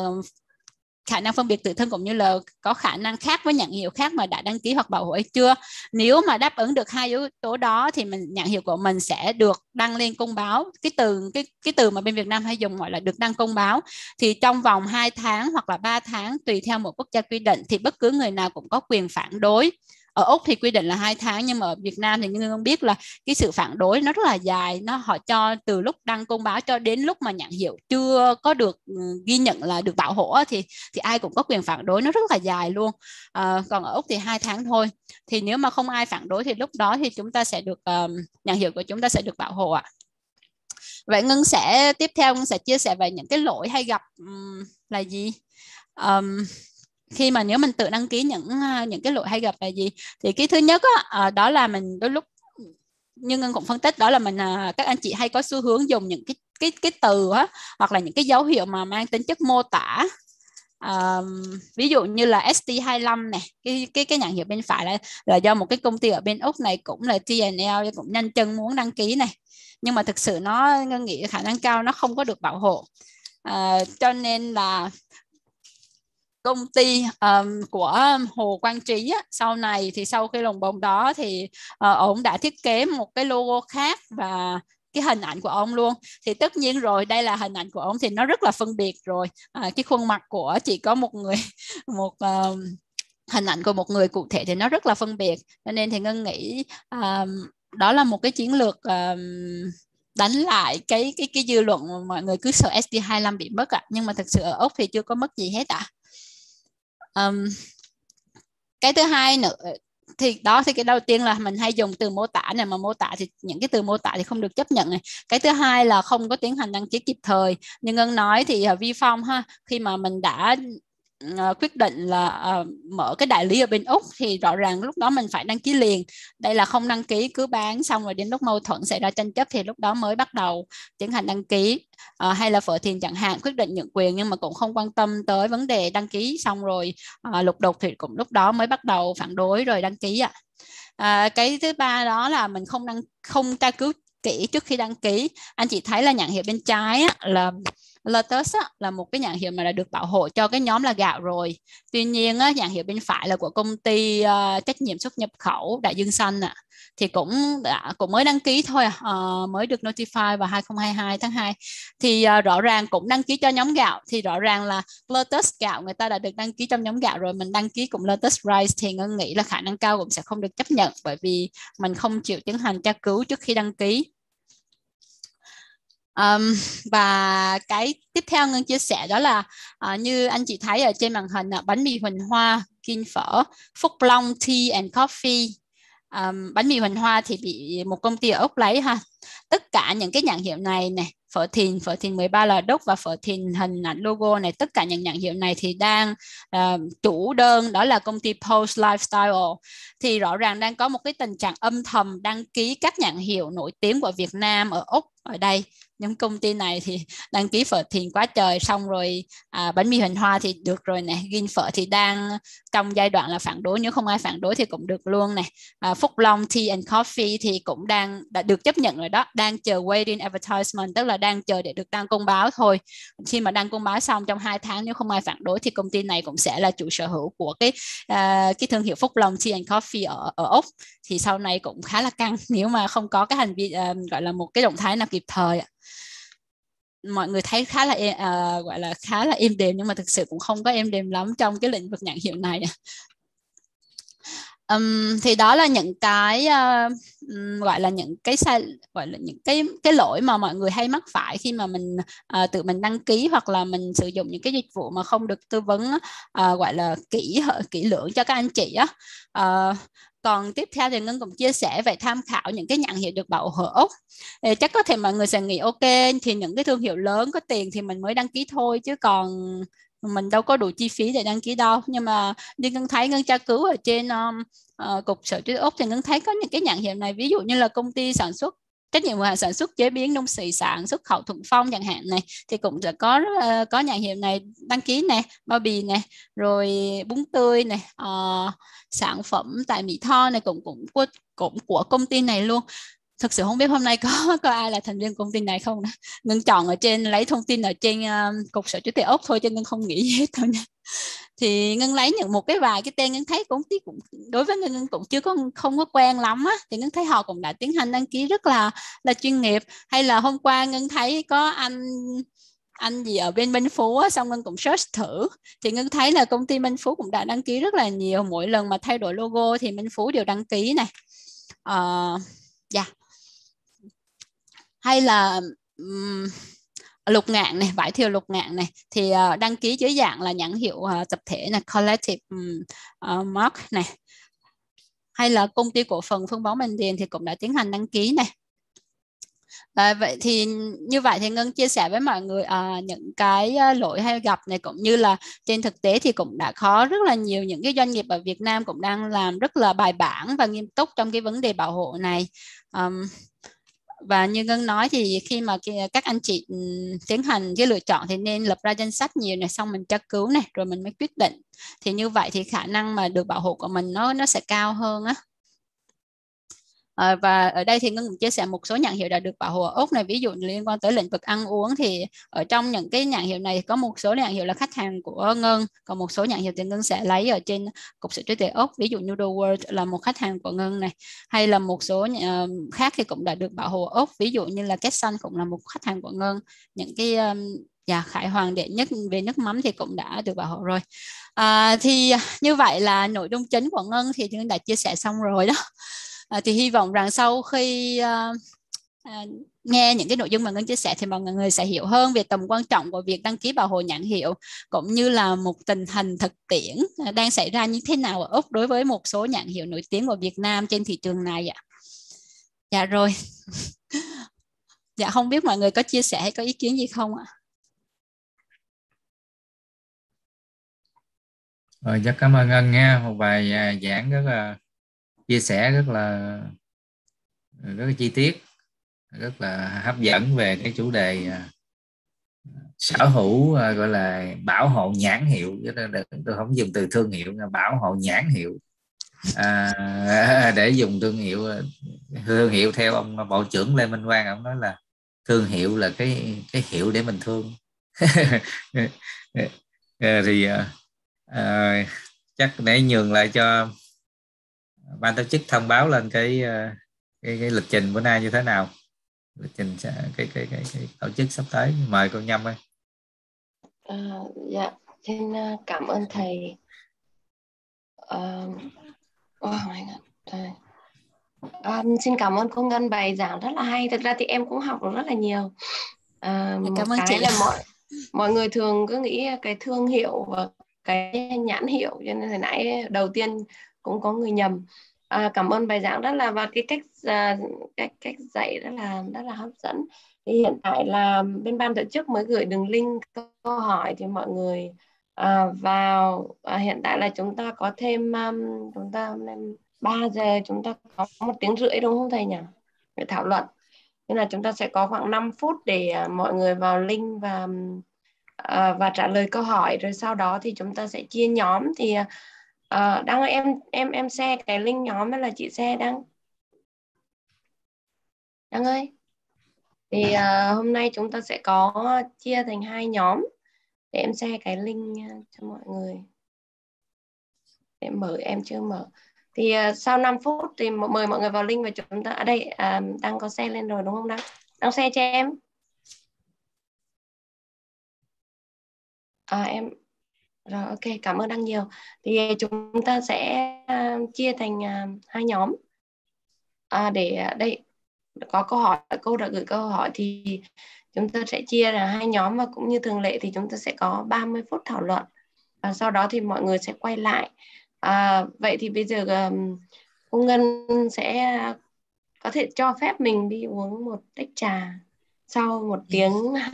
khả năng phân biệt tự thân, cũng như là có khả năng khác với nhãn hiệu khác mà đã đăng ký hoặc bảo hộ hay chưa. Nếu mà đáp ứng được hai yếu tố đó thì nhãn hiệu của mình sẽ được đăng lên công báo. Cái từ mà bên Việt Nam hay dùng gọi là được đăng công báo, thì trong vòng 2 tháng hoặc là 3 tháng tùy theo một quốc gia quy định thì bất cứ người nào cũng có quyền phản đối. Ở Úc thì quy định là 2 tháng, nhưng mà ở Việt Nam thì như không biết là cái sự phản đối nó rất là dài, họ cho từ lúc đăng công báo cho đến lúc mà nhãn hiệu chưa có được ghi nhận là được bảo hộ thì ai cũng có quyền phản đối, nó rất là dài luôn. Còn ở Úc thì 2 tháng thôi. Thì nếu mà không ai phản đối thì lúc đó thì chúng ta sẽ được nhãn hiệu của chúng ta sẽ được bảo hộ ạ. Vậy Ngân sẽ tiếp theo Ngân sẽ chia sẻ về những cái lỗi hay gặp là gì. Khi mà nếu mình tự đăng ký những cái lỗi hay gặp là gì, thì cái thứ nhất đó là mình đôi lúc như Ngân cũng phân tích, đó là các anh chị hay có xu hướng dùng những cái từ hoặc là những cái dấu hiệu mà mang tính chất mô tả. Ví dụ như là ST25 này, cái nhãn hiệu bên phải là do một cái công ty ở bên Úc này cũng là TNL, cũng nhanh chân muốn đăng ký này, nhưng mà thực sự Ngân nghĩ khả năng cao nó không có được bảo hộ. Cho nên là công ty của Hồ Quang Trí sau này thì sau cái lồng bồng đó thì ông đã thiết kế một cái logo khác và cái hình ảnh của ông luôn. Thì tất nhiên rồi, đây là hình ảnh của ông thì nó rất là phân biệt rồi. Cái khuôn mặt của chỉ có một hình ảnh của một người cụ thể thì nó rất là phân biệt. Cho nên thì Ngân nghĩ đó là một cái chiến lược đánh lại cái dư luận mà mọi người cứ sợ SD25 bị mất nhưng mà thực sự ở Úc thì chưa có mất gì hết Cái thứ hai nữa thì cái đầu tiên là mình hay dùng từ mô tả này, mà mô tả thì những cái từ mô tả thì không được chấp nhận này. Cái thứ hai là không có tiến hành đăng ký kịp thời. Như Ngân nói thì vi phong khi mà mình đã quyết định là mở cái đại lý ở bên Úc thì rõ ràng lúc đó mình phải đăng ký liền. Đây là không đăng ký, cứ bán xong rồi đến lúc mâu thuẫn xảy ra tranh chấp thì lúc đó mới bắt đầu tiến hành đăng ký. Hay là Phở Thiền chẳng hạn, quyết định nhượng quyền nhưng mà cũng không quan tâm tới vấn đề đăng ký, xong rồi lục đục thì cũng lúc đó mới bắt đầu phản đối rồi đăng ký Cái thứ ba đó là mình không tra cứu kỹ trước khi đăng ký. Anh chị thấy là nhãn hiệu bên trái Lotus á, là một cái nhãn hiệu mà đã được bảo hộ cho cái nhóm là gạo rồi. Tuy nhiên á, nhãn hiệu bên phải là của công ty trách nhiệm xuất nhập khẩu Đại Dương Xanh thì cũng mới đăng ký thôi, mới được notify vào 2022 tháng 2. Thì rõ ràng cũng đăng ký cho nhóm gạo, thì rõ ràng là Lotus gạo người ta đã được đăng ký trong nhóm gạo rồi, mình đăng ký cùng Lotus Rice thì Ngân nghĩ là khả năng cao cũng sẽ không được chấp nhận, bởi vì mình không chịu tiến hành tra cứu trước khi đăng ký. Và cái tiếp theo Ngân chia sẻ đó là như anh chị thấy ở trên màn hình bánh mì Huỳnh Hoa, Kin Phở, Phúc Long Tea and Coffee. Bánh mì Huỳnh Hoa thì bị một công ty ở Úc lấy ha. Tất cả những cái nhãn hiệu này này, Phở Thìn 13 là đúc và Phở Thìn hình ảnh logo này, tất cả những nhãn hiệu này thì đang chủ đơn đó là công ty Post Lifestyle. Thì rõ ràng đang có một cái tình trạng âm thầm đăng ký các nhãn hiệu nổi tiếng của Việt Nam ở Úc ở đây. Những công ty này thì đăng ký Phở Thìn quá trời, xong rồi bánh mì Huỳnh Hoa thì được rồi này, Gin Phở thì đang trong giai đoạn là phản đối, nếu không ai phản đối thì cũng được luôn này. Phúc Long Tea and Coffee thì cũng đã được chấp nhận rồi đó, đang chờ waiting advertisement, tức là đang chờ để được đăng công báo thôi. Khi mà đăng công báo xong trong 2 tháng nếu không ai phản đối thì công ty này cũng sẽ là chủ sở hữu của cái thương hiệu Phúc Long Tea and Coffee ở Úc. Thì sau này cũng khá là căng nếu mà không có cái hành vi gọi là một cái động thái nào kịp thời. Mọi người thấy khá là gọi là khá là êm đềm, nhưng mà thực sự cũng không có êm đềm lắm trong cái lĩnh vực nhãn hiệu này. Thì đó là những cái gọi là những cái sai, gọi là những cái lỗi mà mọi người hay mắc phải khi mà mình tự mình đăng ký hoặc là mình sử dụng những cái dịch vụ mà không được tư vấn gọi là kỹ lưỡng cho các anh chị á. Còn tiếp theo thì Ngân cũng chia sẻ về tham khảo những cái nhãn hiệu được bảo hộ Úc. Chắc có thể mọi người sẽ nghĩ ok thì những cái thương hiệu lớn có tiền thì mình mới đăng ký thôi, chứ còn mình đâu có đủ chi phí để đăng ký đâu. Nhưng mà như Ngân thấy, Ngân tra cứu ở trên Cục Sở Trí Úc thì Ngân thấy có những cái nhãn hiệu này, ví dụ như là công ty sản xuất trách nhiệm hữu hạn sản xuất chế biến nông thủy sản xuất khẩu Thuận Phong chẳng hạn này, thì cũng sẽ có nhãn hiệu này đăng ký nè, bao bì nè, rồi bún tươi này, sản phẩm tại Mỹ Tho này cũng của công ty này luôn. Thực sự không biết hôm nay có ai là thành viên công ty này không. Ngân chọn ở trên, lấy thông tin ở trên Cục Sở Hữu trí Úc thôi, cho Ngân không nghĩ gì hết đâu nha. Thì Ngân lấy những một cái vài cái tên Ngân thấy cũng đối với Ngân cũng không có quen lắm á, thì Ngân thấy họ cũng đã tiến hành đăng ký rất là chuyên nghiệp. Hay là hôm qua Ngân thấy có anh gì ở bên Minh Phú á, xong Ngân cũng search thử thì Ngân thấy là công ty Minh Phú cũng đã đăng ký rất là nhiều. Mỗi lần mà thay đổi logo thì Minh Phú đều đăng ký này. Hay là Lục Ngạn này, vải thiều Lục Ngạn này thì đăng ký dưới dạng là nhãn hiệu tập thể này, collective mark này. Hay là công ty cổ phần phân bón Bình Điền thì cũng đã tiến hành đăng ký này. Vậy thì như vậy thì Ngân chia sẻ với mọi người những cái lỗi hay gặp này, cũng như là trên thực tế thì cũng đã có rất là nhiều những cái doanh nghiệp ở Việt Nam cũng đang làm rất là bài bản và nghiêm túc trong cái vấn đề bảo hộ này. Và như Ngân nói thì khi mà các anh chị tiến hành cái lựa chọn thì nên lập ra danh sách nhiều này, xong mình tra cứu này rồi mình mới quyết định. Thì như vậy thì khả năng mà được bảo hộ của mình nó sẽ cao hơn á. Và ở đây thì Ngân cũng chia sẻ một số nhãn hiệu đã được bảo hộ ở Úc này. Ví dụ liên quan tới lĩnh vực ăn uống thì ở trong những cái nhãn hiệu này có một số nhãn hiệu là khách hàng của Ngân, còn một số nhãn hiệu thì Ngân sẽ lấy ở trên Cục Sở Trí Tuệ Úc. Ví dụ Noodle World là một khách hàng của Ngân này, hay là một số khác thì cũng đã được bảo hộ ở Úc. Ví dụ như là Ketsun cũng là một khách hàng của Ngân. Những cái Khải Hoàng đệ nhất về nước mắm thì cũng đã được bảo hộ rồi. Thì như vậy là nội dung chính của Ngân thì Ngân đã chia sẻ xong rồi đó. Thì hy vọng rằng sau khi nghe những cái nội dung mà Ngân chia sẻ thì mọi người sẽ hiểu hơn về tầm quan trọng của việc đăng ký bảo hộ nhãn hiệu, cũng như là một tình hình thực tiễn đang xảy ra như thế nào ở Úc đối với một số nhãn hiệu nổi tiếng của Việt Nam trên thị trường này ạ. Dạ rồi. Dạ không biết mọi người có chia sẻ hay có ý kiến gì không ạ? Rồi, rất cảm ơn Ngân nha, một bài giảng rất là chia sẻ rất là chi tiết, rất là hấp dẫn về cái chủ đề sở hữu, gọi là bảo hộ nhãn hiệu. Tôi không dùng từ thương hiệu, bảo hộ nhãn hiệu. Để dùng thương hiệu theo ông Bộ trưởng Lê Minh Quang, ông nói là thương hiệu là cái hiệu để mình thương. Thì chắc để nhường lại cho ban tổ chức thông báo lên cái lịch trình bữa nay như thế nào, lịch trình cái tổ chức sắp tới. Mời cô Nhâm ơi. Dạ, xin cảm ơn thầy. Oh my God. Xin cảm ơn cô Ngân, bài giảng rất là hay. Thực ra thì em cũng học được rất là nhiều. Một Cảm ơn cái chị. là mọi người thường cứ nghĩ cái thương hiệu và cái nhãn hiệu, cho nên hồi nãy đầu tiên cũng có người nhầm. Cảm ơn bài giảng rất là, và cái cách dạy rất là hấp dẫn. Thì hiện tại là bên ban tổ chức mới gửi đường link câu hỏi thì mọi người vào. Hiện tại là chúng ta có thêm 3 giờ chúng ta có 1 tiếng rưỡi đúng không thầy nhỉ, để thảo luận. Nên là chúng ta sẽ có khoảng 5 phút để mọi người vào link và trả lời câu hỏi, rồi sau đó thì chúng ta sẽ chia nhóm. Thì Đăng ơi, em share cái link nhóm hay là chị share Đăng? Đăng ơi. Thì hôm nay chúng ta sẽ có chia thành 2 nhóm, để em share cái link cho mọi người. Để mở, em chưa mở. Thì sau 5 phút thì mời mọi người vào link và chúng ta ở đây Đăng có share lên rồi đúng không Đăng? Đăng share cho em. Em rồi, ok, cảm ơn Đăng nhiều. Thì chúng ta sẽ chia thành 2 nhóm. Để đây có câu hỏi, cô đã gửi câu hỏi thì chúng ta sẽ chia ra 2 nhóm, và cũng như thường lệ thì chúng ta sẽ có 30 phút thảo luận. Sau đó thì mọi người sẽ quay lại. Vậy thì bây giờ cô Ngân sẽ có thể cho phép mình đi uống một tách trà sau 1 tiếng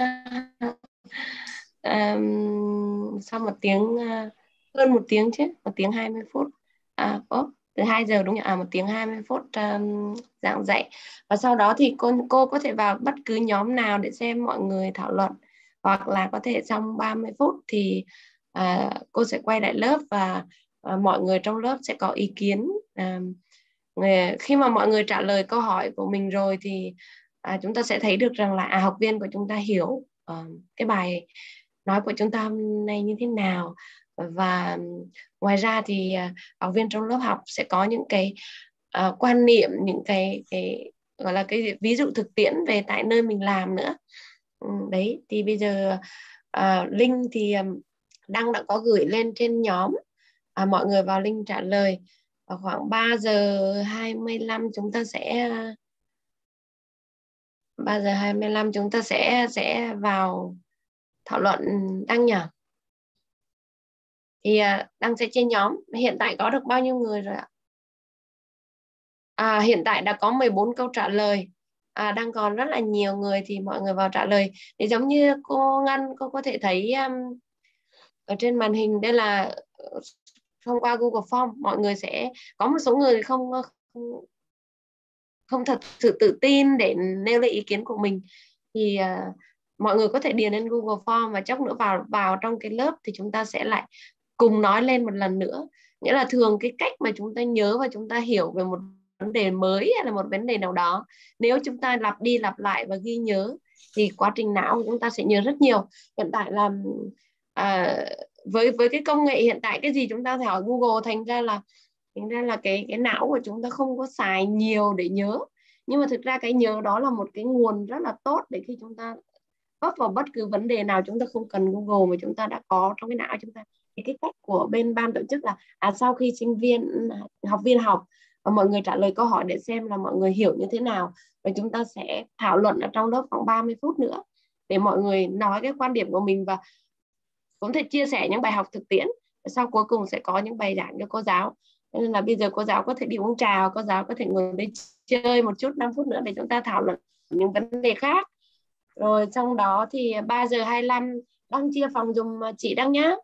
sau 1 tiếng, hơn 1 tiếng chứ, 1 tiếng 20 phút. Từ 2 giờ đúng không? 1 tiếng 20 phút giảng dạy. Và sau đó thì cô có thể vào bất cứ nhóm nào để xem mọi người thảo luận, hoặc là có thể trong 30 phút thì cô sẽ quay lại lớp và mọi người trong lớp sẽ có ý kiến. Khi mà mọi người trả lời câu hỏi của mình rồi thì chúng ta sẽ thấy được rằng là học viên của chúng ta hiểu cái bài nói của chúng ta hôm nay như thế nào. Và ngoài ra thì học viên trong lớp học sẽ có những cái quan niệm, những cái gọi là cái ví dụ thực tiễn về tại nơi mình làm nữa. Đấy, thì bây giờ link thì Đăng đã có gửi lên trên nhóm. Mọi người vào link trả lời. Và khoảng 3 giờ 25 chúng ta sẽ 3 giờ 25 chúng ta sẽ vào thảo luận Đăng nhỉ? Thì Đăng sẽ trên nhóm. Hiện tại có được bao nhiêu người rồi ạ? Hiện tại đã có 14 câu trả lời. Đang còn rất là nhiều người thì mọi người vào trả lời. Thì giống như cô Ngân, cô có thể thấy ở trên màn hình đây là thông qua Google Form, mọi người sẽ có một số người không thật sự tự tin để nêu lên ý kiến của mình, thì mọi người có thể điền lên Google Form và chốc nữa vào trong cái lớp thì chúng ta sẽ lại cùng nói lên một lần nữa. Nghĩa là thường cái cách mà chúng ta nhớ và chúng ta hiểu về một vấn đề mới hay là một vấn đề nào đó, nếu chúng ta lặp đi lặp lại và ghi nhớ thì quá trình não của chúng ta sẽ nhớ rất nhiều. Hiện tại là với cái công nghệ hiện tại, cái gì chúng ta phải hỏi Google, thành ra là cái não của chúng ta không có xài nhiều để nhớ. Nhưng mà thực ra cái nhớ đó là một cái nguồn rất là tốt để khi chúng ta vấp vào bất cứ vấn đề nào, chúng ta không cần Google mà chúng ta đã có trong cái não chúng ta. Thì cái cách của bên ban tổ chức là sau khi học viên học và mọi người trả lời câu hỏi để xem là mọi người hiểu như thế nào, và chúng ta sẽ thảo luận ở trong lớp khoảng 30 phút nữa để mọi người nói cái quan điểm của mình và cũng thể chia sẻ những bài học thực tiễn. Sau cuối cùng sẽ có những bài giảng cho cô giáo. Nên là bây giờ cô giáo có thể đi uống trà, cô giáo có thể ngồi đây chơi một chút, 5 phút nữa để chúng ta thảo luận những vấn đề khác. Rồi trong đó thì 3 giờ 25 Đăng chia phòng dùm chị Đăng nhá.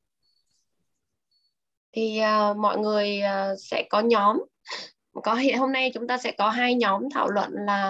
Thì mọi người sẽ có nhóm. Hôm nay chúng ta sẽ có 2 nhóm thảo luận là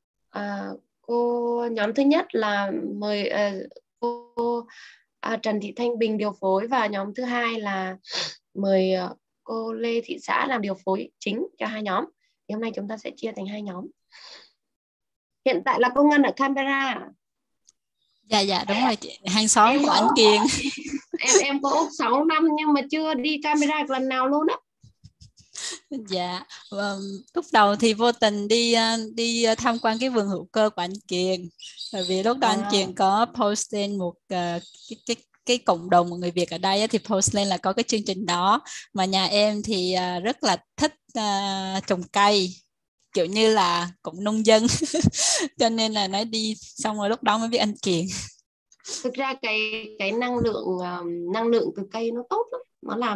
nhóm thứ nhất là mời cô Trần Thị Thanh Bình điều phối, và nhóm thứ hai là mời cô Lê Thị Xã làm điều phối chính cho 2 nhóm. Thì hôm nay chúng ta sẽ chia thành 2 nhóm. Hiện tại là cô Ngân ở Canberra. Dạ đúng rồi chị, hàng xóm Em của anh có Kiên. em có Úc 6 năm nhưng mà chưa đi camera lần nào luôn á. Dạ, lúc đầu thì vô tình đi tham quan cái vườn hữu cơ của anh Kiên, bởi vì lúc đó anh Kiên có post lên một cái cộng đồng của người Việt ở đây thì post lên là có cái chương trình đó, mà nhà em thì rất là thích trồng cây, kiểu như là cũng nông dân cho nên là nói đi, xong rồi lúc đó mới biết anh Kiên. Thực ra cái năng lượng từ cây nó tốt lắm,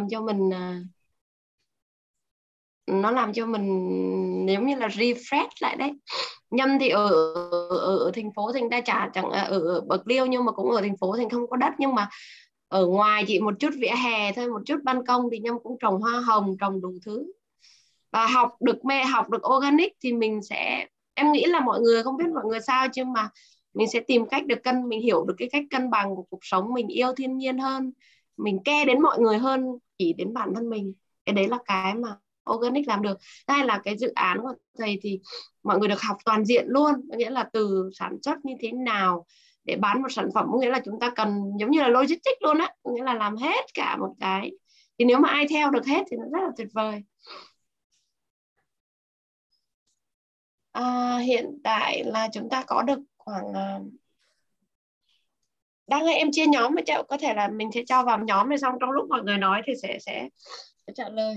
nó làm cho mình giống như là refresh lại đấy. Nhâm thì ở thành phố Thành Đa Chả, chẳng ở Bạc Liêu, nhưng mà cũng ở thành phố Thành không có đất, nhưng mà ở ngoài chỉ một chút vỉa hè thôi, một chút ban công thì Nhâm cũng trồng hoa hồng, trồng đủ thứ. Và học được organic thì em nghĩ là mọi người, không biết mọi người sao, chứ mà mình sẽ tìm cách mình hiểu được cái cách cân bằng của cuộc sống, mình yêu thiên nhiên hơn, mình care đến mọi người hơn chỉ đến bản thân mình. Cái đấy là cái mà organic làm được. Hay là cái dự án của thầy thì mọi người được học toàn diện luôn, có nghĩa là từ sản xuất như thế nào để bán một sản phẩm, có nghĩa là chúng ta cần giống như là logistics luôn á, có nghĩa là làm hết cả một cái. Thì nếu mà ai theo được hết thì nó rất là tuyệt vời. Hiện tại là chúng ta có được khoảng đang em chia nhóm mà có thể là mình sẽ cho vào nhóm này, xong trong lúc mọi người nói thì sẽ trả lời.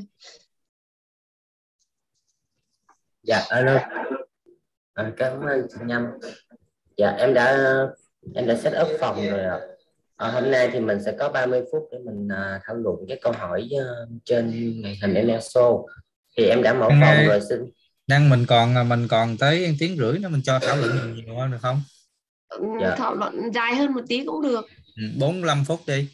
Dạ alo, cảm ơn chị Nhâm. Dạ em đã set up phòng rồi ạ. Hôm nay thì mình sẽ có 30 phút để mình thảo luận cái câu hỏi trên màn hình ML Show. Thì em đã mở phòng rồi, xin. Mình còn tới 1 tiếng rưỡi nữa, mình cho thảo luận nhiều hơn được không? Dạ. Thảo luận dài hơn một tí cũng được. 45 phút đi.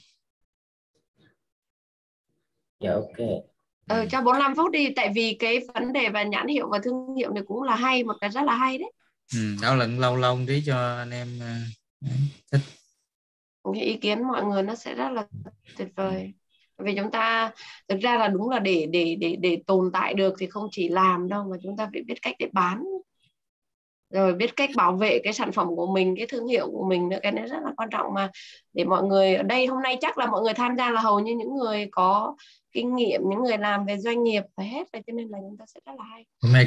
Dạ ok. Cho 45 phút đi, tại vì cái vấn đề về nhãn hiệu và thương hiệu này cũng là một cái rất là hay đấy. Thảo luận lâu tí cho anh em thích. Cái ý kiến mọi người nó sẽ rất là tuyệt vời. Vì chúng ta thực ra là đúng là để tồn tại được thì không chỉ làm đâu, mà chúng ta phải biết cách để bán, rồi biết cách bảo vệ cái sản phẩm của mình, cái thương hiệu của mình nữa. Cái này rất là quan trọng, mà để mọi người ở đây hôm nay chắc là mọi người tham gia là hầu như những người có kinh nghiệm, những người làm về doanh nghiệp phải hết rồi, cho nên là chúng ta sẽ rất là hay.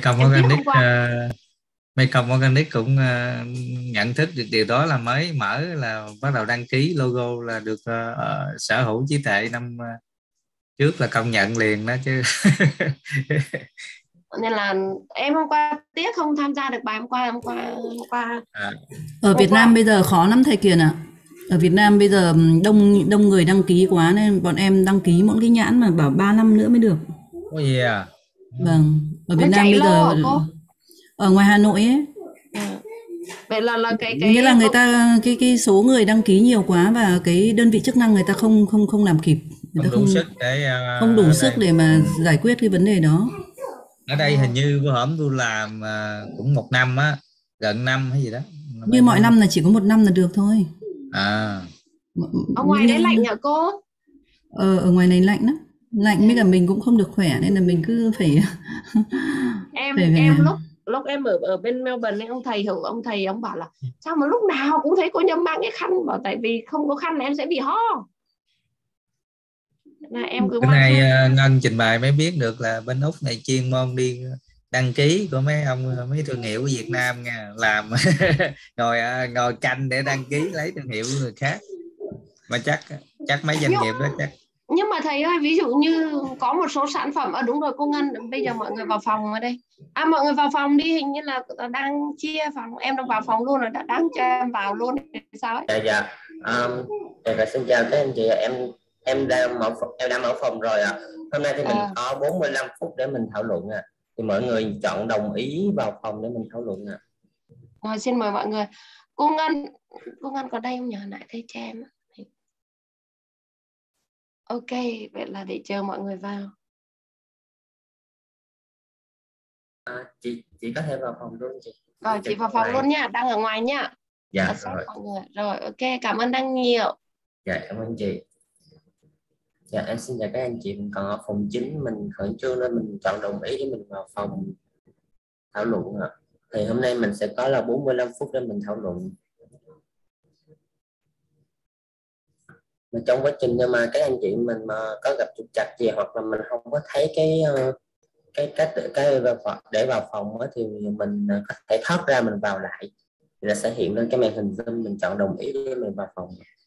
Mekong Organic cũng nhận thức được điều đó, là mới mở là bắt đầu đăng ký logo là được sở hữu trí tuệ năm trước là công nhận liền đó chứ. Nên là em hôm qua tiếc không tham gia được bài hôm qua. Ở Việt Nam bây giờ khó lắm thầy Kiền ạ. Ở Việt Nam bây giờ đông người đăng ký quá nên bọn em đăng ký mỗi cái nhãn mà bảo 3 năm nữa mới được. Có gì à? Vâng, ở Việt Nam bây giờ ở ngoài Hà Nội ấy. Vậy là cái nghĩa là người ta cái số người đăng ký nhiều quá và cái đơn vị chức năng người ta không làm kịp, người ta không đủ sức để mà giải quyết cái vấn đề đó. Ở đây hình như bữa hổm tôi làm cũng 1 năm á, gần năm hay gì đó. Như mọi năm là chỉ có 1 năm là được thôi. Ở ngoài đấy lạnh hả cô? Ở ngoài này lạnh lắm, lạnh với cả mình cũng không được khỏe nên là mình cứ phải em lúc em ở bên Melbourne, ông bảo là sao mà lúc nào cũng thấy cô Nhâm mang cái khăn, bảo tại vì không có khăn là em sẽ bị ho. Là em cứ bữa nay Ngân trình bày mới biết được là bên Úc này chuyên môn đi đăng ký của mấy thương hiệu của Việt Nam nha, làm ngồi canh để đăng ký lấy thương hiệu của người khác, mà chắc mấy doanh nghiệp đó chắc. Nhưng mà thầy ơi, ví dụ như có một số sản phẩm đúng rồi cô Ngân, bây giờ mọi người vào phòng ở đây, mọi người vào phòng đi, hình như là đang chia phòng, em đang vào phòng luôn rồi, đang cho em vào luôn sao ấy? Dạ xin chào các anh chị, em đang mở phòng rồi ạ. Hôm nay thì mình có 45 phút để mình thảo luận ạ. Thì mọi người chọn đồng ý vào phòng để mình thảo luận ạ. Rồi xin mời mọi người. Cô Ngân có đây không nhờ lại thấy cho em. Ok, vậy là để chờ mọi người vào. Chị có thể vào phòng luôn chị. Rồi chị vào phòng luôn nha, đang ở ngoài nha. Dạ rồi. Mọi người. Rồi ok, cảm ơn Đăng nhiều. Dạ cảm ơn chị. Dạ em xin chào các anh chị, mình còn ở phòng chính, mình khẩn trương nên mình chọn đồng ý để mình vào phòng thảo luận ạ. Thì hôm nay mình sẽ có là 45 phút để mình thảo luận. mà trong quá trình nhưng mà các anh chị mình mà có gặp trục trặc gì hoặc là mình không có thấy cái cách cái để vào phòng đó, thì mình có thể thoát ra mình vào lại thì nó sẽ hiện lên cái màn hình Zoom, mình chọn đồng ý để mình vào phòng.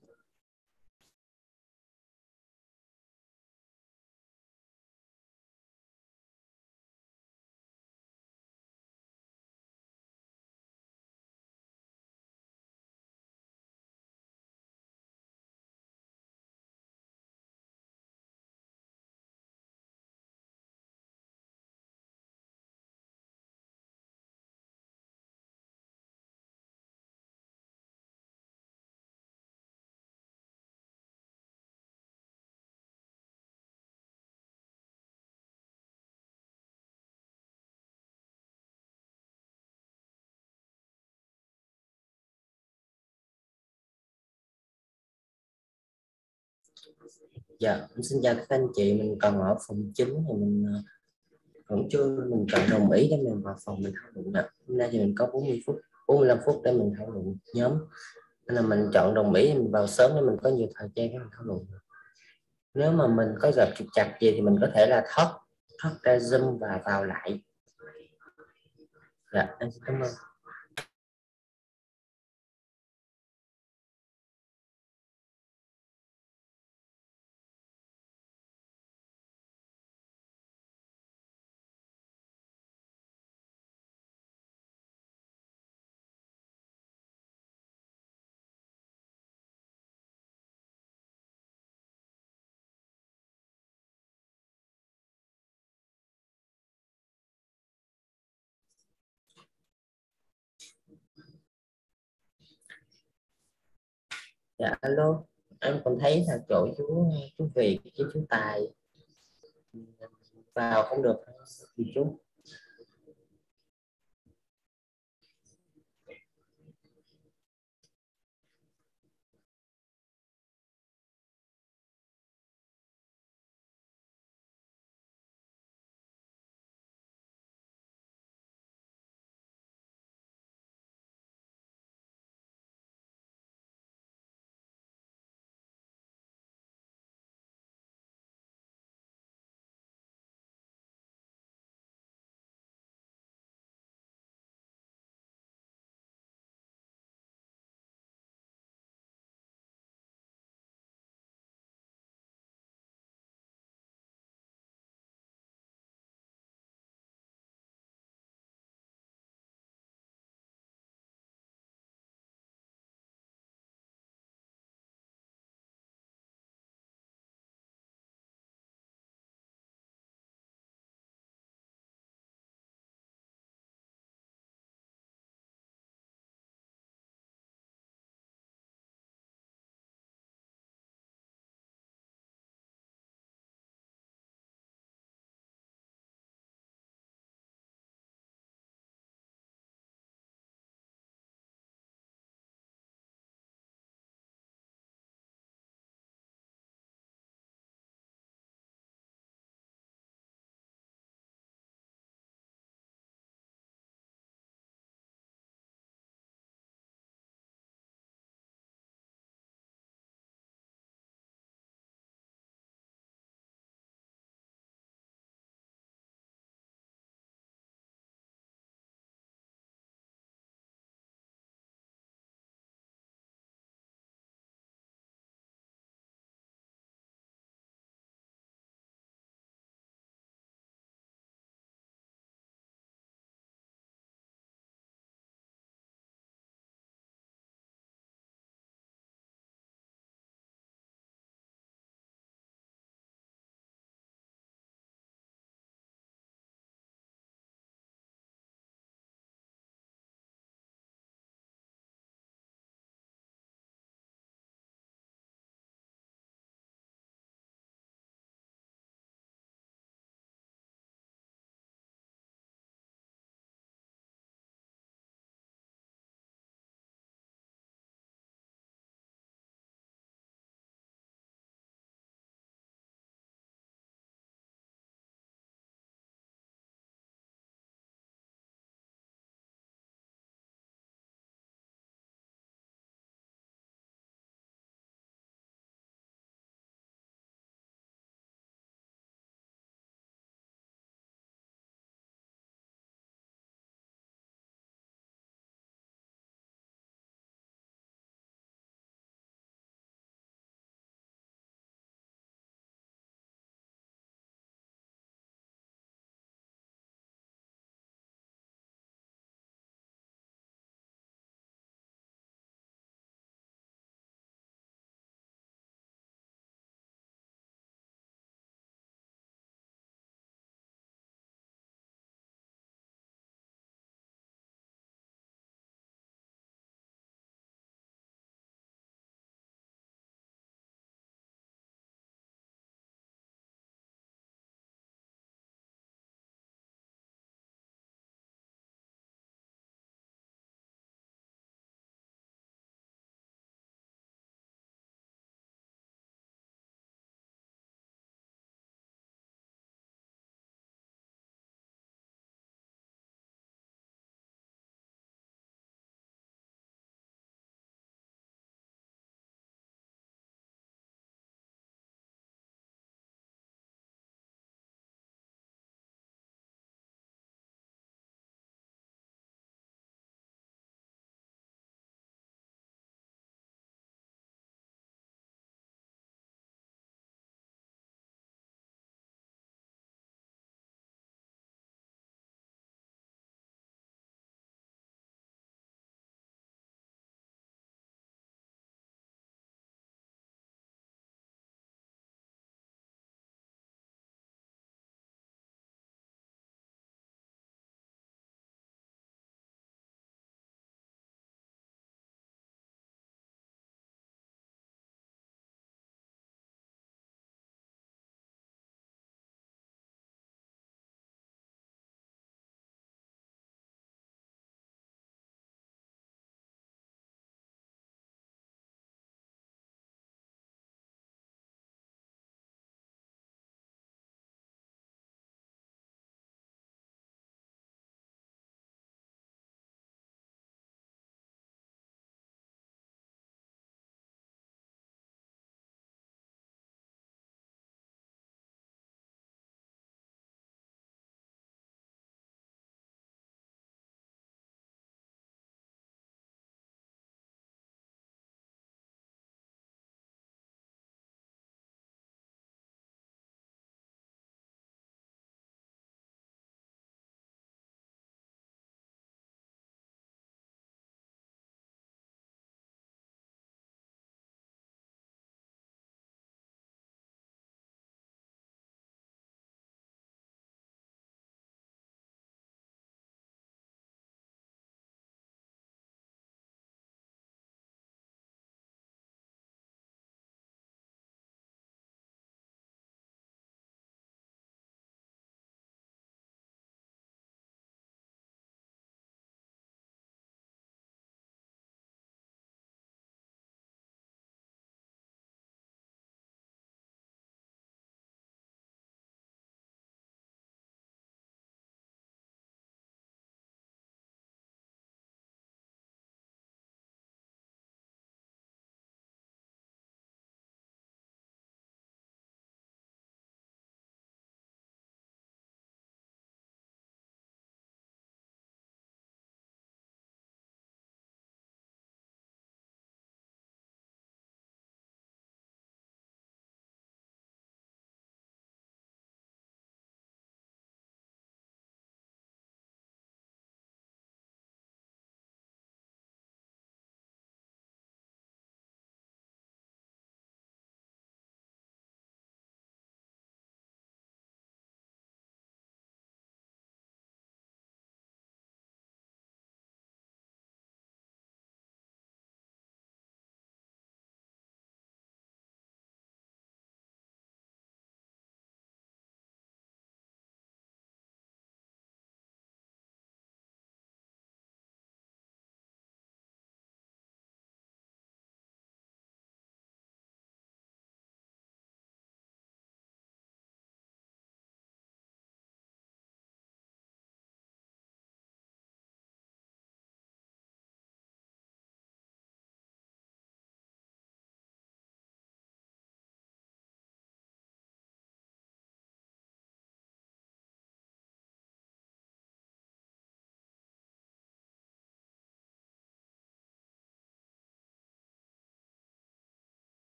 Dạ, xin chào các anh chị, mình còn ở phòng chính thì mình vẫn chưa, mình chọn đồng ý để mình vào phòng mình thảo luận ạ. Hôm nay thì mình có 40 phút, 45 phút để mình thảo luận nhóm, nên là mình chọn đồng ý mình vào sớm để mình có nhiều thời gian để mình thảo luận. Nếu mà mình có gặp trục trặc gì thì mình có thể là thoát ra Zoom và vào lại. Dạ, em xin cảm ơn. Dạ, alo, em còn thấy là chỗ chú Việt với chú Tài vào không được thì chú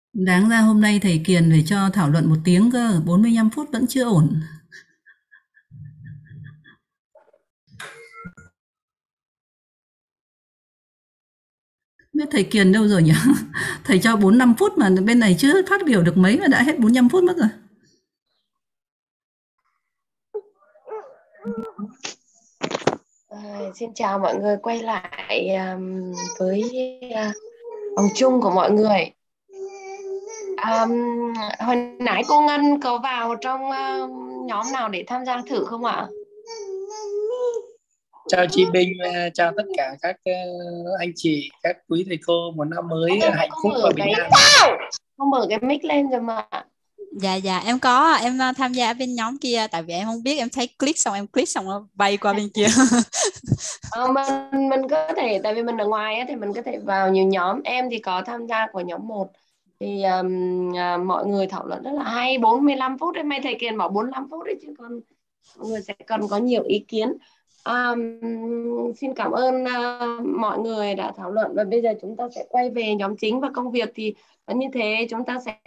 Đáng ra hôm nay thầy Kiền phải cho thảo luận 1 tiếng cơ, 45 phút vẫn chưa ổn. Biết thầy Kiền đâu rồi nhỉ? Thầy cho 4-5 phút mà bên này chưa phát biểu được mấy mà đã hết 45 phút mất rồi. Xin chào mọi người, quay lại với vòng chung của mọi người. Hồi nãy cô Ngân có vào trong nhóm nào để tham gia thử không ạ? Chào chị Bình và chào tất cả các anh chị, các quý thầy cô, một năm mới hạnh phúc và bình an. Không mở cái mic lên rồi mà. Dạ em có, em tham gia ở bên nhóm kia, tại vì em không biết, em thấy click xong nó bay qua bên kia. Mình có thể, tại vì mình ở ngoài ấy, thì mình có thể vào nhiều nhóm. Em thì có tham gia của nhóm 1 thì mọi người thảo luận rất là hay, 45 phút đấy, may thầy Kiền bảo 45 phút đấy chứ còn mọi người sẽ cần có nhiều ý kiến. Xin cảm ơn mọi người đã thảo luận, và bây giờ chúng ta sẽ quay về nhóm chính và công việc. Thì như thế chúng ta sẽ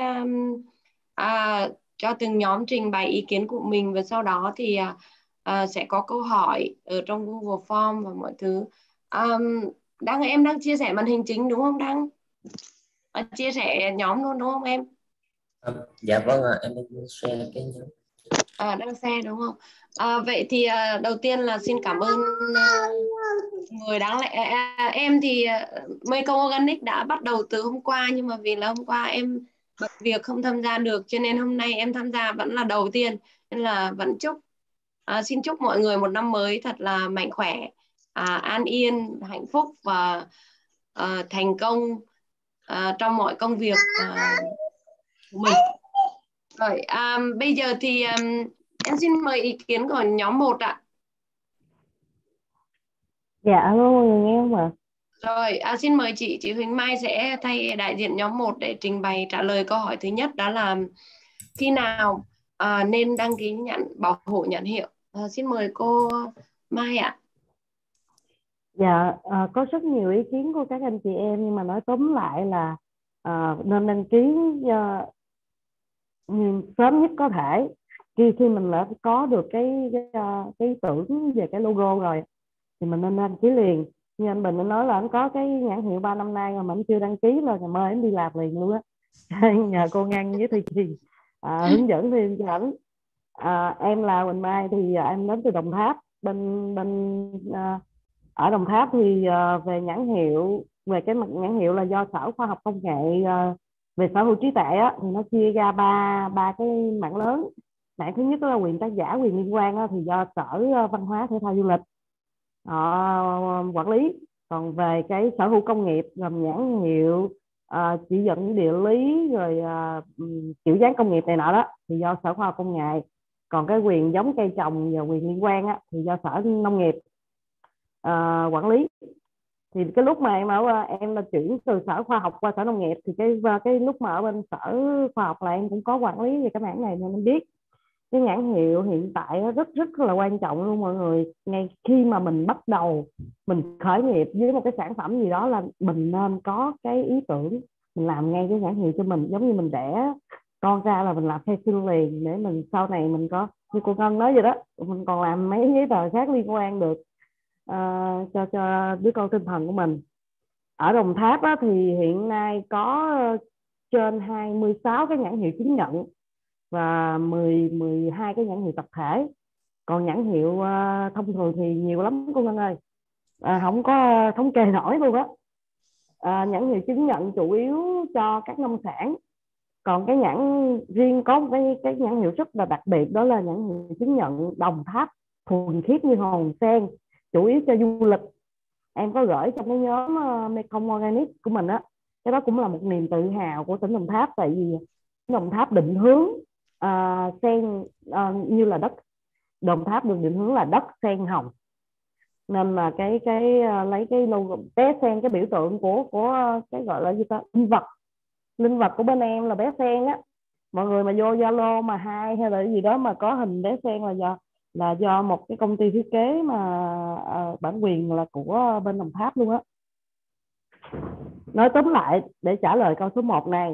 cho từng nhóm trình bày ý kiến của mình, và sau đó thì sẽ có câu hỏi ở trong Google Form và mọi thứ. Đăng, em đang chia sẻ màn hình chính đúng không Đăng? Chia sẻ nhóm luôn đúng không em? Dạ vâng ạ, em đang share cái nhóm. Đang share đúng không? Vậy thì đầu tiên là xin cảm ơn người đáng lẽ em thì Mekong Organic đã bắt đầu từ hôm qua, nhưng mà vì là hôm qua em bận việc không tham gia được, cho nên hôm nay em tham gia vẫn là đầu tiên, nên là vẫn xin chúc mọi người một năm mới thật là mạnh khỏe, an yên, hạnh phúc và thành công trong mọi công việc của mình. Rồi, bây giờ thì em xin mời ý kiến của nhóm 1 ạ. Dạ, alo, mọi người nghe không ạ? Rồi, xin mời chị Huỳnh Mai sẽ thay đại diện nhóm 1 để trình bày trả lời câu hỏi thứ nhất, đó là khi nào nên đăng ký bảo hộ nhãn hiệu. Xin mời cô Mai ạ. Dạ, có rất nhiều ý kiến của các anh chị em, nhưng mà nói tóm lại là nên đăng ký sớm nhất có thể. Khi mình đã có được cái ý tưởng về cái logo rồi thì mình nên đăng ký liền. Như anh Bình đã nói là anh có cái nhãn hiệu 3 năm nay mà anh chưa đăng ký, là mời em đi làm liền luôn á. Nhờ cô Ngân với Thùy Trì hướng dẫn thêm cho ảnh. Em là Huỳnh Mai, thì em đến từ Đồng Tháp. Ở Đồng Tháp thì về nhãn hiệu, về cái mặt nhãn hiệu là do Sở Khoa học Công nghệ về sở hữu trí tuệ á, thì nó chia ra ba cái mảng lớn. Mảng thứ nhất là quyền tác giả, quyền liên quan á, thì do Sở Văn hóa Thể thao Du lịch quản lý. Còn về cái sở hữu công nghiệp gồm nhãn hiệu, chỉ dẫn địa lý, rồi kiểu dáng công nghiệp này nọ đó, thì do Sở Khoa học Công nghệ. Còn cái quyền giống cây trồng và quyền liên quan á, thì do Sở Nông nghiệp quản lý. Thì cái lúc mà em là chuyển từ Sở Khoa học qua Sở Nông nghiệp, thì cái lúc mà ở bên Sở Khoa học là em cũng có quản lý về cái mảng này, nên em biết cái nhãn hiệu hiện tại rất là quan trọng luôn mọi người. Ngay khi mà mình bắt đầu mình khởi nghiệp với một cái sản phẩm gì đó là mình nên có cái ý tưởng, mình làm ngay cái nhãn hiệu cho mình, giống như mình đẻ con ra là mình làm theo xin liền, để mình sau này mình có, như cô Ngân nói vậy đó, mình còn làm mấy giấy tờ khác liên quan được cho đứa con tinh thần của mình. Ở Đồng Tháp á, thì hiện nay có trên 26 cái nhãn hiệu chứng nhận và 12 cái nhãn hiệu tập thể. Còn nhãn hiệu thông thường thì nhiều lắm cô Ngân ơi, không có thống kê nổi luôn á. Nhãn hiệu chứng nhận chủ yếu cho các nông sản. Còn cái nhãn riêng có cái nhãn hiệu rất là đặc biệt, đó là nhãn hiệu chứng nhận Đồng Tháp thuần khiết như hòn sen, chủ yếu cho du lịch. Em có gửi trong cái nhóm Mekong Organic của mình á. Cái đó cũng là một niềm tự hào của tỉnh Đồng Tháp, tại vì Đồng Tháp định hướng sen như là đất Đồng Tháp được định hướng là đất sen hồng, nên là cái lấy cái logo bé sen, cái biểu tượng của cái gọi là gì ta, linh vật của bên em là bé sen á. Mọi người mà vô Zalo mà hay hay là gì đó mà có hình bé sen là do một cái công ty thiết kế mà bản quyền là của bên Đồng Tháp luôn á. Nói tóm lại để trả lời câu số 1 này,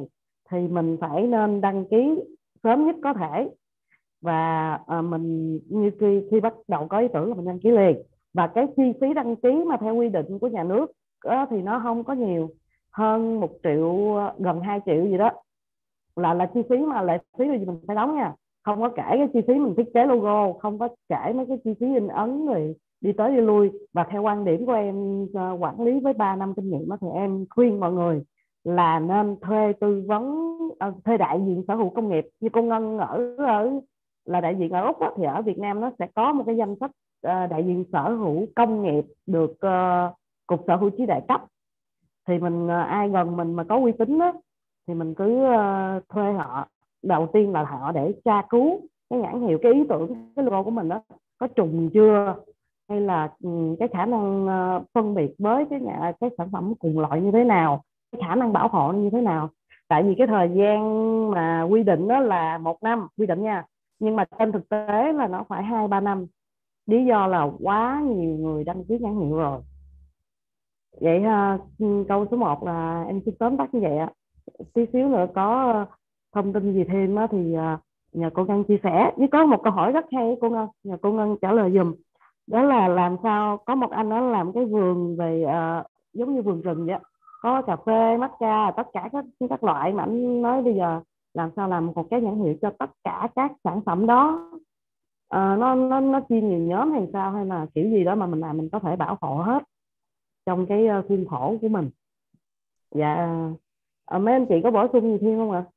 thì mình phải nên đăng ký sớm nhất có thể. Và mình như khi bắt đầu có ý tưởng là mình đăng ký liền. Và cái chi phí đăng ký mà theo quy định của nhà nước thì nó không có nhiều, hơn 1 triệu, gần 2 triệu gì đó là chi phí mà lệ phí gì mình phải đóng nha, không có kể cái chi phí mình thiết kế logo, không có kể mấy cái chi phí in ấn rồi đi tới đi lui. Và theo quan điểm của em quản lý với 3 năm kinh nghiệm thì em khuyên mọi người là nên thuê tư vấn, thuê đại diện sở hữu công nghiệp. Như cô Ngân ở là đại diện ở Úc thì ở Việt Nam nó sẽ có một cái danh sách đại diện sở hữu công nghiệp được cục sở hữu trí tuệ cấp. Thì mình ai gần mình mà có uy tín đó, thì mình cứ thuê họ. Đầu tiên là họ để tra cứu cái nhãn hiệu, cái ý tưởng, cái logo của mình đó có trùng chưa, hay là cái khả năng phân biệt với cái sản phẩm cùng loại như thế nào, cái khả năng bảo hộ như thế nào. Tại vì cái thời gian mà quy định đó là 1 năm quy định nha, nhưng mà trên thực tế là nó phải 2-3 năm. Lý do là quá nhiều người đăng ký nhãn hiệu rồi. Vậy câu số 1 là em xin tóm tắt như vậy ạ. Tí xíu nữa có thông tin gì thêm thì nhờ cô Ngân chia sẻ. Nhưng có một câu hỏi rất hay cô Ngân, nhờ cô Ngân trả lời dùm. Đó là làm sao có một anh đó làm cái vườn về giống như vườn rừng vậy, có cà phê, matcha, tất cả các loại, mà anh nói bây giờ làm sao làm một cái nhãn hiệu cho tất cả các sản phẩm đó. Nó chia nhiều nhóm hay sao, hay là kiểu gì đó mà mình làm mình có thể bảo hộ hết trong cái khuôn khổ của mình. Dạ mấy anh chị có bổ sung gì thêm không ạ?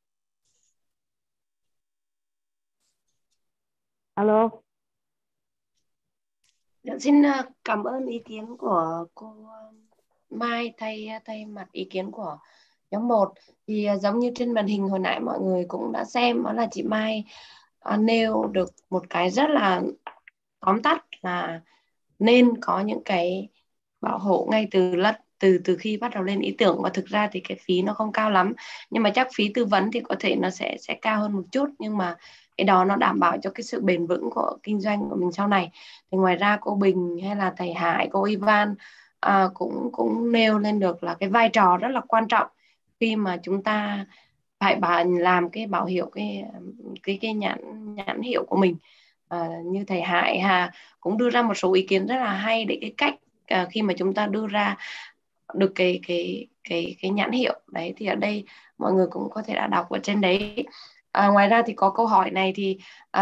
Alo. Xin cảm ơn ý kiến của cô Mai thay mặt ý kiến của nhóm 1. Thì giống như trên màn hình hồi nãy mọi người cũng đã xem, đó là chị Mai nêu được một cái rất là tóm tắt là nên có những cái bảo hộ ngay từ khi bắt đầu lên ý tưởng. Và thực ra thì cái phí nó không cao lắm, nhưng mà chắc phí tư vấn thì có thể nó sẽ cao hơn một chút, nhưng mà cái đó nó đảm bảo cho cái sự bền vững của kinh doanh của mình sau này. Thì ngoài ra cô Bình hay là thầy Hải, cô Ivan cũng nêu lên được là cái vai trò rất là quan trọng khi mà chúng ta phải làm cái bảo hiệu, cái nhãn hiệu của mình. Như thầy Hải cũng đưa ra một số ý kiến rất là hay để cái cách khi mà chúng ta đưa ra được cái nhãn hiệu đấy. Thì ở đây mọi người cũng có thể đã đọc ở trên đấy. Ngoài ra thì có câu hỏi này thì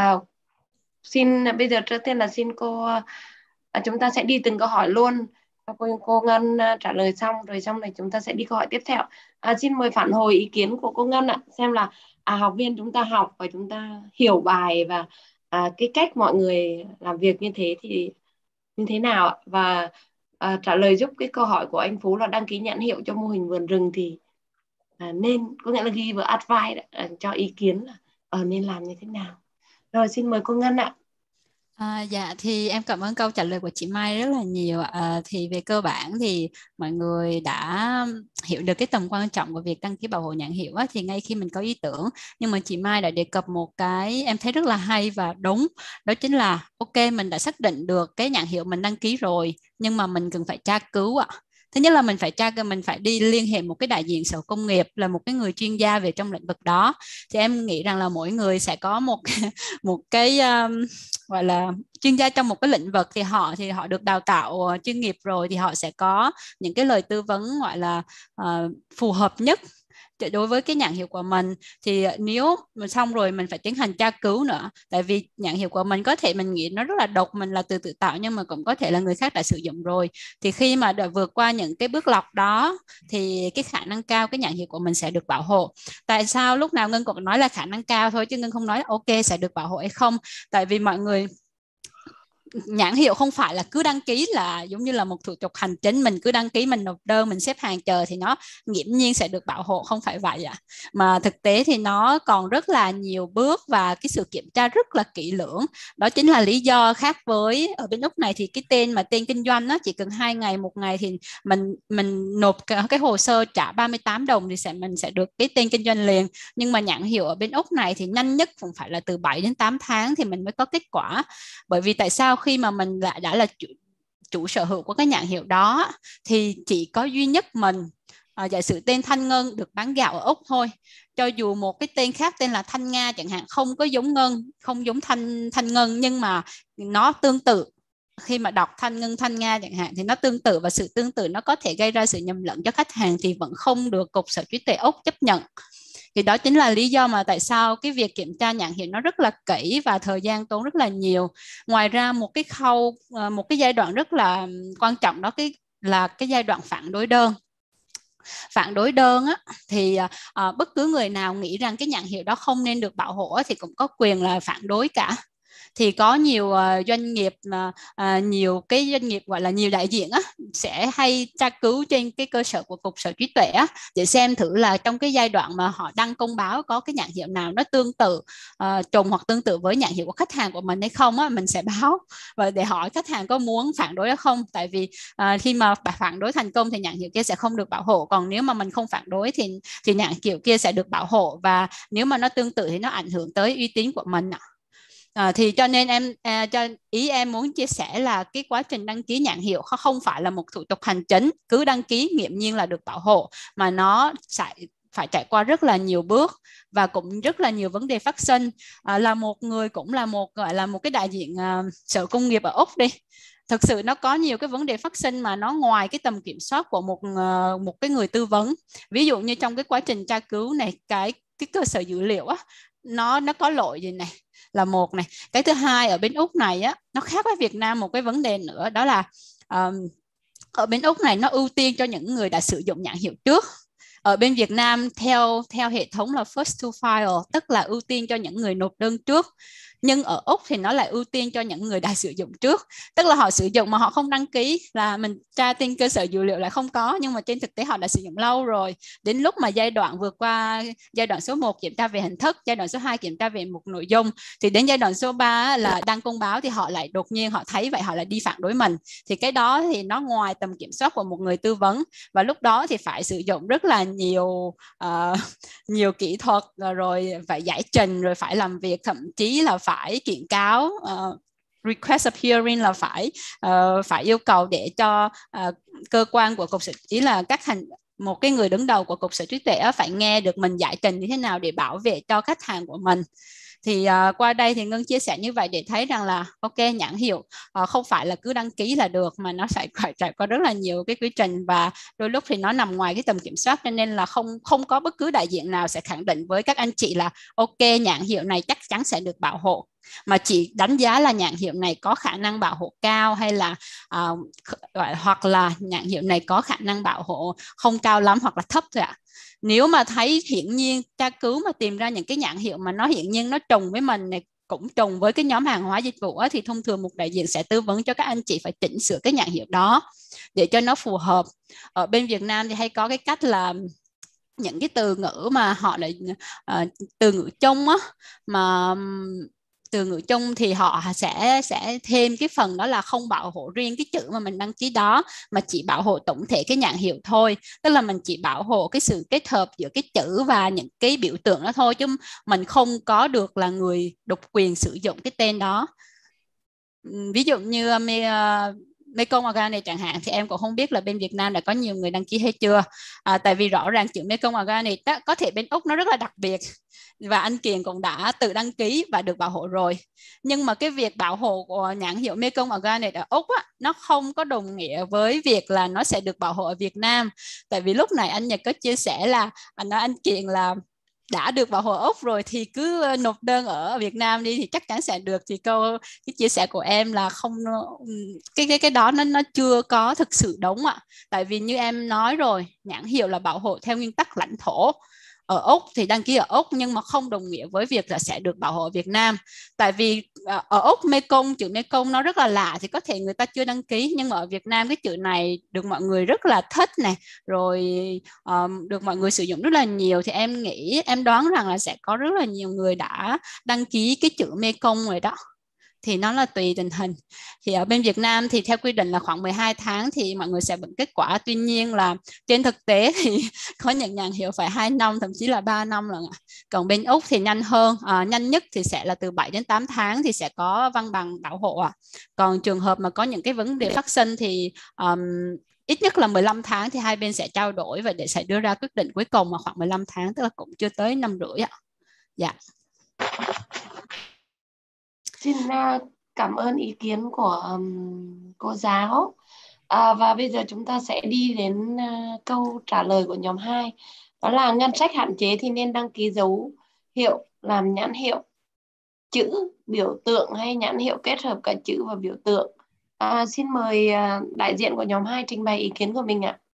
xin bây giờ trước tiên là xin cô chúng ta sẽ đi từng câu hỏi luôn. Cô Ngân trả lời xong rồi xong này chúng ta sẽ đi câu hỏi tiếp theo. Xin mời phản hồi ý kiến của cô Ngân ạ, xem là học viên chúng ta học và chúng ta hiểu bài và cái cách mọi người làm việc như thế thì như thế nào ạ? Và trả lời giúp cái câu hỏi của anh Phú là đăng ký nhãn hiệu cho mô hình vườn rừng thì nên, có nghĩa là ghi vào advice cho ý kiến là nên làm như thế nào. Rồi xin mời cô Ngân ạ. Dạ thì em cảm ơn câu trả lời của chị Mai rất là nhiều. Thì về cơ bản thì mọi người đã hiểu được cái tầm quan trọng của việc đăng ký bảo hộ nhãn hiệu thì ngay khi mình có ý tưởng, nhưng mà chị Mai đã đề cập một cái em thấy rất là hay và đúng, đó chính là ok, mình đã xác định được cái nhãn hiệu mình đăng ký rồi, nhưng mà mình cần phải tra cứu ạ. Thứ nhất là mình phải đi liên hệ một cái đại diện sở công nghiệp, là một cái người chuyên gia về trong lĩnh vực đó. Thì em nghĩ rằng là mỗi người sẽ có một cái gọi là chuyên gia trong một cái lĩnh vực, thì họ được đào tạo chuyên nghiệp rồi, thì họ sẽ có những cái lời tư vấn gọi là phù hợp nhất đối với cái nhãn hiệu của mình. Thì nếu mà xong rồi mình phải tiến hành tra cứu nữa, tại vì nhãn hiệu của mình có thể mình nghĩ nó rất là độc, mình là tự tạo, nhưng mà cũng có thể là người khác đã sử dụng rồi. Thì khi mà đã vượt qua những cái bước lọc đó thì cái khả năng cao cái nhãn hiệu của mình sẽ được bảo hộ. Tại sao lúc nào Ngân cũng nói là khả năng cao thôi, chứ Ngân không nói ok sẽ được bảo hộ hay không. Tại vì mọi người, nhãn hiệu không phải là cứ đăng ký là giống như là một thủ tục hành chính, mình cứ đăng ký, mình nộp đơn, mình xếp hàng chờ thì nó nghiễm nhiên sẽ được bảo hộ, không phải vậy ạ. Mà thực tế thì nó còn rất là nhiều bước và cái sự kiểm tra rất là kỹ lưỡng. Đó chính là lý do khác với ở bên Úc này thì cái tên kinh doanh nó chỉ cần 2 ngày, 1 ngày thì mình nộp cái hồ sơ trả 38 đồng thì mình sẽ được cái tên kinh doanh liền. Nhưng mà nhãn hiệu ở bên Úc này thì nhanh nhất cũng phải là từ 7 đến 8 tháng thì mình mới có kết quả. Bởi vì tại sao? Khi mà mình đã là chủ sở hữu của cái nhãn hiệu đó thì chỉ có duy nhất mình giả sử tên Thanh Ngân được bán gạo ở Úc thôi, cho dù một cái tên khác tên là Thanh Nga chẳng hạn, không có giống Ngân, không giống Thanh Ngân, nhưng mà nó tương tự. Khi mà đọc Thanh Ngân, Thanh Nga chẳng hạn thì nó tương tự, và sự tương tự nó có thể gây ra sự nhầm lẫn cho khách hàng thì vẫn không được Cục Sở hữu trí tuệ Úc chấp nhận. Thì đó chính là lý do mà tại sao cái việc kiểm tra nhãn hiệu nó rất là kỹ và thời gian tốn rất là nhiều. Ngoài ra một cái khâu, một cái giai đoạn rất là quan trọng đó là cái giai đoạn phản đối đơn. Phản đối đơn á, thì bất cứ người nào nghĩ rằng cái nhãn hiệu đó không nên được bảo hộ thì cũng có quyền là phản đối cả. Thì có nhiều doanh nghiệp, nhiều cái doanh nghiệp gọi là nhiều đại diện á, sẽ hay tra cứu trên cái cơ sở của Cục Sở hữu trí tuệ á, để xem thử là trong cái giai đoạn mà họ đăng công báo có cái nhãn hiệu nào nó tương tự, trùng hoặc tương tự với nhãn hiệu của khách hàng của mình hay không á, mình sẽ báo và để hỏi khách hàng có muốn phản đối hay không. Tại vì khi mà phản đối thành công thì nhãn hiệu kia sẽ không được bảo hộ, còn nếu mà mình không phản đối thì nhãn hiệu kia sẽ được bảo hộ, và nếu mà nó tương tự thì nó ảnh hưởng tới uy tín của mình. Thì cho nên ý em muốn chia sẻ là cái quá trình đăng ký nhãn hiệu không phải là một thủ tục hành chính cứ đăng ký nghiễm nhiên là được bảo hộ, mà nó phải trải qua rất là nhiều bước và cũng rất là nhiều vấn đề phát sinh. Là một người cũng là gọi là một cái đại diện sở công nghiệp ở Úc đi, thực sự nó có nhiều cái vấn đề phát sinh mà nó ngoài cái tầm kiểm soát của một cái người tư vấn. Ví dụ như trong cái quá trình tra cứu này, cái cơ sở dữ liệu á, nó có lỗi gì này là một này. Cái thứ hai, ở bên Úc này á, nó khác với Việt Nam một cái vấn đề nữa, đó là ở bên Úc này nó ưu tiên cho những người đã sử dụng nhãn hiệu trước. Ở bên Việt Nam theo hệ thống là first to file, tức là ưu tiên cho những người nộp đơn trước. Nhưng ở Úc thì nó lại ưu tiên cho những người đã sử dụng trước, tức là họ sử dụng mà họ không đăng ký, là mình tra trên cơ sở dữ liệu lại không có, nhưng mà trên thực tế họ đã sử dụng lâu rồi. Đến lúc mà giai đoạn vượt qua giai đoạn số 1 kiểm tra về hình thức, giai đoạn số 2 kiểm tra về một nội dung, thì đến giai đoạn số 3 là đăng công báo thì họ lại đột nhiên họ thấy vậy, họ lại đi phản đối mình. Thì cái đó thì nó ngoài tầm kiểm soát của một người tư vấn, và lúc đó thì phải sử dụng rất là nhiều kỹ thuật, rồi phải giải trình, rồi phải làm việc, thậm chí là phải kiện cáo, request of hearing là phải yêu cầu để cho cơ quan của Cục Sở hữu, là một cái người đứng đầu của Cục Sở hữu trí tuệ phải nghe được mình giải trình như thế nào để bảo vệ cho khách hàng của mình. Thì qua đây thì Ngân chia sẻ như vậy để thấy rằng là ok, nhãn hiệu không phải là cứ đăng ký là được, mà nó phải trải qua rất là nhiều cái quy trình, và đôi lúc thì nó nằm ngoài cái tầm kiểm soát, cho nên là không có bất cứ đại diện nào sẽ khẳng định với các anh chị là ok, nhãn hiệu này chắc chắn sẽ được bảo hộ, mà chỉ đánh giá là nhãn hiệu này có khả năng bảo hộ cao, hay là hoặc là nhãn hiệu này có khả năng bảo hộ không cao lắm hoặc là thấp thôi ạ. Nếu mà thấy hiển nhiên tra cứu mà tìm ra những cái nhãn hiệu mà nó hiển nhiên nó trùng với mình này, cũng trùng với cái nhóm hàng hóa dịch vụ á, thì thông thường một đại diện sẽ tư vấn cho các anh chị phải chỉnh sửa cái nhãn hiệu đó để cho nó phù hợp. Ở bên Việt Nam thì hay có cái cách là những cái từ ngữ mà họ lại từ ngữ chung á, mà từ ngữ chung thì họ sẽ thêm cái phần đó là không bảo hộ riêng cái chữ mà mình đăng ký đó, mà chỉ bảo hộ tổng thể cái nhãn hiệu thôi. Tức là mình chỉ bảo hộ cái sự kết hợp giữa cái chữ và những cái biểu tượng đó thôi, chứ mình không có được là người độc quyền sử dụng cái tên đó. Ví dụ như Mekong Organic chẳng hạn, thì em cũng không biết là bên Việt Nam đã có nhiều người đăng ký hay chưa. Tại vì rõ ràng chữ Mekong Organic đó, có thể bên Úc nó rất là đặc biệt và anh Kiền cũng đã tự đăng ký và được bảo hộ rồi. Nhưng mà cái việc bảo hộ của nhãn hiệu Mekong Organic ở Úc á, nó không có đồng nghĩa với việc là nó sẽ được bảo hộ ở Việt Nam. Tại vì lúc này anh Nhật có chia sẻ là anh Kiền là đã được bảo hộ ở Úc rồi thì cứ nộp đơn ở Việt Nam đi thì chắc chắn sẽ được. Thì cái chia sẻ của em là không, cái đó nó chưa có thực sự đúng ạ. Tại vì như em nói rồi, nhãn hiệu là bảo hộ theo nguyên tắc lãnh thổ. Ở Úc thì đăng ký ở Úc, nhưng mà không đồng nghĩa với việc là sẽ được bảo hộ ở Việt Nam. Tại vì ở Úc Mekong, chữ Mekong nó rất là lạ, thì có thể người ta chưa đăng ký, nhưng mà ở Việt Nam cái chữ này được mọi người rất là thích này, rồi được mọi người sử dụng rất là nhiều. Thì em đoán rằng là sẽ có rất là nhiều người đã đăng ký cái chữ Mekong rồi đó. Thì nó là tùy tình hình. Thì ở bên Việt Nam thì theo quy định là khoảng 12 tháng thì mọi người sẽ nhận kết quả. Tuy nhiên là trên thực tế thì có những nhãn hiệu phải 2 năm, thậm chí là 3 năm lần. Còn bên Úc thì nhanh hơn, nhanh nhất thì sẽ là từ 7 đến 8 tháng thì sẽ có văn bằng bảo hộ. Còn trường hợp mà có những cái vấn đề phát sinh thì ít nhất là 15 tháng thì hai bên sẽ trao đổi và sẽ đưa ra quyết định cuối cùng, mà khoảng 15 tháng tức là cũng chưa tới 5 rưỡi ạ. Dạ. Xin cảm ơn ý kiến của cô giáo. Và bây giờ chúng ta sẽ đi đến câu trả lời của nhóm 2. Đó là ngân sách hạn chế thì nên đăng ký dấu hiệu làm nhãn hiệu chữ, biểu tượng hay nhãn hiệu kết hợp cả chữ và biểu tượng. Xin mời đại diện của nhóm 2 trình bày ý kiến của mình ạ.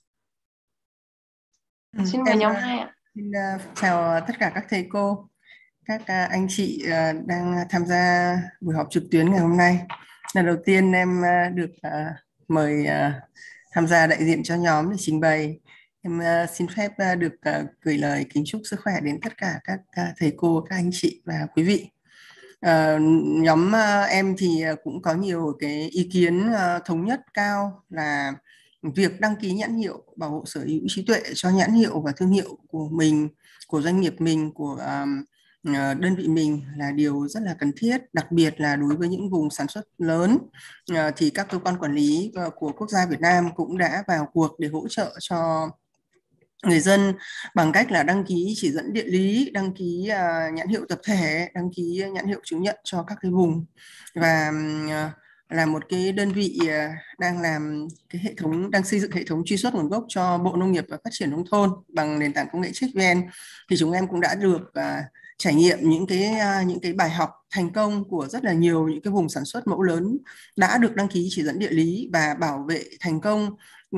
Xin mời nhóm 2 ạ. Xin chào tất cả các thầy cô, các anh chị đang tham gia buổi họp trực tuyến ngày hôm nay. Lần đầu tiên em được mời tham gia đại diện cho nhóm để trình bày. Em xin phép được gửi lời kính chúc sức khỏe đến tất cả các thầy cô, các anh chị và quý vị. Nhóm em thì cũng có nhiều cái ý kiến thống nhất cao là việc đăng ký nhãn hiệu bảo hộ sở hữu trí tuệ cho nhãn hiệu và thương hiệu của mình, của doanh nghiệp mình, của đơn vị mình là điều rất là cần thiết, đặc biệt là đối với những vùng sản xuất lớn. Thì các cơ quan quản lý của quốc gia Việt Nam cũng đã vào cuộc để hỗ trợ cho người dân bằng cách là đăng ký chỉ dẫn địa lý, đăng ký nhãn hiệu tập thể, đăng ký nhãn hiệu chứng nhận cho các cái vùng. Và là một cái đơn vị đang làm cái hệ thống, đang xây dựng hệ thống truy xuất nguồn gốc cho Bộ Nông nghiệp và Phát triển Nông thôn bằng nền tảng công nghệ CheckVN, thì chúng em cũng đã được trải nghiệm những cái bài học thành công của rất là nhiều những cái vùng sản xuất mẫu lớn đã được đăng ký chỉ dẫn địa lý và bảo vệ thành công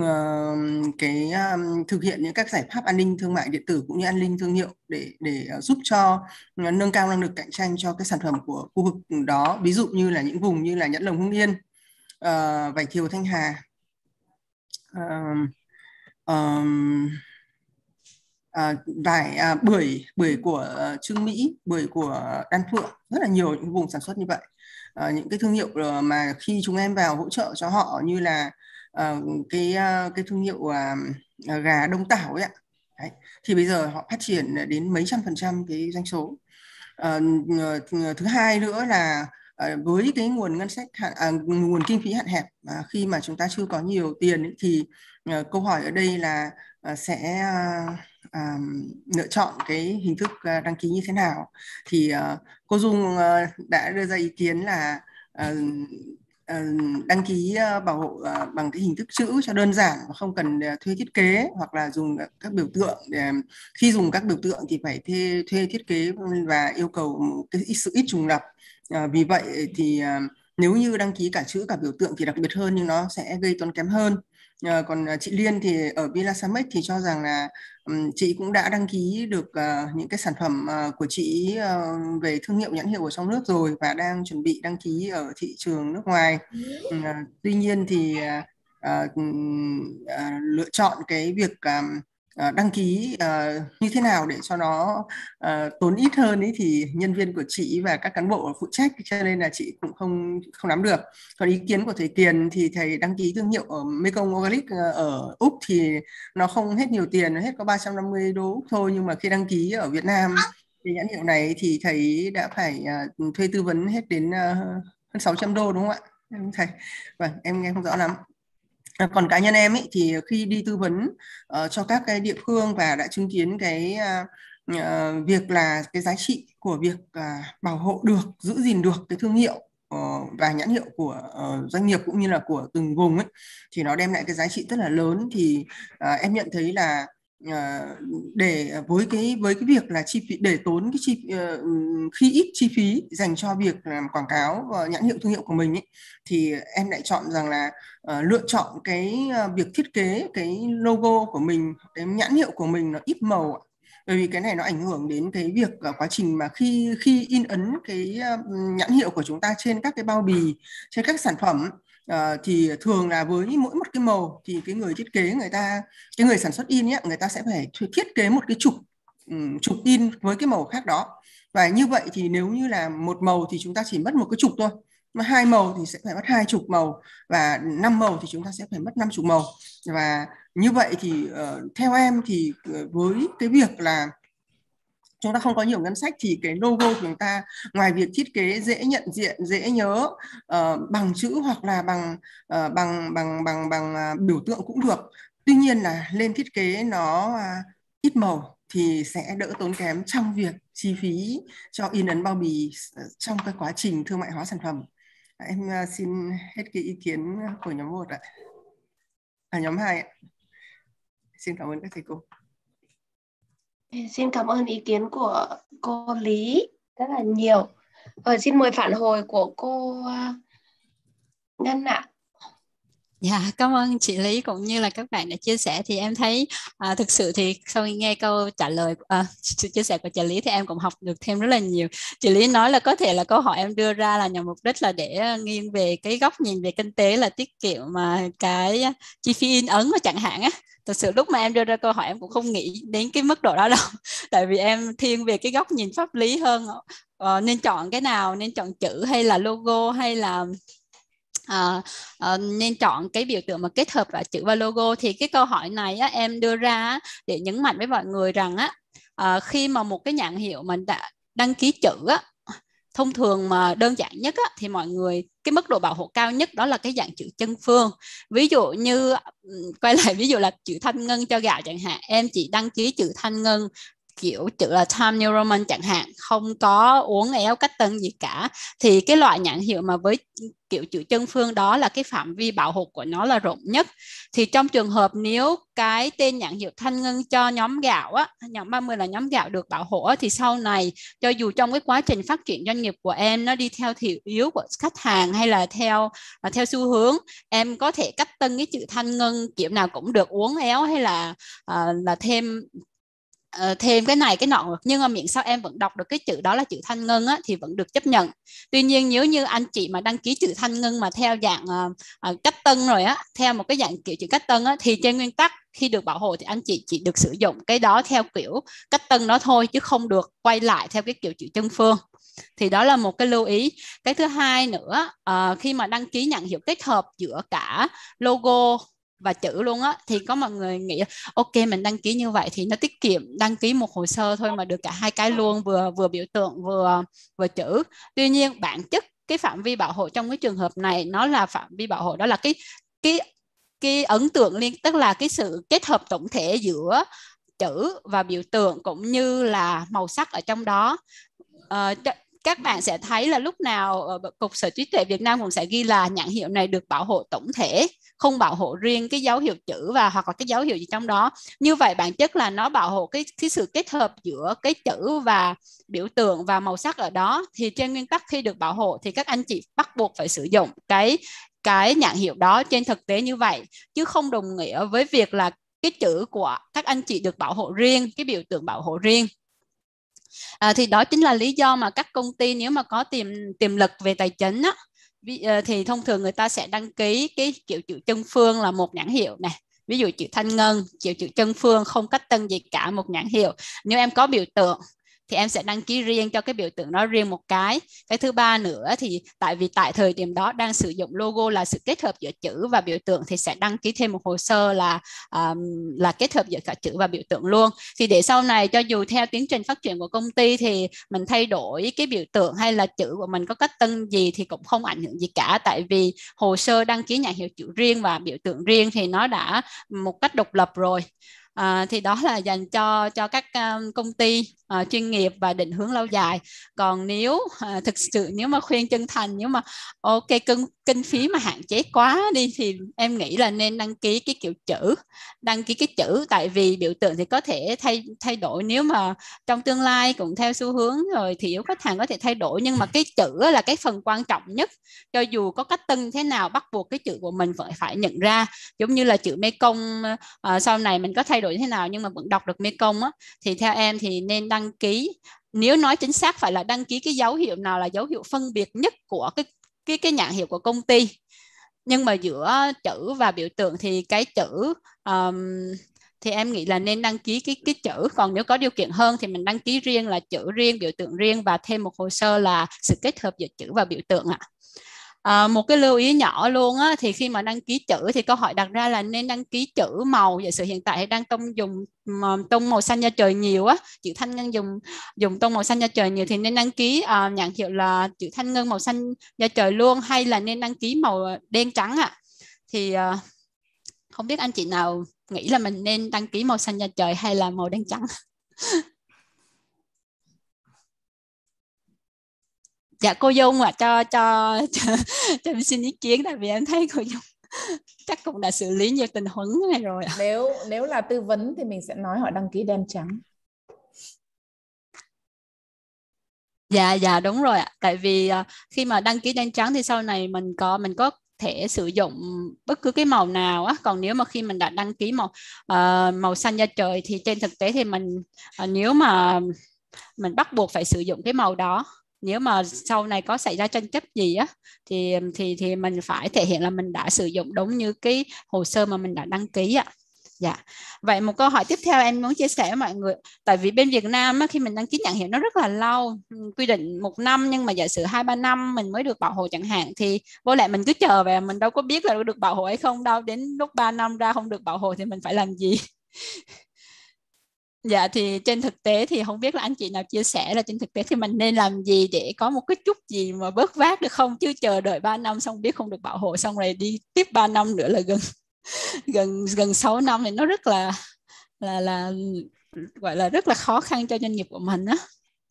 thực hiện những các giải pháp an ninh thương mại điện tử cũng như an ninh thương hiệu để giúp cho nâng cao năng lực cạnh tranh cho cái sản phẩm của khu vực đó. Ví dụ như là những vùng như là nhãn lồng Hưng Yên, vải thiều Thanh Hà, bưởi của Trương Mỹ, bưởi của Đan Phượng, rất là nhiều những vùng sản xuất như vậy. Những cái thương hiệu mà khi chúng em vào hỗ trợ cho họ như là cái thương hiệu gà Đông Tảo ấy ạ. Đấy. Thì bây giờ họ phát triển đến mấy trăm% cái doanh số. Thứ hai nữa là với cái nguồn ngân sách nguồn kinh phí hạn hẹp, khi mà chúng ta chưa có nhiều tiền ấy, thì câu hỏi ở đây là sẽ lựa chọn cái hình thức đăng ký như thế nào. Thì cô Dung đã đưa ra ý kiến là đăng ký bảo hộ bằng cái hình thức chữ cho đơn giản và không cần thuê thiết kế, hoặc là dùng các biểu tượng. Khi dùng các biểu tượng thì phải thuê thiết kế và yêu cầu cái sự ít trùng lặp. Vì vậy thì nếu như đăng ký cả chữ cả biểu tượng thì đặc biệt hơn, nhưng nó sẽ gây tốn kém hơn. Còn chị Liên thì ở Vilasamex thì cho rằng là chị cũng đã đăng ký được những cái sản phẩm của chị về thương hiệu nhãn hiệu ở trong nước rồi và đang chuẩn bị đăng ký ở thị trường nước ngoài. Tuy nhiên thì lựa chọn cái việc đăng ký như thế nào để cho nó tốn ít hơn ấy thì nhân viên của chị và các cán bộ phụ trách, cho nên là chị cũng không nắm được. Còn ý kiến của thầy Kiền thì thầy đăng ký thương hiệu ở Mekong Organic ở Úc thì nó không hết nhiều tiền, nó hết có 350 đô Úc thôi, nhưng mà khi đăng ký ở Việt Nam thì nhãn hiệu này thì thầy đã phải thuê tư vấn hết đến hơn 600 đô đúng không ạ thầy? Vâng, em nghe không rõ lắm. Còn cá nhân em ấy, thì khi đi tư vấn cho các cái địa phương và đã chứng kiến cái việc là cái giá trị của việc bảo hộ được, giữ gìn được cái thương hiệu và nhãn hiệu của doanh nghiệp cũng như là của từng vùng ấy, thì nó đem lại cái giá trị rất là lớn. Thì em nhận thấy là để với cái việc là chi phí để tốn cái khi ít chi phí dành cho việc làm quảng cáo và nhãn hiệu thương hiệu của mình ấy, thì em lại chọn rằng là lựa chọn cái việc thiết kế cái logo của mình, cái nhãn hiệu của mình nó ít màu, bởi vì cái này nó ảnh hưởng đến cái việc quá trình mà khi in ấn cái nhãn hiệu của chúng ta trên các cái bao bì, trên các sản phẩm. Thì thường là với mỗi một cái màu thì cái người thiết kế cái người sản xuất in ấy, người ta sẽ phải thiết kế một cái trục in với cái màu khác đó. Và như vậy thì nếu như là một màu thì chúng ta chỉ mất một cái trục thôi, mà 2 màu thì sẽ phải mất 2 trục màu, và 5 màu thì chúng ta sẽ phải mất 5 trục màu. Và như vậy thì theo em thì với cái việc là chúng ta không có nhiều ngân sách thì cái logo của chúng ta ngoài việc thiết kế dễ nhận diện, dễ nhớ bằng chữ hoặc là bằng biểu tượng cũng được. Tuy nhiên là lên thiết kế nó ít màu thì sẽ đỡ tốn kém trong việc chi phí cho in ấn bao bì trong cái quá trình thương mại hóa sản phẩm. Em xin hết cái ý kiến của nhóm 1 ạ. Nhóm 2 ạ. Xin cảm ơn các thầy cô. Xin cảm ơn ý kiến của cô Lý rất là nhiều. Xin mời phản hồi của cô Ngân ạ. Dạ, cảm ơn chị Lý cũng như là các bạn đã chia sẻ. Thì em thấy thực sự thì sau khi nghe câu trả lời sự chia sẻ của chị Lý thì em cũng học được thêm rất là nhiều. Chị Lý nói là có thể là câu hỏi em đưa ra là nhằm mục đích là để nghiêng về cái góc nhìn về kinh tế, là tiết kiệm mà cái chi phí in ấn mà chẳng hạn á. Thực sự lúc mà em đưa ra câu hỏi em cũng không nghĩ đến cái mức độ đó đâu. Tại vì em thiên về cái góc nhìn pháp lý hơn. Nên chọn cái nào, nên chọn chữ hay là logo, hay là nên chọn cái biểu tượng mà kết hợp cả chữ và logo. Thì cái câu hỏi này á, em đưa ra để nhấn mạnh với mọi người rằng khi mà một cái nhãn hiệu mình đã đăng ký chữ á, thông thường mà đơn giản nhất á, thì mọi người cái mức độ bảo hộ cao nhất đó là cái dạng chữ chân phương. Ví dụ như quay lại ví dụ là chữ Thanh Ngân cho gạo chẳng hạn, em chỉ đăng ký chữ Thanh Ngân kiểu chữ là Times New Roman chẳng hạn, không có uốn éo cách tân gì cả, thì cái loại nhãn hiệu mà với kiểu chữ chân phương đó là cái phạm vi bảo hộ của nó là rộng nhất. Thì trong trường hợp nếu cái tên nhãn hiệu Thanh Ngân cho nhóm gạo á, nhóm 30 là nhóm gạo được bảo hộ á, thì sau này cho dù trong cái quá trình phát triển doanh nghiệp của em nó đi theo thị yếu của khách hàng hay là theo xu hướng, em có thể cách tân cái chữ Thanh Ngân kiểu nào cũng được, uốn éo hay là thêm cái này cái nọ, nhưng mà miễn sao em vẫn đọc được cái chữ đó là chữ Thanh Ngân á, thì vẫn được chấp nhận. Tuy nhiên nếu như anh chị mà đăng ký chữ Thanh Ngân mà theo dạng cách tân rồi á, theo một cái dạng kiểu chữ cách tân á, thì trên nguyên tắc khi được bảo hộ thì anh chị chỉ được sử dụng cái đó theo kiểu cách tân đó thôi, chứ không được quay lại theo cái kiểu chữ chân phương. Thì đó là một cái lưu ý. Cái thứ hai nữa, khi mà đăng ký nhãn hiệu kết hợp giữa cả logo và chữ luôn á, thì có mọi người nghĩ ok mình đăng ký như vậy thì nó tiết kiệm đăng ký một hồ sơ thôi mà được cả hai cái luôn, vừa biểu tượng vừa chữ. Tuy nhiên bản chất cái phạm vi bảo hộ trong cái trường hợp này nó là phạm vi bảo hộ đó là cái ấn tượng liên, tức là cái sự kết hợp tổng thể giữa chữ và biểu tượng cũng như là màu sắc ở trong đó. Các bạn sẽ thấy là lúc nào Cục Sở trí tuệ Việt Nam cũng sẽ ghi là nhãn hiệu này được bảo hộ tổng thể, không bảo hộ riêng cái dấu hiệu chữ và hoặc là cái dấu hiệu gì trong đó. Như vậy bản chất là nó bảo hộ cái sự kết hợp giữa cái chữ và biểu tượng và màu sắc ở đó. Thì trên nguyên tắc khi được bảo hộ thì các anh chị bắt buộc phải sử dụng cái nhãn hiệu đó trên thực tế như vậy, chứ không đồng nghĩa với việc là cái chữ của các anh chị được bảo hộ riêng, cái biểu tượng bảo hộ riêng. Thì đó chính là lý do mà các công ty nếu mà có tiềm lực về tài chính á, thì thông thường người ta sẽ đăng ký cái kiểu chữ chân phương là một nhãn hiệu này. Ví dụ chữ Thanh Ngân, chữ chân phương không cách tân gì cả, một nhãn hiệu. Nếu em có biểu tượng thì em sẽ đăng ký riêng cho cái biểu tượng đó riêng một cái. Cái thứ ba nữa thì tại vì tại thời điểm đó đang sử dụng logo là sự kết hợp giữa chữ và biểu tượng thì sẽ đăng ký thêm một hồ sơ là kết hợp giữa cả chữ và biểu tượng luôn. Thì để sau này cho dù theo tiến trình phát triển của công ty thì mình thay đổi cái biểu tượng hay là chữ của mình có cách tân gì thì cũng không ảnh hưởng gì cả, tại vì hồ sơ đăng ký nhãn hiệu chữ riêng và biểu tượng riêng thì nó đã một cách độc lập rồi. Thì đó là dành cho các công ty chuyên nghiệp và định hướng lâu dài. Còn nếu thực sự nếu mà khuyên chân thành, nếu mà ok kinh phí mà hạn chế quá đi thì em nghĩ là nên đăng ký cái kiểu chữ, đăng ký cái chữ, tại vì biểu tượng thì có thể thay đổi nếu mà trong tương lai cũng theo xu hướng rồi thì yếu khách hàng có thể thay đổi, nhưng mà cái chữ là cái phần quan trọng nhất. Cho dù có cách tân thế nào bắt buộc cái chữ của mình vẫn phải nhận ra, giống như là chữ Mekong sau này mình có thay đổi thế nào nhưng mà vẫn đọc được Mekong á, thì theo em thì nên đăng ký, nếu nói chính xác phải là đăng ký cái dấu hiệu nào là dấu hiệu phân biệt nhất của cái nhãn hiệu của công ty. Nhưng mà giữa chữ và biểu tượng thì cái chữ thì em nghĩ là nên đăng ký cái chữ. Còn nếu có điều kiện hơn thì mình đăng ký riêng là chữ riêng, biểu tượng riêng và thêm một hồ sơ là sự kết hợp giữa chữ và biểu tượng ạ. Một cái lưu ý nhỏ luôn á, thì khi mà đăng ký chữ thì câu hỏi đặt ra là nên đăng ký chữ màu. Giả sử hiện tại đang dùng tông màu xanh da trời nhiều á, chữ Thanh Ngân dùng tông màu xanh da trời nhiều, thì nên đăng ký nhãn hiệu là chữ Thanh Ngân màu xanh da trời luôn, hay là nên đăng ký màu đen trắng ạ? Thì không biết anh chị nào nghĩ là mình nên đăng ký màu xanh da trời hay là màu đen trắng? Dạ cô Dung ạ, cho em xin ý kiến, tại vì em thấy cô Dung chắc cũng đã xử lý nhiều tình huống này rồi ạ. Nếu là tư vấn thì mình sẽ nói họ đăng ký đen trắng. Dạ đúng rồi ạ. Tại vì khi mà đăng ký đen trắng thì sau này mình có thể sử dụng bất cứ cái màu nào á. Còn nếu mà khi mình đã đăng ký màu xanh da trời thì trên thực tế thì mình nếu mà mình bắt buộc phải sử dụng cái màu đó. Nếu mà sau này có xảy ra tranh chấp gì á thì mình phải thể hiện là mình đã sử dụng đúng như cái hồ sơ mà mình đã đăng ký ạ. Dạ. Vậy một câu hỏi tiếp theo em muốn chia sẻ với mọi người. Tại vì bên Việt Nam á, khi mình đăng ký nhãn hiệu nó rất là lâu, quy định 1 năm, nhưng mà giả sử 2-3 năm mình mới được bảo hộ chẳng hạn, thì vô lẽ mình cứ chờ về, mình đâu có biết là được bảo hộ hay không đâu. Đến lúc 3 năm ra không được bảo hộ thì mình phải làm gì? Dạ, thì trên thực tế thì không biết là anh chị nào chia sẻ là trên thực tế thì mình nên làm gì để có một cái chút gì mà bớt vác được không? Chứ chờ đợi 3 năm xong biết không được bảo hộ, xong rồi đi tiếp 3 năm nữa là gần 6 năm thì nó rất là gọi là rất là khó khăn cho doanh nghiệp của mình á.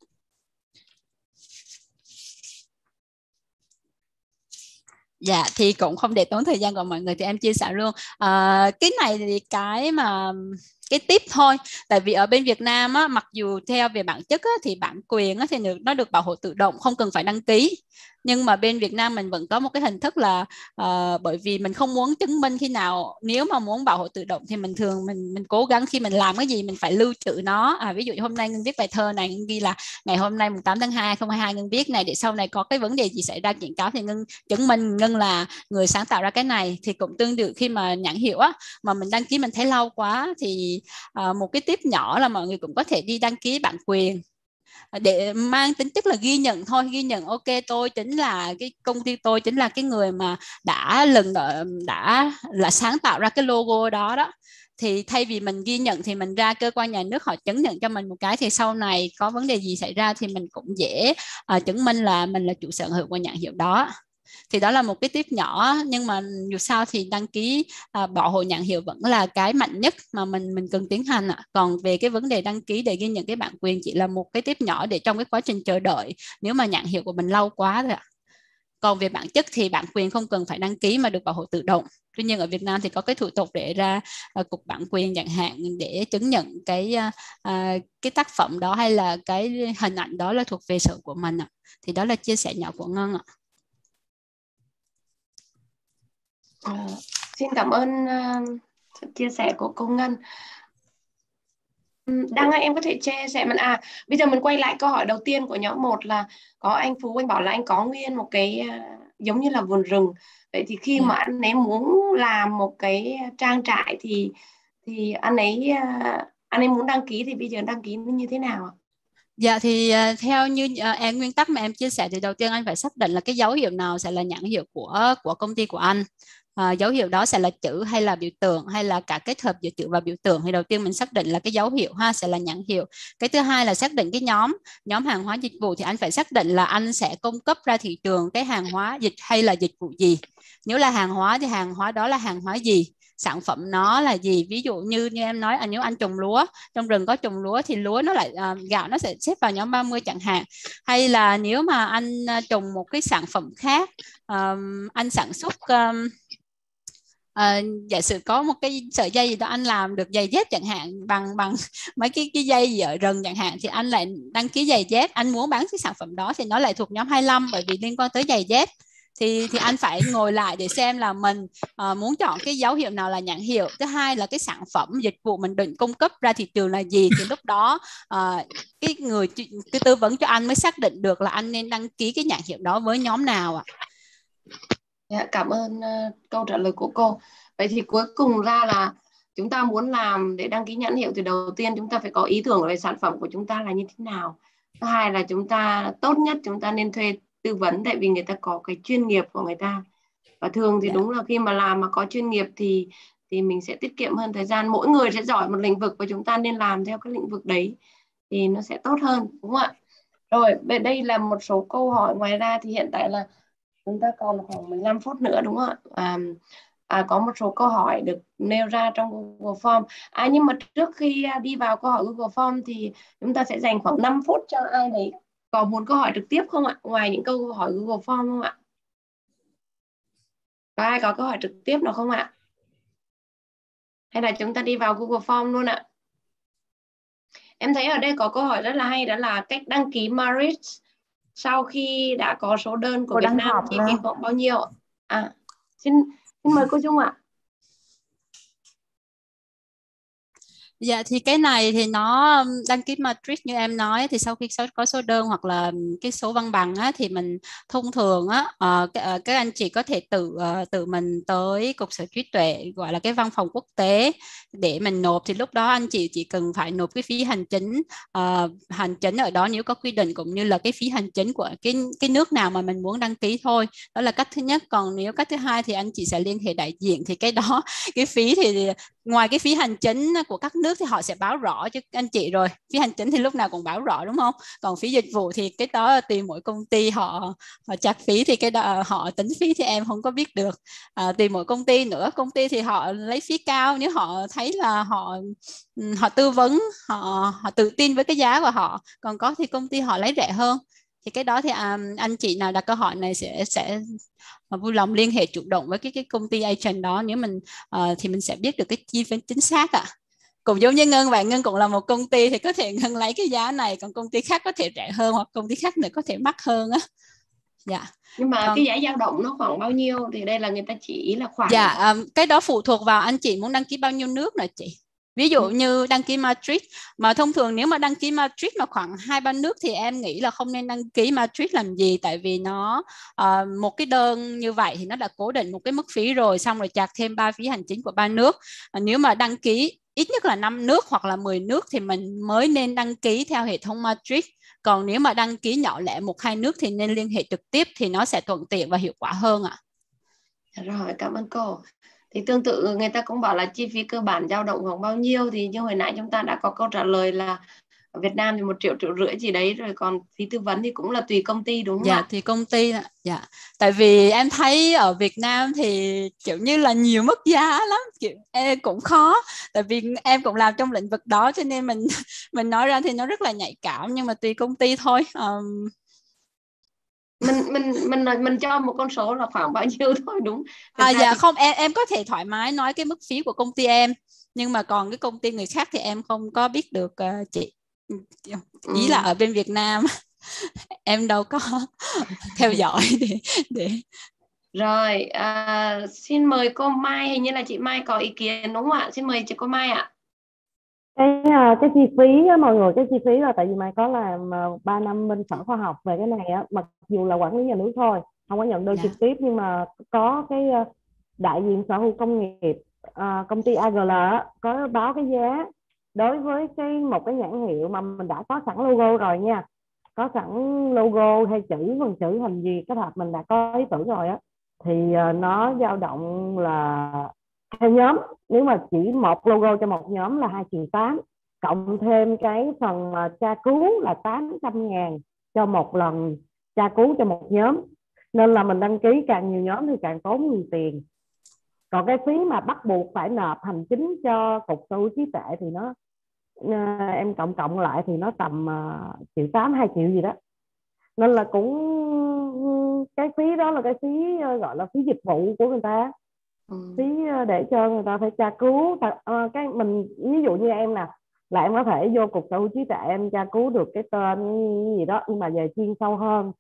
Dạ, thì cũng không để tốn thời gian của mọi người thì em chia sẻ luôn. Cái này thì cái tip thôi. Tại vì ở bên Việt Nam á, mặc dù theo về bản chất á, thì bản quyền á, thì nó được bảo hộ tự động, không cần phải đăng ký. Nhưng mà bên Việt Nam mình vẫn có một cái hình thức là bởi vì mình không muốn chứng minh khi nào, nếu mà muốn bảo hộ tự động thì mình thường mình cố gắng khi mình làm cái gì mình phải lưu trữ nó. Ví dụ hôm nay Ngân viết bài thơ này, Ngân ghi là ngày hôm nay 8 tháng 2 2022 Ngân viết này, để sau này có cái vấn đề gì xảy ra kiện cáo thì Ngân chứng minh Ngân là người sáng tạo ra cái này. Thì cũng tương tự khi mà nhãn hiệu á, mà mình đăng ký mình thấy lâu quá thì một cái tip nhỏ là mọi người cũng có thể đi đăng ký bản quyền để mang tính chất là ghi nhận thôi, ghi nhận ok tôi chính là cái công ty, tôi chính là cái người mà đã là sáng tạo ra cái logo đó. Thì thay vì mình ghi nhận thì mình ra cơ quan nhà nước họ chứng nhận cho mình một cái, thì sau này có vấn đề gì xảy ra thì mình cũng dễ chứng minh là mình là chủ sở hữu của nhãn hiệu đó. Thì đó là một cái tip nhỏ, nhưng mà dù sao thì đăng ký bảo hộ nhãn hiệu vẫn là cái mạnh nhất mà mình cần tiến hành ạ. Còn về cái vấn đề đăng ký để ghi nhận cái bản quyền chỉ là một cái tip nhỏ để trong cái quá trình chờ đợi nếu mà nhãn hiệu của mình lâu quá thôi ạ. Còn về bản chất thì bản quyền không cần phải đăng ký mà được bảo hộ tự động. Tuy nhiên ở Việt Nam thì có cái thủ tục để ra cục bản quyền chẳng hạn để chứng nhận cái tác phẩm đó hay là cái hình ảnh đó là thuộc về sở của mình ạ. Thì đó là chia sẻ nhỏ của Ngân ạ. Xin cảm ơn sự chia sẻ của cô Ngân. Đăng ơi, em có thể chia sẻ mình bây giờ mình quay lại câu hỏi đầu tiên của nhóm 1 là có anh Phú, anh bảo là anh có nguyên một cái giống như là vườn rừng. Vậy thì khi mà anh ấy muốn làm một cái trang trại thì anh ấy muốn đăng ký thì bây giờ đăng ký như thế nào ạ? Dạ thì theo như nguyên tắc mà em chia sẻ thì đầu tiên anh phải xác định là cái dấu hiệu nào sẽ là nhãn hiệu của công ty của anh. Dấu hiệu đó sẽ là chữ hay là biểu tượng hay là cả kết hợp giữa chữ và biểu tượng, thì đầu tiên mình xác định là cái dấu hiệu sẽ là nhãn hiệu. Cái thứ hai là xác định cái nhóm hàng hóa dịch vụ, thì anh phải xác định là anh sẽ cung cấp ra thị trường cái hàng hóa hay là dịch vụ gì. Nếu là hàng hóa thì hàng hóa đó là hàng hóa gì, sản phẩm nó là gì. Ví dụ như em nói nếu anh trồng lúa, trong rừng có trồng lúa thì lúa nó lại gạo nó sẽ xếp vào nhóm 30 chẳng hạn. Hay là nếu mà anh trồng một cái sản phẩm khác, anh sản xuất giả sử có một cái sợi dây gì đó anh làm được giày dép chẳng hạn bằng mấy cái dây gì ở rừng chẳng hạn, thì anh lại đăng ký giày dép. Anh muốn bán cái sản phẩm đó thì nó lại thuộc nhóm 25 bởi vì liên quan tới giày dép. Thì anh phải ngồi lại để xem là mình muốn chọn cái dấu hiệu nào là nhãn hiệu. Thứ hai là cái sản phẩm dịch vụ mình định cung cấp ra thị trường là gì, thì lúc đó cái tư vấn cho anh mới xác định được là anh nên đăng ký cái nhãn hiệu đó với nhóm nào ạ. Cảm ơn câu trả lời của cô. Vậy thì cuối cùng ra là chúng ta muốn làm để đăng ký nhãn hiệu thì đầu tiên chúng ta phải có ý tưởng về sản phẩm của chúng ta là như thế nào. Thứ hai là chúng ta tốt nhất chúng ta nên thuê tư vấn, tại vì người ta có cái chuyên nghiệp của người ta. Và thường thì đúng là khi mà làm mà có chuyên nghiệp thì mình sẽ tiết kiệm hơn thời gian. Mỗi người sẽ giỏi một lĩnh vực và chúng ta nên làm theo cái lĩnh vực đấy thì nó sẽ tốt hơn, đúng không ạ? Rồi, bên đây là một số câu hỏi. Ngoài ra thì hiện tại là chúng ta còn khoảng 15 phút nữa, đúng không ạ? Có một số câu hỏi được nêu ra trong Google Form. Nhưng mà trước khi đi vào câu hỏi Google Form thì chúng ta sẽ dành khoảng 5 phút cho ai đấy có muốn câu hỏi trực tiếp không ạ? Ngoài những câu hỏi Google Form không ạ? Có ai có câu hỏi trực tiếp nào không ạ? Hay là chúng ta đi vào Google Form luôn ạ? Em thấy ở đây có câu hỏi rất là hay, đó là cách đăng ký Marriage sau khi đã có số đơn của Việt Nam chi phí khoảng bao nhiêu? Xin mời cô Dung ạ. Dạ thì cái này thì nó đăng ký matric như em nói, thì sau khi có số đơn hoặc là cái số văn bằng á, thì mình thông thường á các anh chị có thể tự mình tới Cục Sở Trí Tuệ, gọi là cái văn phòng quốc tế để mình nộp. Thì lúc đó anh chị chỉ cần phải nộp cái phí hành chính ở đó nếu có quy định, cũng như là cái phí hành chính của cái nước nào mà mình muốn đăng ký thôi. Đó là cách thứ nhất. Còn nếu cách thứ hai thì anh chị sẽ liên hệ đại diện, thì cái đó cái phí thì ngoài cái phí hành chính của các nước thì họ sẽ báo rõ cho anh chị rồi. Phí hành chính thì lúc nào cũng báo rõ, đúng không? Còn phí dịch vụ thì cái đó tùy mỗi công ty họ chặt phí, thì cái đó họ tính phí thì em không có biết được. Tùy mỗi công ty nữa. Công ty thì họ lấy phí cao nếu họ thấy là họ tư vấn, họ tự tin với cái giá của họ. Còn có thì công ty họ lấy rẻ hơn. Thì cái đó thì anh chị nào đặt câu hỏi này sẽ vui lòng liên hệ chủ động với cái công ty agent đó. Nếu mình thì mình sẽ biết được cái chi phí chính xác ạ. Cũng giống như Ngân vậy, Ngân cũng là một công ty thì có thể Ngân lấy cái giá này, còn công ty khác có thể rẻ hơn, hoặc công ty khác nữa có thể mắc hơn á. Dạ. Nhưng mà cái giá dao động nó khoảng bao nhiêu thì đây là người ta chỉ ý là khoảng. Dạ, cái đó phụ thuộc vào anh chị muốn đăng ký bao nhiêu nước nữa chị. Ví dụ như đăng ký Madrid, mà thông thường nếu mà đăng ký Madrid mà khoảng 2-3 nước thì em nghĩ là không nên đăng ký Madrid làm gì. Tại vì nó một cái đơn như vậy thì nó đã cố định một cái mức phí rồi, xong rồi chặt thêm 3 phí hành chính của 3 nước. Nếu mà đăng ký ít nhất là 5 nước hoặc là 10 nước thì mình mới nên đăng ký theo hệ thống Madrid. Còn nếu mà đăng ký nhỏ lẻ 1-2 nước thì nên liên hệ trực tiếp, thì nó sẽ thuận tiện và hiệu quả hơn ạ. Rồi, cảm ơn cô. Thì tương tự người ta cũng bảo là chi phí cơ bản dao động khoảng bao nhiêu, thì như hồi nãy chúng ta đã có câu trả lời là ở Việt Nam thì 1,5 triệu gì đấy, rồi còn phí tư vấn thì cũng là tùy công ty, đúng không ạ? Dạ, tùy công ty ạ. Dạ. Tại vì em thấy ở Việt Nam thì kiểu như là nhiều mức giá lắm, kiểu em cũng khó. Tại vì em cũng làm trong lĩnh vực đó, cho nên mình nói ra thì nó rất là nhạy cảm, nhưng mà tùy công ty thôi. Mình cho một con số là khoảng bao nhiêu thôi, đúng? Dạ không, em có thể thoải mái nói cái mức phí của công ty em, nhưng mà còn cái công ty người khác thì em không có biết được chị. Ý là ở bên Việt Nam em đâu có theo dõi để. Rồi, xin mời cô Mai, hình như là chị Mai có ý kiến đúng không ạ? Xin mời chị cô Mai ạ. Cái chi phí á, mọi người, cái chi phí là tại vì Mai có làm 3 năm bên Sở Khoa học về cái này á, mặc dù là quản lý nhà nước thôi, không có nhận đơn trực tiếp, nhưng mà có cái đại diện Sở Hữu Công nghiệp, công ty AGL á, có báo cái giá đối với một cái nhãn hiệu mà mình đã có sẵn logo rồi nha, có sẵn logo hay phần chữ hình gì cái hợp mình đã có ý tưởng rồi á, thì nó dao động là theo nhóm. Nếu mà chỉ một logo cho một nhóm là 2,8 triệu, cộng thêm cái phần tra cứu là 800.000 cho một lần tra cứu cho một nhóm. Nên là mình đăng ký càng nhiều nhóm thì càng tốn nhiều tiền. Còn cái phí mà bắt buộc phải nộp hành chính cho Cục Sở Hữu Trí Tuệ thì nó em cộng lại thì nó tầm 1,8 triệu, 2 triệu gì đó. Nên là cũng cái phí đó là cái phí gọi là phí dịch vụ của người ta, phí để cho người ta phải tra cứu. Cái mình ví dụ như em nè, là em có thể vô Cục Sở Hữu Trí Tuệ em tra cứu được cái tên gì đó, nhưng mà về chuyên sâu hơn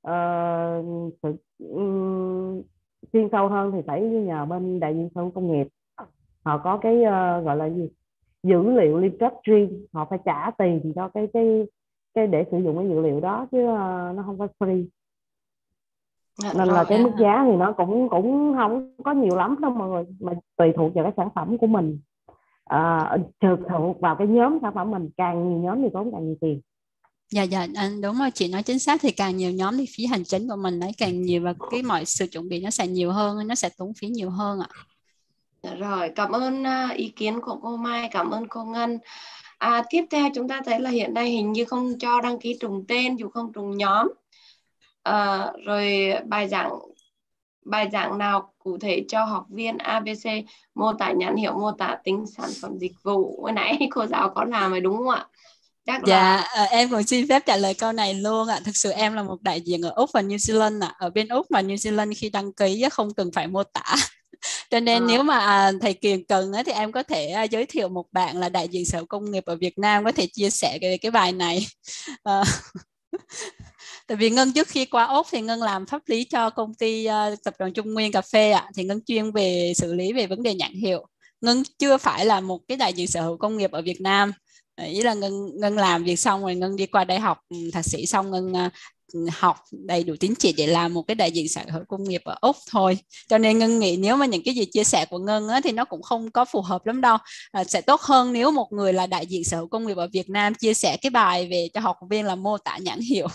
chuyên sâu hơn thì phải nhờ bên đại diện Sở Hữu Công nghiệp. Họ có cái gọi là gì, dữ liệu liên kết riêng, họ phải trả tiền cho cái để sử dụng cái dữ liệu đó, chứ nó không có free. Nên là cái mức giá thì nó cũng không có nhiều lắm đâu mọi người, mà tùy thuộc vào cái sản phẩm của mình, tùy thuộc vào cái nhóm sản phẩm mình, càng nhiều nhóm thì tốn càng nhiều tiền. Dạ, đúng rồi, chị nói chính xác. Thì càng nhiều nhóm thì phí hành chính của mình ấy càng nhiều, và cái mọi sự chuẩn bị nó sẽ nhiều hơn, nó sẽ tốn phí nhiều hơn ạ. Rồi, cảm ơn ý kiến của cô Mai, cảm ơn cô Ngân. Tiếp theo chúng ta thấy là hiện nay hình như không cho đăng ký trùng tên dù không trùng nhóm. Rồi bài giảng nào cụ thể cho học viên ABC, mô tả nhãn hiệu, mô tả tính sản phẩm dịch vụ. Hồi nãy cô giáo có làm rồi đúng không ạ? Chắc Dạ, là em cũng xin phép trả lời câu này luôn ạ. Thực sự em là một đại diện ở Úc và New Zealand ạ. Ở bên Úc và New Zealand khi đăng ký không cần phải mô tả. Cho nên nếu mà thầy Kiền cần thì em có thể giới thiệu một bạn là đại diện Sở Công nghiệp ở Việt Nam có thể chia sẻ về cái bài này. Tại vì Ngân trước khi qua Úc thì Ngân làm pháp lý cho công ty tập đoàn Trung Nguyên Cà Phê ạ. Thì Ngân chuyên về xử lý về vấn đề nhãn hiệu. Ngân chưa phải là một cái đại diện sở hữu công nghiệp ở Việt Nam. Ý là Ngân làm việc xong rồi Ngân đi qua đại học thạc sĩ xong Ngân học đầy đủ tín chỉ để làm một cái đại diện sở hữu công nghiệp ở Úc thôi. Cho nên Ngân nghĩ nếu mà những cái gì chia sẻ của Ngân thì nó cũng không có phù hợp lắm đâu. Sẽ tốt hơn nếu một người là đại diện sở hữu công nghiệp ở Việt Nam chia sẻ cái bài về cho học viên là mô tả nhãn hiệu.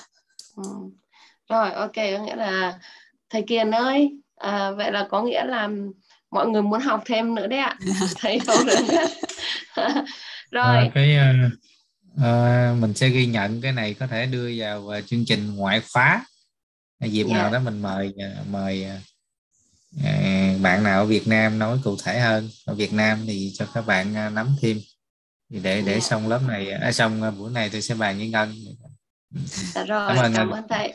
Rồi, ok, có nghĩa là thầy Kiền ơi, vậy là có nghĩa là mọi người muốn học thêm nữa đấy ạ. Thầy không được biết. Rồi. Mình sẽ ghi nhận cái này, có thể đưa vào chương trình ngoại khóa. Dịp nào đó mình mời bạn nào ở Việt Nam nói cụ thể hơn ở Việt Nam thì cho các bạn nắm thêm. Thì để xong lớp này, xong buổi này tôi sẽ bàn với Ngân. Rồi, cảm ơn thầy.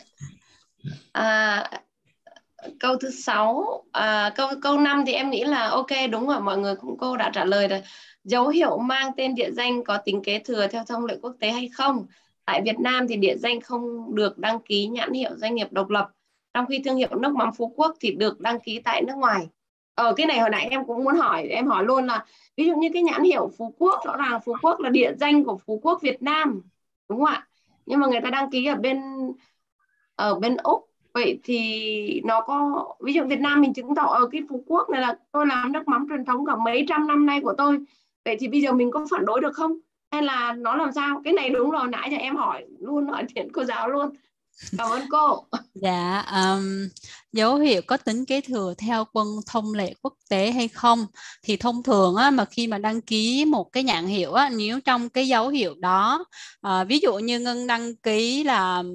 Câu thứ 6, câu 5 thì em nghĩ là ok, đúng rồi, mọi người cũng cô đã trả lời rồi. Dấu hiệu mang tên địa danh có tính kế thừa theo thông lệ quốc tế hay không? Tại Việt Nam thì địa danh không được đăng ký nhãn hiệu doanh nghiệp độc lập, trong khi thương hiệu nước mắm Phú Quốc thì được đăng ký tại nước ngoài. Cái này hồi nãy em cũng muốn hỏi, em hỏi luôn là ví dụ như cái nhãn hiệu Phú Quốc, rõ ràng Phú Quốc là địa danh của Phú Quốc Việt Nam, đúng không ạ? Nhưng mà người ta đăng ký ở bên Úc. Vậy thì nó có, ví dụ Việt Nam mình chứng tỏ ở cái Phú Quốc này là tôi làm nước mắm truyền thống cả mấy trăm năm nay của tôi. Vậy thì bây giờ mình có phản đối được không? Hay là nó làm sao? Cái này đúng rồi, nãy giờ em hỏi luôn, hỏi thiện cô giáo luôn. Cảm ơn cô. Dạ, dấu hiệu có tính kế thừa theo thông lệ quốc tế hay không? Thì thông thường mà khi mà đăng ký một cái nhãn hiệu nếu trong cái dấu hiệu đó, ví dụ như Ngân đăng ký là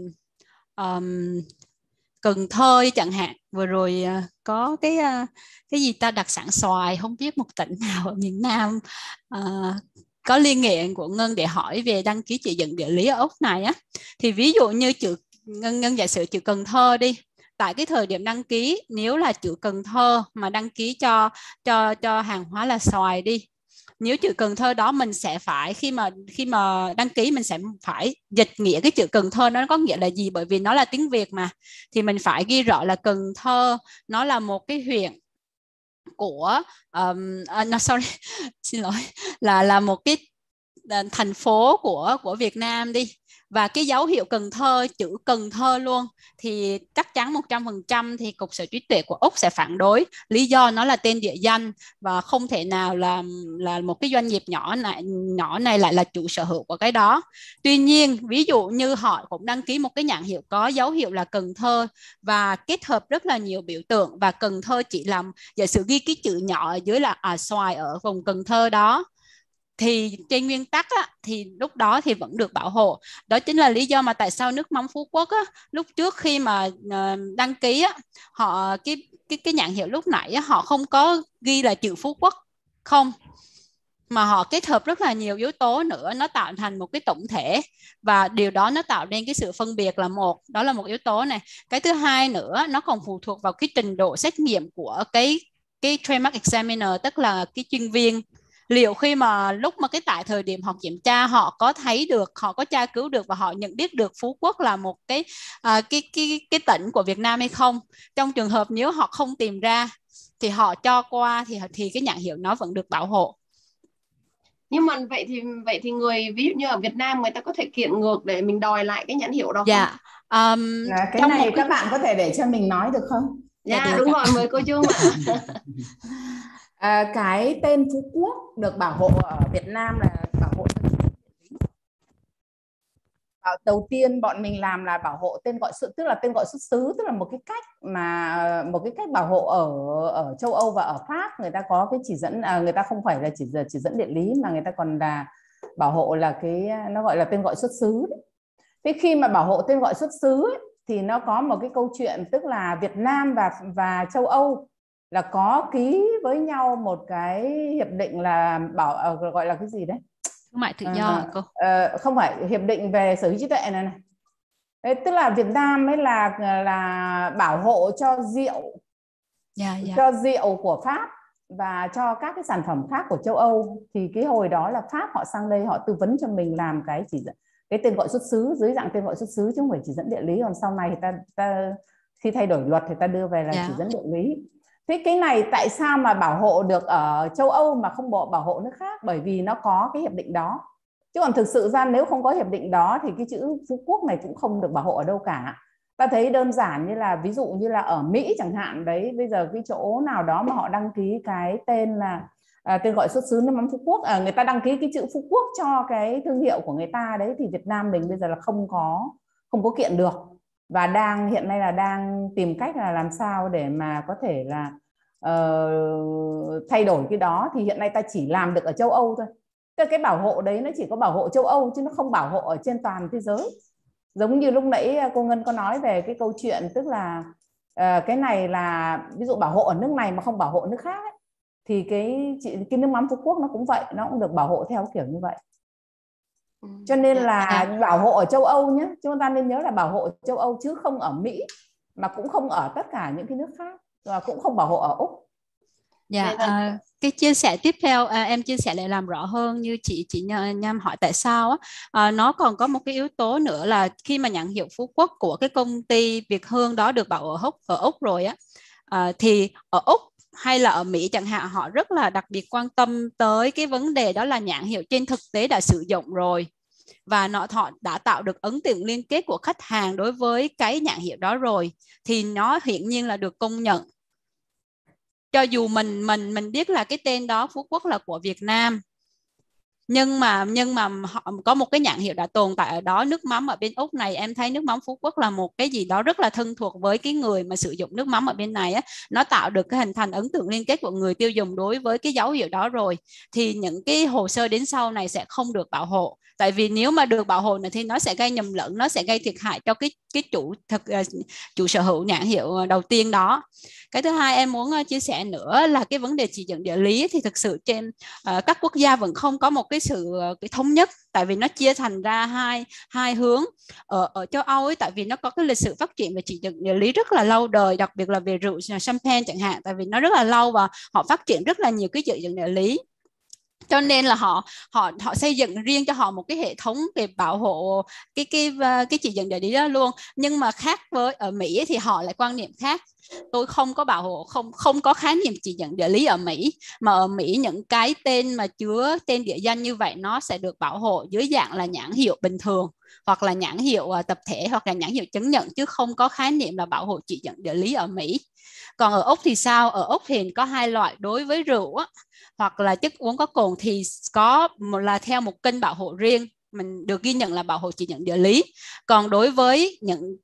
Cần Thơ chẳng hạn, vừa rồi có cái gì ta, đặc sản xoài, không biết một tỉnh nào ở miền Nam có liên hệ của Ngân để hỏi về đăng ký chỉ dẫn địa lý ở Úc này thì ví dụ như chữ Ngân giả sử chữ Cần Thơ đi, tại cái thời điểm đăng ký nếu là chữ Cần Thơ mà đăng ký cho hàng hóa là xoài đi, nếu chữ Cần Thơ đó mình sẽ phải khi mà đăng ký mình sẽ phải dịch nghĩa cái chữ Cần Thơ nó có nghĩa là gì, bởi vì nó là tiếng Việt mà, thì mình phải ghi rõ là Cần Thơ nó là một cái huyện của xin lỗi, là một cái thành phố của Việt Nam đi, và cái dấu hiệu Cần Thơ, chữ Cần Thơ luôn, thì chắc chắn 100% thì Cục Sở hữu trí tuệ của Úc sẽ phản đối, lý do nó là tên địa danh và không thể nào là một cái doanh nghiệp nhỏ này lại là chủ sở hữu của cái đó. Tuy nhiên ví dụ như họ cũng đăng ký một cái nhãn hiệu có dấu hiệu là Cần Thơ và kết hợp rất là nhiều biểu tượng, và Cần Thơ chỉ làm giả sử ghi cái chữ nhỏ ở dưới là xoài ở vùng Cần Thơ đó, thì trên nguyên tắc thì lúc đó thì vẫn được bảo hộ. Đó chính là lý do mà tại sao nước mắm Phú Quốc lúc trước khi mà đăng ký họ cái nhãn hiệu lúc nãy họ không có ghi là chữ Phú Quốc không, mà họ kết hợp rất là nhiều yếu tố nữa, nó tạo thành một cái tổng thể, và điều đó nó tạo nên cái sự phân biệt là đó là một yếu tố này. Cái thứ hai nữa, nó còn phụ thuộc vào cái trình độ xét nghiệm của cái trademark examiner, tức là cái chuyên viên, liệu khi mà lúc mà tại thời điểm họ kiểm tra họ có thấy được, họ có tra cứu được và họ nhận biết được Phú Quốc là một cái tỉnh của Việt Nam hay không. Trong trường hợp nếu họ không tìm ra thì họ cho qua thì cái nhãn hiệu nó vẫn được bảo hộ. Nhưng mà vậy thì người ví dụ như ở Việt Nam người ta có thể kiện ngược để mình đòi lại cái nhãn hiệu đó không? Dạ. Cái này các bạn có thể để cho mình nói được không? Dạ đúng rồi, mời cô Trung ạ. Cái tên Phú Quốc được bảo hộ ở Việt Nam là bảo đầu tiên bọn mình làm là bảo hộ tên gọi tức là tên gọi xuất xứ, tức là một cái cách bảo hộ ở châu Âu và ở Pháp người ta có cái chỉ dẫn, người ta không phải là chỉ dẫn địa lý mà người ta còn là bảo hộ là nó gọi là tên gọi xuất xứ đấy. Thế khi mà bảo hộ tên gọi xuất xứ ấy, thì nó có một cái câu chuyện, tức là Việt Nam và châu Âu là có ký với nhau một cái hiệp định là gọi là cái gì đấy, thương mại tự do, không phải hiệp định về sở hữu trí tuệ này. Đấy, tức là Việt Nam ấy là bảo hộ cho rượu của Pháp và cho các cái sản phẩm khác của châu Âu. Thì cái hồi đó là Pháp họ sang đây họ tư vấn cho mình làm cái tên gọi xuất xứ dưới dạng tên gọi xuất xứ chứ không phải chỉ dẫn địa lý. Còn sau này thì ta khi thay đổi luật thì ta đưa về là chỉ dẫn địa lý. Thế cái này tại sao mà bảo hộ được ở châu Âu mà không bảo hộ nước khác? Bởi vì nó có cái hiệp định đó. Chứ còn thực sự ra nếu không có hiệp định đó thì cái chữ Phú Quốc này cũng không được bảo hộ ở đâu cả. Ta thấy đơn giản như là ví dụ như là ở Mỹ chẳng hạn đấy, bây giờ cái chỗ nào đó mà họ đăng ký cái tên là tên gọi xuất xứ nước mắm Phú Quốc, người ta đăng ký cái chữ Phú Quốc cho cái thương hiệu của người ta đấy, thì Việt Nam mình bây giờ là không có kiện được. Và hiện nay là đang tìm cách là làm sao để mà có thể là thay đổi cái đó. Thì hiện nay ta chỉ làm được ở châu Âu thôi. Cái bảo hộ đấy nó chỉ có bảo hộ châu Âu chứ nó không bảo hộ ở trên toàn thế giới. Giống như lúc nãy cô Ngân có nói về cái câu chuyện, tức là cái này là ví dụ bảo hộ ở nước này mà không bảo hộ nước khác ấy, thì cái nước mắm Phú Quốc nó cũng vậy, nó cũng được bảo hộ theo kiểu như vậy. Cho nên là bảo hộ ở châu Âu nhé, chúng ta nên nhớ là bảo hộ châu Âu chứ không ở Mỹ, mà cũng không ở tất cả những cái nước khác, và cũng không bảo hộ ở Úc. Cái chia sẻ tiếp theo em chia sẻ lại làm rõ hơn, như chị Nhâm hỏi tại sao nó còn có một cái yếu tố nữa là khi mà nhãn hiệu Phú Quốc của cái công ty Việt Hương đó được bảo hộ ở Úc rồi thì ở Úc hay là ở Mỹ chẳng hạn, họ rất là đặc biệt quan tâm tới cái vấn đề đó là nhãn hiệu trên thực tế đã sử dụng rồi, và họ đã tạo được ấn tượng liên kết của khách hàng đối với cái nhãn hiệu đó rồi, thì nó hiển nhiên là được công nhận. Cho dù mình biết là cái tên đó Phú Quốc là của Việt Nam, nhưng mà họ có một cái nhãn hiệu đã tồn tại ở đó. Nước mắm ở bên Úc này, em thấy nước mắm Phú Quốc là một cái gì đó rất là thân thuộc với cái người mà sử dụng nước mắm ở bên này nó tạo được cái hình thành ấn tượng liên kết của người tiêu dùng đối với cái dấu hiệu đó rồi, thì những cái hồ sơ đến sau này sẽ không được bảo hộ. Tại vì nếu mà được bảo hộ này thì nó sẽ gây nhầm lẫn, nó sẽ gây thiệt hại cho cái chủ sở hữu nhãn hiệu đầu tiên đó. Cái thứ hai em muốn chia sẻ nữa là cái vấn đề chỉ dẫn địa lý, thì thực sự trên các quốc gia vẫn không có một cái thống nhất, tại vì nó chia thành ra hai hướng. Ở châu Âu ấy, tại vì nó có cái lịch sử phát triển về chỉ dẫn địa lý rất là lâu đời, đặc biệt là về rượu champagne chẳng hạn, tại vì nó rất là lâu và họ phát triển rất là nhiều cái chỉ dẫn địa lý. Cho nên là họ xây dựng riêng cho họ một cái hệ thống về bảo hộ cái chỉ dẫn địa lý đó luôn. Nhưng mà khác với ở Mỹ thì họ lại quan niệm khác. Tôi không có bảo hộ, không có khái niệm chỉ dẫn địa lý ở Mỹ, mà ở Mỹ những cái tên mà chứa tên địa danh như vậy nó sẽ được bảo hộ dưới dạng là nhãn hiệu bình thường, hoặc là nhãn hiệu tập thể, hoặc là nhãn hiệu chứng nhận, chứ không có khái niệm là bảo hộ chỉ dẫn địa lý ở Mỹ. Còn ở Úc thì sao? Ở Úc thì có hai loại. Đối với rượu hoặc là chất uống có cồn thì có là theo một kênh bảo hộ riêng, mình được ghi nhận là bảo hộ chỉ dẫn địa lý. Còn đối với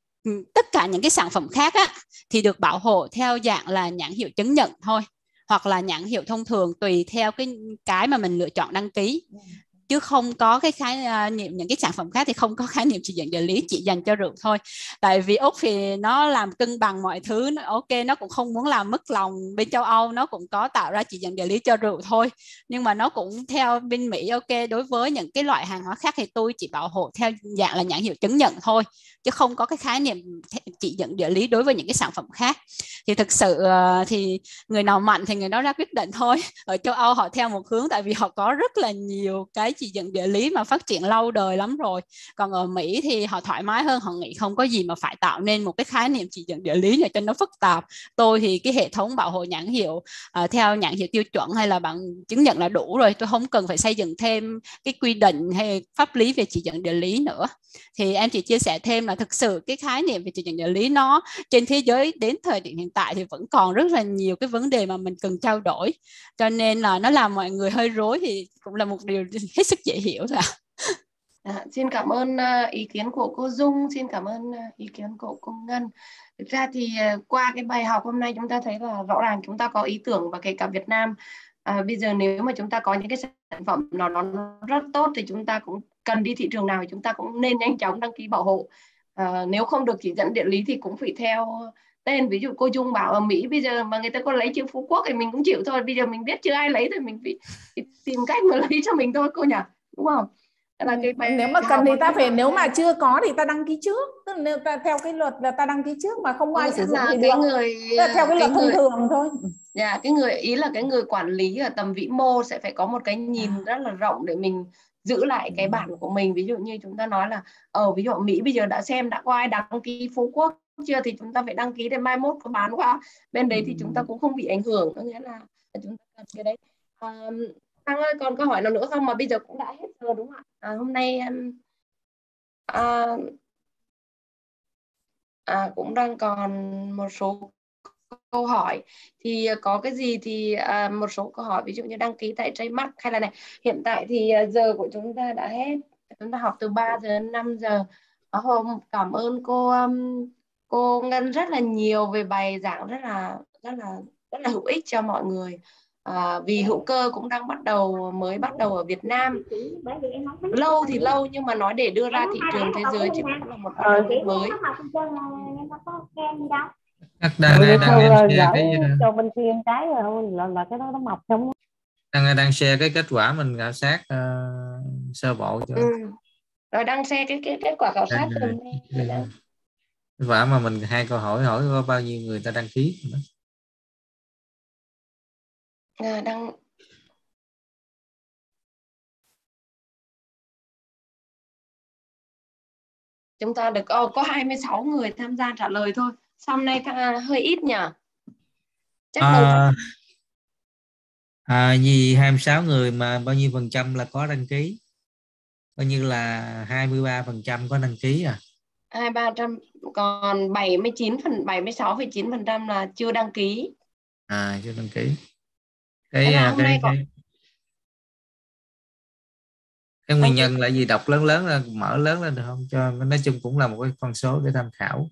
tất cả những cái sản phẩm khác thì được bảo hộ theo dạng là nhãn hiệu chứng nhận thôi, hoặc là nhãn hiệu thông thường, tùy theo cái mà mình lựa chọn đăng ký, chứ không có cái khái niệm. Những cái sản phẩm khác thì không có khái niệm chỉ dẫn địa lý, chỉ dành cho rượu thôi. Tại vì Úc thì nó làm cân bằng mọi thứ, nó cũng không muốn làm mất lòng bên châu Âu, nó cũng có tạo ra chỉ dẫn địa lý cho rượu thôi, nhưng mà nó cũng theo bên Mỹ đối với những cái loại hàng hóa khác thì tôi chỉ bảo hộ theo dạng là nhãn hiệu chứng nhận thôi, chứ không có cái khái niệm chỉ dẫn địa lý đối với những cái sản phẩm khác. Thì thực sự thì người nào mạnh thì người đó ra quyết định thôi. Ở châu Âu họ theo một hướng, tại vì họ có rất là nhiều cái chỉ dẫn địa lý mà phát triển lâu đời lắm rồi. Còn ở Mỹ thì họ thoải mái hơn, họ nghĩ không có gì mà phải tạo nên một cái khái niệm chỉ dẫn địa lý này cho nó phức tạp. Tôi thì cái hệ thống bảo hộ nhãn hiệu theo nhãn hiệu tiêu chuẩn hay là bằng chứng nhận là đủ rồi, tôi không cần phải xây dựng thêm cái quy định hay pháp lý về chỉ dẫn địa lý nữa. Thì em chỉ chia sẻ thêm là thực sự cái khái niệm về chỉ dẫn địa lý nó trên thế giới đến thời điểm hiện tại thì vẫn còn rất là nhiều cái vấn đề mà mình cần trao đổi, cho nên là nó làm mọi người hơi rối, thì cũng là một điều hết sức dễ hiểu thôi. Xin cảm ơn ý kiến của cô Dung, xin cảm ơn ý kiến của cô Ngân. Thực ra thì qua cái bài học hôm nay chúng ta thấy là rõ ràng chúng ta có ý tưởng, và kể cả Việt Nam bây giờ nếu mà chúng ta có những cái sản phẩm nào nó rất tốt thì chúng ta cũng cần đi thị trường nào thì chúng ta cũng nên nhanh chóng đăng ký bảo hộ. Nếu không được chỉ dẫn địa lý thì cũng phải theo tên. Ví dụ cô Dung bảo ở Mỹ bây giờ mà người ta có lấy chữ Phú Quốc thì mình cũng chịu thôi. Bây giờ mình biết chưa ai lấy thì mình phải tìm cách mà lấy cho mình thôi cô nhỉ, đúng không? Là nếu mà cần thì ta phải, nếu mà chưa có thì ta đăng ký trước, tức là nếu ta theo cái luật là ta đăng ký trước mà không ai sử dụng thì được. Theo cái luật thông thường thôi. Dạ, cái người ý là cái người quản lý ở tầm vĩ mô sẽ phải có một cái nhìn rất là rộng để mình giữ lại cái bản của mình. Ví dụ như chúng ta nói là ví dụ Mỹ bây giờ đã có ai đăng ký Phú Quốc chưa thì chúng ta phải đăng ký để mai mốt có bán qua bên đấy thì chúng ta cũng không bị ảnh hưởng. Có nghĩa là chúng ta cần cái đấy. Thăng ơi, còn câu hỏi nào nữa không, mà bây giờ cũng đã hết giờ đúng không ạ? Hôm nay cũng đang còn một số câu hỏi. Thì có cái gì thì một số câu hỏi ví dụ như đăng ký tại Trademark hay là này. Hiện tại thì giờ của chúng ta đã hết. Chúng ta học từ 3 giờ đến 5 giờ. Cảm ơn cô Ngân rất là nhiều về bài giảng rất là hữu ích cho mọi người. Vì hữu cơ cũng đang mới bắt đầu ở Việt Nam. Lâu thì lâu nhưng mà nói để đưa ra thị trường thế giới thì cũng là một hoạt động mới. Đang em share cái cho bên kia cái là cái đó nó mọc không. Đang share cái kết quả mình khảo sát sơ bộ cho. Rồi đang share cái kết quả khảo sát từ kết quả mà mình 2 câu hỏi có bao nhiêu người ta đăng ký đó. Chúng ta được có 26 người tham gia trả lời thôi. Hôm nay hơi ít nhỉ? Vì 26 người mà bao nhiêu % là có đăng ký? Coi như là 23% có đăng ký 23%, còn 76,9% là chưa đăng ký. Chưa đăng ký. Cái nguyên nhân là gì? Đọc lớn lên, mở lớn lên được không? Cho nói chung cũng là một cái con số để tham khảo.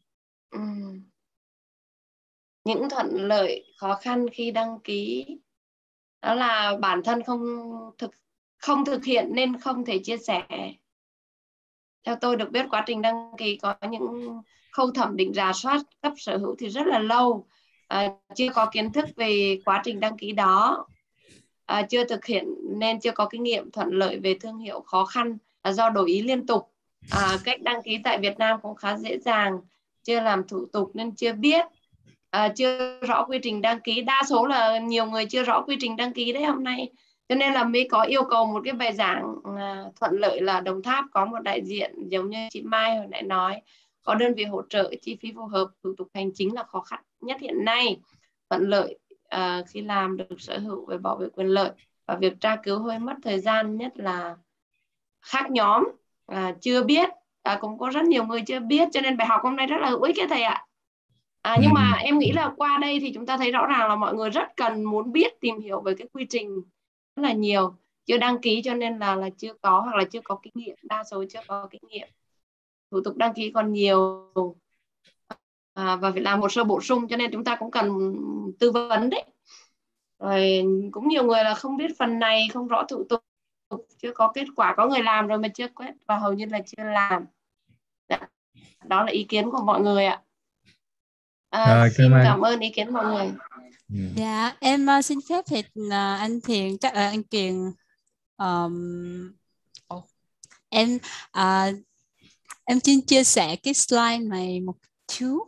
Những thuận lợi, khó khăn khi đăng ký đó là bản thân không thực hiện nên không thể chia sẻ. Theo tôi được biết quá trình đăng ký có những khâu thẩm định, rà soát, cấp sở hữu thì rất là lâu. Chưa có kiến thức về quá trình đăng ký đó, chưa thực hiện nên chưa có kinh nghiệm. Thuận lợi về thương hiệu, khó khăn do đổi ý liên tục. Cách đăng ký tại Việt Nam cũng khá dễ dàng, chưa làm thủ tục nên chưa biết. Chưa rõ quy trình đăng ký, đa số là nhiều người chưa rõ quy trình đăng ký đấy hôm nay, cho nên là mới có yêu cầu một cái bài giảng. Thuận lợi là Đồng Tháp có một đại diện giống như chị Mai hồi nãy nói, có đơn vị hỗ trợ, chi phí phù hợp, thủ tục hành chính là khó khăn nhất hiện nay. Thuận lợi khi làm được sở hữu về bảo vệ quyền lợi, và việc tra cứu hơi mất thời gian, nhất là khác nhóm, chưa biết, cũng có rất nhiều người chưa biết, cho nên bài học hôm nay rất là hữu ích thầy ạ. Nhưng mà em nghĩ là qua đây thì chúng ta thấy rõ ràng là mọi người rất cần muốn biết, tìm hiểu về cái quy trình rất là nhiều. Chưa đăng ký cho nên là chưa có, hoặc là chưa có kinh nghiệm, đa số chưa có kinh nghiệm. Thủ tục đăng ký còn nhiều và phải làm hồ sơ bổ sung, cho nên chúng ta cũng cần tư vấn đấy. Rồi cũng nhiều người là không biết phần này, không rõ thủ tục, chưa có kết quả, có người làm rồi mà chưa quét và hầu như là chưa làm. Đó là ý kiến của mọi người ạ. Xin cảm ơn ý kiến mọi người. Dạ, em xin phép thì anh Thiền, chắc anh Kiền, em xin chia sẻ cái slide này một chút.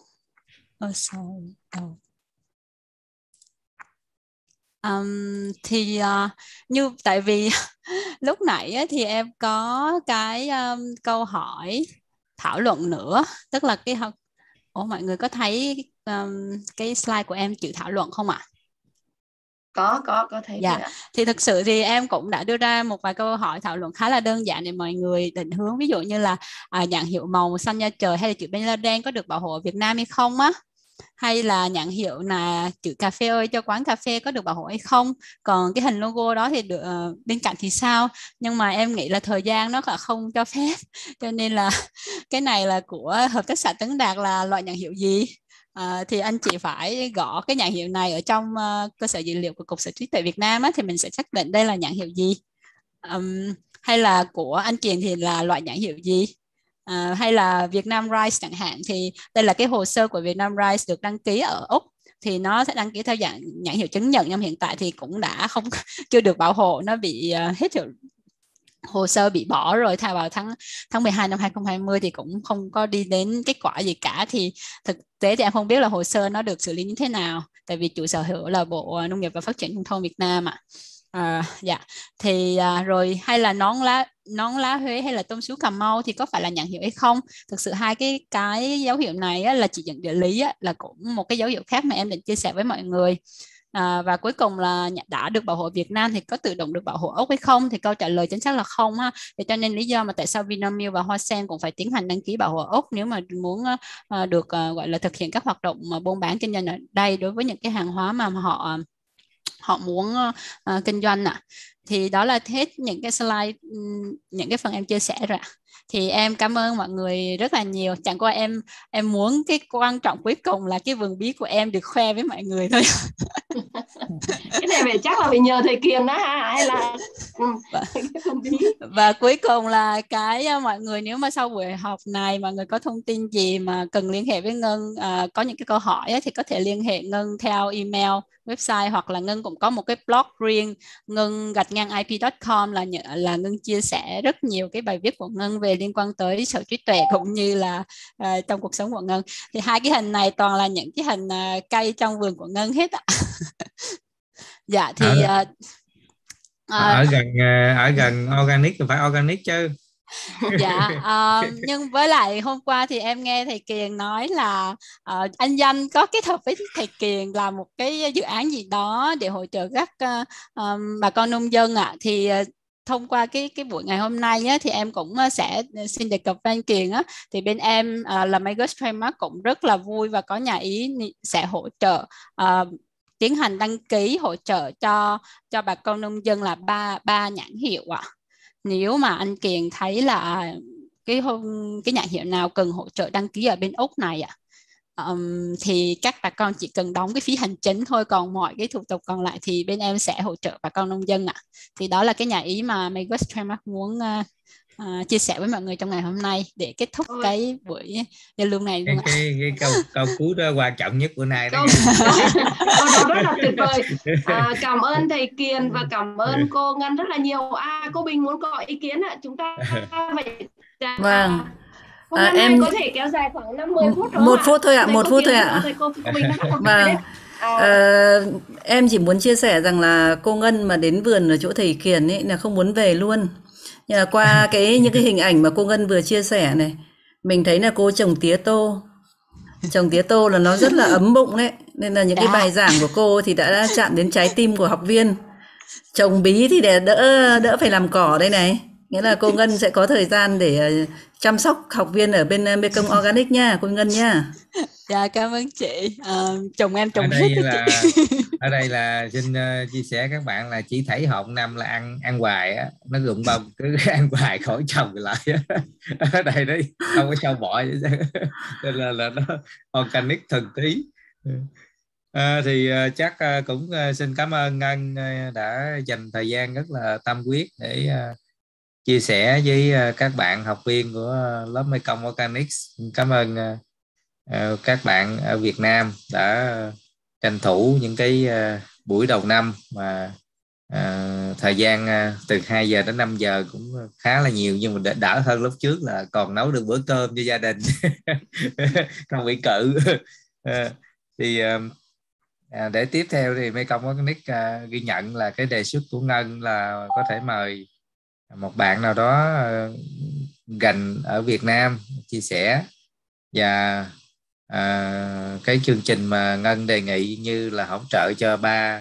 Thì như tại vì lúc nãy thì em có cái câu hỏi thảo luận nữa, tức là cái mọi người có thấy cái slide của em chữ thảo luận không ạ? Có thấy. Dạ. Thì thực sự thì em cũng đã đưa ra một vài câu hỏi thảo luận khá là đơn giản để mọi người định hướng, ví dụ như là nhãn hiệu màu xanh da trời hay là chữ Bangladesh có được bảo hộ ở Việt Nam hay không á. hay là nhãn hiệu là chữ cà phê ơi cho quán cà phê có được bảo hộ hay không, còn cái hình logo đó thì được bên cạnh thì sao. Nhưng mà em nghĩ là thời gian nó là không cho phép, cho nên là cái này là của hợp tác xã Tấn Đạt là loại nhãn hiệu gì. Thì anh chị phải gõ cái nhãn hiệu này ở trong cơ sở dữ liệu của Cục Sở hữu trí tuệ Việt Nam á, thì mình sẽ xác định đây là nhãn hiệu gì. Hay là của anh Kiền thì là loại nhãn hiệu gì. Hay là Vietnam Rice chẳng hạn, thì đây là cái hồ sơ của Vietnam Rice được đăng ký ở Úc, thì nó sẽ đăng ký theo dạng nhãn hiệu chứng nhận, nhưng hiện tại thì cũng đã chưa được bảo hộ, nó bị hết hiệu, hồ sơ bị bỏ rồi, thay vào tháng 12 năm 2020 thì cũng không có đi đến kết quả gì cả. Thì thực tế thì em không biết là hồ sơ nó được xử lý như thế nào, tại vì chủ sở hữu là Bộ Nông nghiệp và Phát triển Nông thôn Việt Nam ạ. Dạ, thì rồi hay là nón lá Huế hay là tôm sú Cà Mau thì có phải là nhãn hiệu hay không? Thực sự hai cái dấu hiệu này á, là chỉ dẫn địa lý á, là cũng một cái dấu hiệu khác mà em định chia sẻ với mọi người. Và cuối cùng là đã được bảo hộ Việt Nam thì có tự động được bảo hộ Úc hay không, thì câu trả lời chính xác là không ha. Thì cho nên lý do mà tại sao Vinamilk và Hoa Sen cũng phải tiến hành đăng ký bảo hộ Úc nếu mà muốn được gọi là thực hiện các hoạt động mà buôn bán kinh doanh ở đây đối với những cái hàng hóa mà họ muốn kinh doanh ạ. Thì đó là hết những cái slide, những cái phần em chia sẻ rồi. Thì em cảm ơn mọi người rất là nhiều. Chẳng qua em muốn cái quan trọng cuối cùng là cái vườn bí của em được khoe với mọi người thôi. Cái này phải chắc là phải nhờ thầy Kiền đó ha, hay là và cuối cùng là cái mọi người nếu mà sau buổi học này mọi người có thông tin gì mà cần liên hệ với Ngân, có những cái câu hỏi ấy, thì có thể liên hệ Ngân theo email, website, hoặc là Ngân cũng có một cái blog riêng ngân-ip.com là Ngân chia sẻ rất nhiều cái bài viết của Ngân về liên quan tới sở hữu trí tuệ cũng như là trong cuộc sống của Ngân. Thì hai cái hình này toàn là những cái hình cây trong vườn của Ngân hết ạ. Dạ thì ở gần organic thì phải organic chứ. Dạ, nhưng với lại hôm qua thì em nghe thầy Kiền nói là anh Danh có kết hợp với thầy Kiền làm một cái dự án gì đó để hỗ trợ các bà con nông dân ạ. Thì thông qua cái buổi ngày hôm nay á, thì em cũng sẽ xin đề cập với anh Kiền á, thì bên em là Magus Trademark cũng rất là vui và có nhà ý sẽ hỗ trợ tiến hành đăng ký hỗ trợ cho bà con nông dân là ba nhãn hiệu ạ. Nếu mà anh Kiền thấy là cái nhãn hiệu nào cần hỗ trợ đăng ký ở bên Úc này ạ, thì các bà con chỉ cần đóng cái phí hành chính thôi, còn mọi cái thủ tục còn lại thì bên em sẽ hỗ trợ bà con nông dân ạ. Thì đó là cái nhà ý mà Magus Trademark muốn chia sẻ với mọi người trong ngày hôm nay để kết thúc cái buổi giao lưu này luôn ạ. Cái câu cuối đó quan trọng nhất bữa nay đó. Câu đó rất là tuyệt vời. Cảm ơn thầy Kiền và cảm ơn cô Ngân rất là nhiều. Cô Bình muốn có ý kiến ạ. Chúng ta phải vâng. Em có thể kéo dài khoảng 50 phút thôi. 1 phút thôi ạ, 1 phút thôi ạ. Vâng. Em chỉ muốn chia sẻ rằng là cô Ngân mà đến vườn ở chỗ thầy Kiền ấy là không muốn về luôn. Nhưng mà qua những cái hình ảnh mà cô Ngân vừa chia sẻ này, mình thấy là cô trồng tía tô. Trồng tía tô là nó rất là ấm bụng đấy. Nên là những cái bài giảng của cô thì đã chạm đến trái tim của học viên. Trồng bí thì để đỡ phải làm cỏ đây này. Nghĩa là cô Ngân sẽ có thời gian để chăm sóc học viên ở bên Mekong Organic nha, cô Ngân nha. Dạ cảm ơn chị. Chồng em trồng hết là, chị. Ở đây là xin chia sẻ các bạn là chỉ thấy hộn năm là ăn hoài á, nó rụng bông cứ ăn hoài khỏi trồng lại á. Ở đây đấy không có sâu bọ nên là nó organic thuần túy. Thì chắc cũng xin cảm ơn Ngân đã dành thời gian rất là tâm huyết để chia sẻ với các bạn học viên của lớp Mekong Organics. Cảm ơn các bạn ở Việt Nam đã tranh thủ những cái buổi đầu năm mà thời gian từ 2 giờ đến 5 giờ cũng khá là nhiều, nhưng mà đỡ hơn lúc trước là còn nấu được bữa cơm cho gia đình không bị cự. Thì để tiếp theo thì Mekong Organic ghi nhận là cái đề xuất của Ngân là có thể mời một bạn nào đó gần ở Việt Nam chia sẻ, và cái chương trình mà Ngân đề nghị như là hỗ trợ cho 3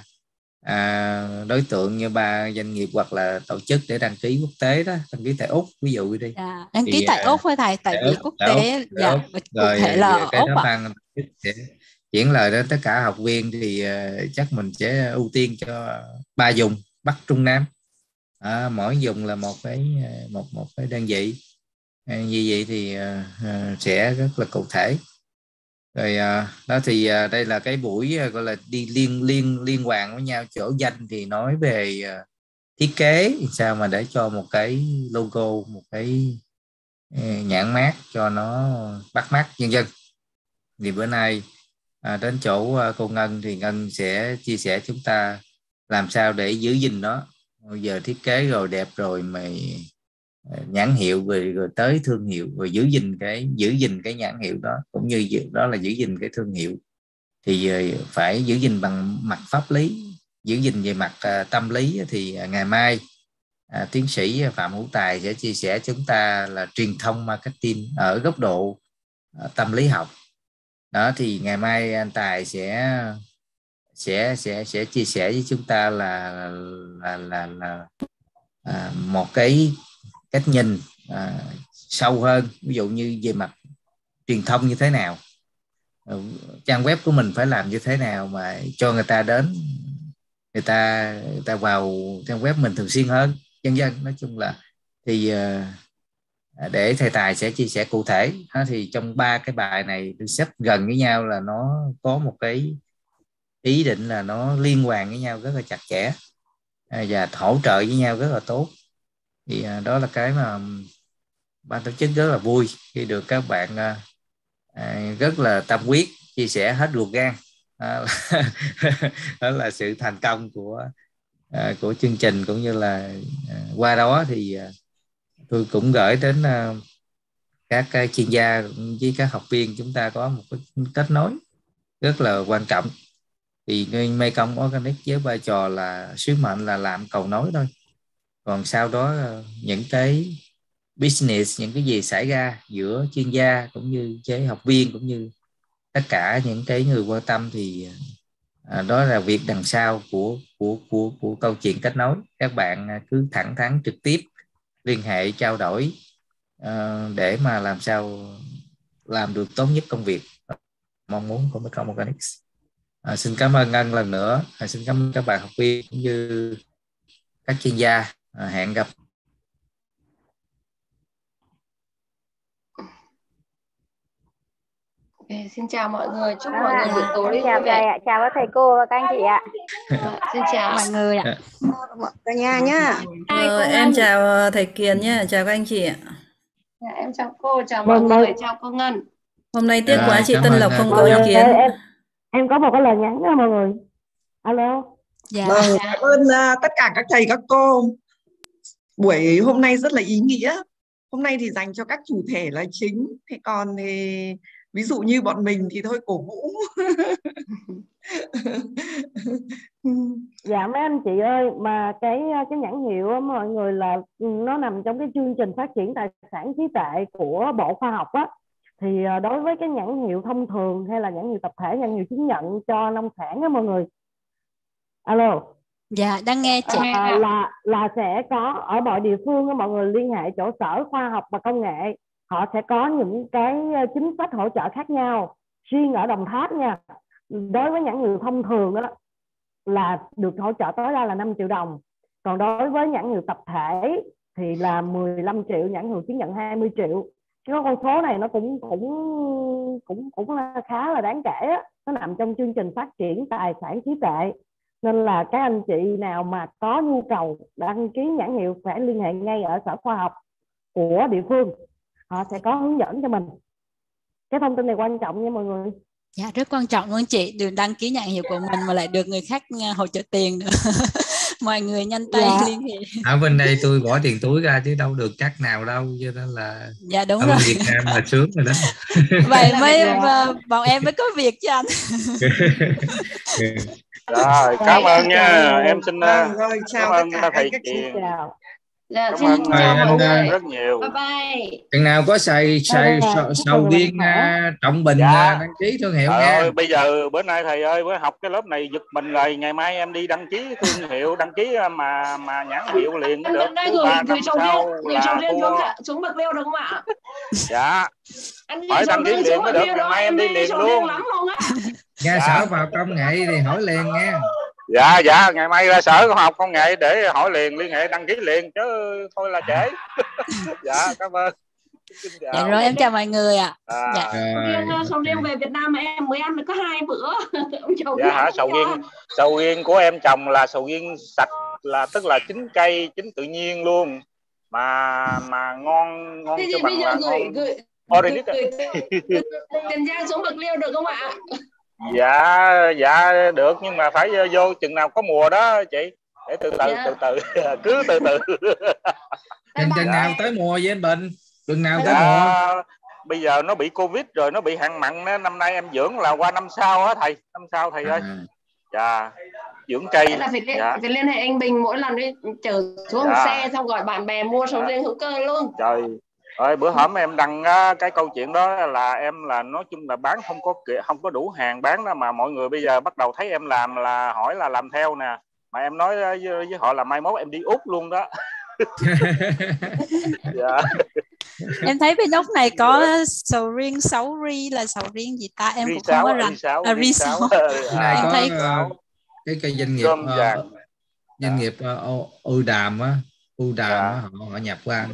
đối tượng như 3 doanh nghiệp hoặc là tổ chức để đăng ký quốc tế đó, đăng ký tại Úc ví dụ đi. Đăng ký tại Úc thôi thầy, tại vì quốc tế rồi cụ thể là cái Úc đó ạ. sẽ chuyển lời đến tất cả học viên thì chắc mình sẽ ưu tiên cho 3 vùng Bắc Trung Nam. Mỗi vùng là một cái đơn vị. Như vậy thì sẽ rất là cụ thể. Rồi đó thì đây là cái buổi gọi là đi liên hoàn với nhau. Chỗ danh thì nói về thiết kế sao mà để cho một cái logo, một cái nhãn mác cho nó bắt mắt nhân dân. Thì bữa nay đến chỗ cô Ngân thì Ngân sẽ chia sẻ chúng ta làm sao để giữ gìn nó. Bây giờ thiết kế rồi đẹp rồi mà nhãn hiệu rồi tới thương hiệu, rồi giữ gìn cái nhãn hiệu đó, cũng như đó là giữ gìn cái thương hiệu, thì phải giữ gìn bằng mặt pháp lý, giữ gìn về mặt tâm lý. Thì ngày mai tiến sĩ Phạm Hữu Tài sẽ chia sẻ chúng ta là truyền thông marketing ở góc độ tâm lý học. Đó thì ngày mai anh Tài sẽ chia sẻ với chúng ta là một cái cách nhìn sâu hơn, ví dụ như về mặt truyền thông như thế nào, trang web của mình phải làm như thế nào mà cho người ta đến, người ta vào trang web mình thường xuyên hơn, vân vân. Nói chung là thì để thầy Tài sẽ chia sẻ cụ thể. Thì trong 3 cái bài này tôi xếp gần với nhau là nó có một cái ý định là nó liên quan với nhau rất là chặt chẽ và hỗ trợ với nhau rất là tốt. Thì đó là cái mà ban tổ chức rất là vui khi được các bạn rất là tâm huyết chia sẻ hết ruột gan. Đó là sự thành công của chương trình, cũng như là qua đó thì tôi cũng gửi đến các chuyên gia với các học viên chúng ta có một cái kết nối rất là quan trọng. Thì Mekong Organic với vai trò là sứ mệnh là làm cầu nối thôi, còn sau đó những cái business, những cái gì xảy ra giữa chuyên gia cũng như với học viên cũng như tất cả những cái người quan tâm thì đó là việc đằng sau của câu chuyện kết nối. Các bạn cứ thẳng thắn trực tiếp liên hệ trao đổi để mà làm sao làm được tốt nhất công việc mong muốn của Mekong Organics. Xin cảm ơn Ngân lần nữa. Xin cảm ơn các bạn học viên cũng như các chuyên gia. Hẹn gặp. Xin chào mọi người, chúc mọi người buổi tối chào vui vẻ. thầy ạ, chào các thầy cô và các anh chị ạ. Xin chào mọi người ạ. Cả nhà nhá. Em chào thầy Kiền nhá, chào các anh chị ạ. Em chào cô, chào mọi người, chào cô Ngân. Hôm nay tiếc quá chị Tân Lộc không có ý kiến. Em có một cái lời nhắn đó mọi người. Alo. Dạ. Cảm ơn tất cả các thầy các cô. Buổi hôm nay rất là ý nghĩa. Hôm nay thì dành cho các chủ thể là chính. Thế còn thì ví dụ như bọn mình thì thôi cổ vũ. Dạ mấy anh chị ơi, mà cái nhãn hiệu á, mọi người là nó nằm trong cái chương trình phát triển tài sản trí tuệ của Bộ Khoa học á. Thì đối với cái nhãn hiệu thông thường hay là nhãn hiệu tập thể, nhãn hiệu chứng nhận cho nông sản á mọi người. Alo. Dạ, đang nghe chị. Là sẽ có ở mọi địa phương á, mọi người liên hệ chỗ Sở Khoa học và Công nghệ. Họ sẽ có những cái chính sách hỗ trợ khác nhau. Riêng ở Đồng Tháp nha, đối với nhãn hiệu thông thường đó là được hỗ trợ tối đa là 5 triệu đồng. Còn đối với nhãn hiệu tập thể thì là 15 triệu, nhãn hiệu chứng nhận 20 triệu. Chứ con số này nó cũng là khá là đáng kể á. Nó nằm trong chương trình phát triển tài sản trí tuệ. Nên là các anh chị nào mà có nhu cầu đăng ký nhãn hiệu phải liên hệ ngay ở Sở Khoa học của địa phương. Họ sẽ có hướng dẫn cho mình. Cái thông tin này quan trọng nha mọi người. Dạ, rất quan trọng luôn chị. Được đăng ký nhãn hiệu của mình mà lại được người khác hỗ trợ tiền nữa. Mọi người nhanh tay liên hệ. Ở bên đây tôi bỏ tiền túi ra chứ đâu được chắc nào đâu, cho nên là dạ đúng rồi. Việt Nam là sướng rồi đó. Vậy mới bọn em mới có việc chứ anh. Rồi, cảm ơn nha. Em xin chào cảm ơn tất cả thầy các chị. Dạ, cảm xin ơn chào mọi người rất nhiều. Bye bye. Chừng nào có sầu riêng Trọng Bình đăng ký thương hiệu nha. Ơi, bây giờ bữa nay thầy ơi, mới học cái lớp này giật mình rồi, ngày mai em đi đăng ký thương hiệu, đăng ký mà nhãn hiệu liền được. Em đây gửi sầu riêng xuống bạc liêu được không ạ? Dạ. Phải đăng ký liền mới được, ngày mai em đi liền luôn. Ra sở vào công nghệ thì hỏi liền nha. Dạ ngày mai ra sở khoa học công nghệ để hỏi liền, liên hệ đăng ký liền chứ thôi là trễ. Dạ cảm ơn. Dạ rồi em chào mọi người ạ. Dạ. Sầu riêng về Việt Nam mà em mới ăn được có 2 bữa. Dạ hả? Sầu riêng của em trồng là sầu riêng sạch, là tức là chín cây, chín tự nhiên luôn, mà ngon cho bằng là gửi organic. Tiền Giang xuống Bạc Liêu được không ạ? Dạ được, nhưng mà phải vô chừng nào có mùa đó chị, để từ từ cứ từ từ. Chừng nào tới mùa với anh Bình? Chừng nào tới mùa? Bây giờ nó bị Covid rồi, nó bị hạn mặn đó. Năm nay em dưỡng là qua năm sau á thầy, năm sau thầy ơi. Dạ, dưỡng cây. Là phải liên hệ anh Bình, mỗi lần đi chở xuống xe xong gọi bạn bè mua sầu riêng hữu cơ luôn. Trời ơi, bữa hổm em đăng cái câu chuyện đó là em là nói chung là bán không có đủ hàng bán đó, mà mọi người bây giờ bắt đầu thấy em làm là hỏi là làm theo nè, mà em nói với họ là mai mốt em đi Úc luôn đó. Dạ. Em thấy bên Úc này có sầu riêng sấu ri là sầu riêng gì ta, em cũng không có rành. Ri sáu. Này có cái doanh nghiệp U Đàm á, họ nhập qua.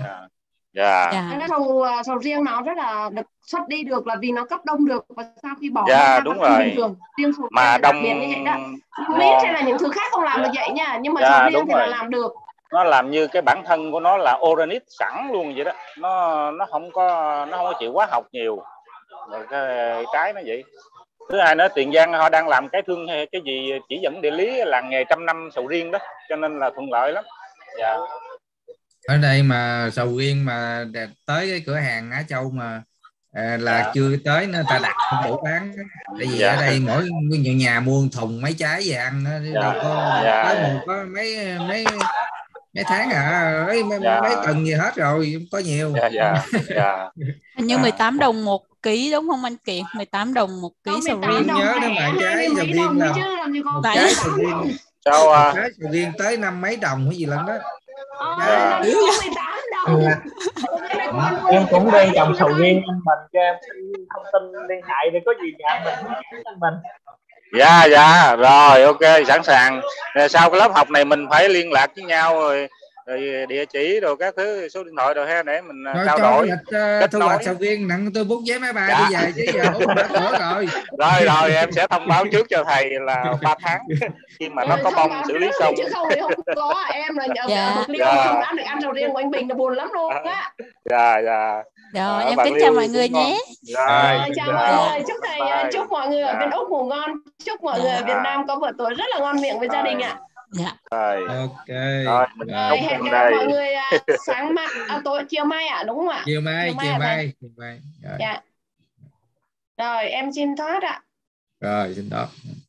Sầu riêng nó rất là được xuất đi được là vì nó cấp đông được, và sau khi bỏ đúng rồi. bình thường. Riêng sầu mà riêng đặc biệt như vậy đó. Mít hay là những thứ khác không làm được vậy nha, nhưng mà sầu riêng thì là làm được. Nó làm như cái bản thân của nó là organic sẵn luôn vậy đó, nó không có chịu hóa học nhiều. Rồi cái trái nó vậy. Thứ hai nữa, Tiền Giang họ đang làm cái gì chỉ dẫn địa lý làng nghề 100 năm sầu riêng đó, cho nên là thuận lợi lắm. Dạ. Ở đây mà sầu riêng mà tới cái cửa hàng Á Châu mà là chưa tới nữa, ta đặt không đủ bán. Tại vì ở đây mỗi nhà mua thùng mấy trái về ăn đó, đâu có tới mùa có mấy tháng mấy tuần gì hết rồi, không có nhiều. Hình như 18 đồng 1 ký đúng không anh Kiệt? 18 đồng 1 ký sầu riêng. Nhớ đó mà trái sầu riêng là một trái sầu riêng. Trái sầu riêng tới 5 mấy đồng cái gì lần đó. Em cũng đi trồng sầu riêng anh Bình, cho em xin thông tin liên hệ để có gì nhà mình anh Bình. Dạ rồi, ok, sẵn sàng. Sau cái lớp học này mình phải liên lạc với nhau rồi địa chỉ rồi các thứ, số điện thoại rồi ha, để mình trao đổi. Thu hoạch sầu riêng nặng tôi bút vé máy bay đi về chứ giờ Úc đã cửa rồi. Rồi em sẽ thông báo trước cho thầy là 3 tháng khi mà nó có bông xử lý xong. Chứ không thì không có, em là Bạc Liêu không ăn được ăn sầu riêng của anh Bình là buồn lắm luôn á. Dạ. Rồi em kính chào mọi người nhé. Rồi chào mọi người, chúc thầy chúc mọi người ở bên Úc ngủ ngon, chúc mọi người ở Việt Nam có bữa tối rất là ngon miệng với gia đình ạ. Dạ. Ok. Rồi hẹn gặp mọi người sáng mai, chiều mai ạ, đúng không ạ? Chiều mai. Dạ. Rồi em xin thoát ạ. Rồi xin thoát.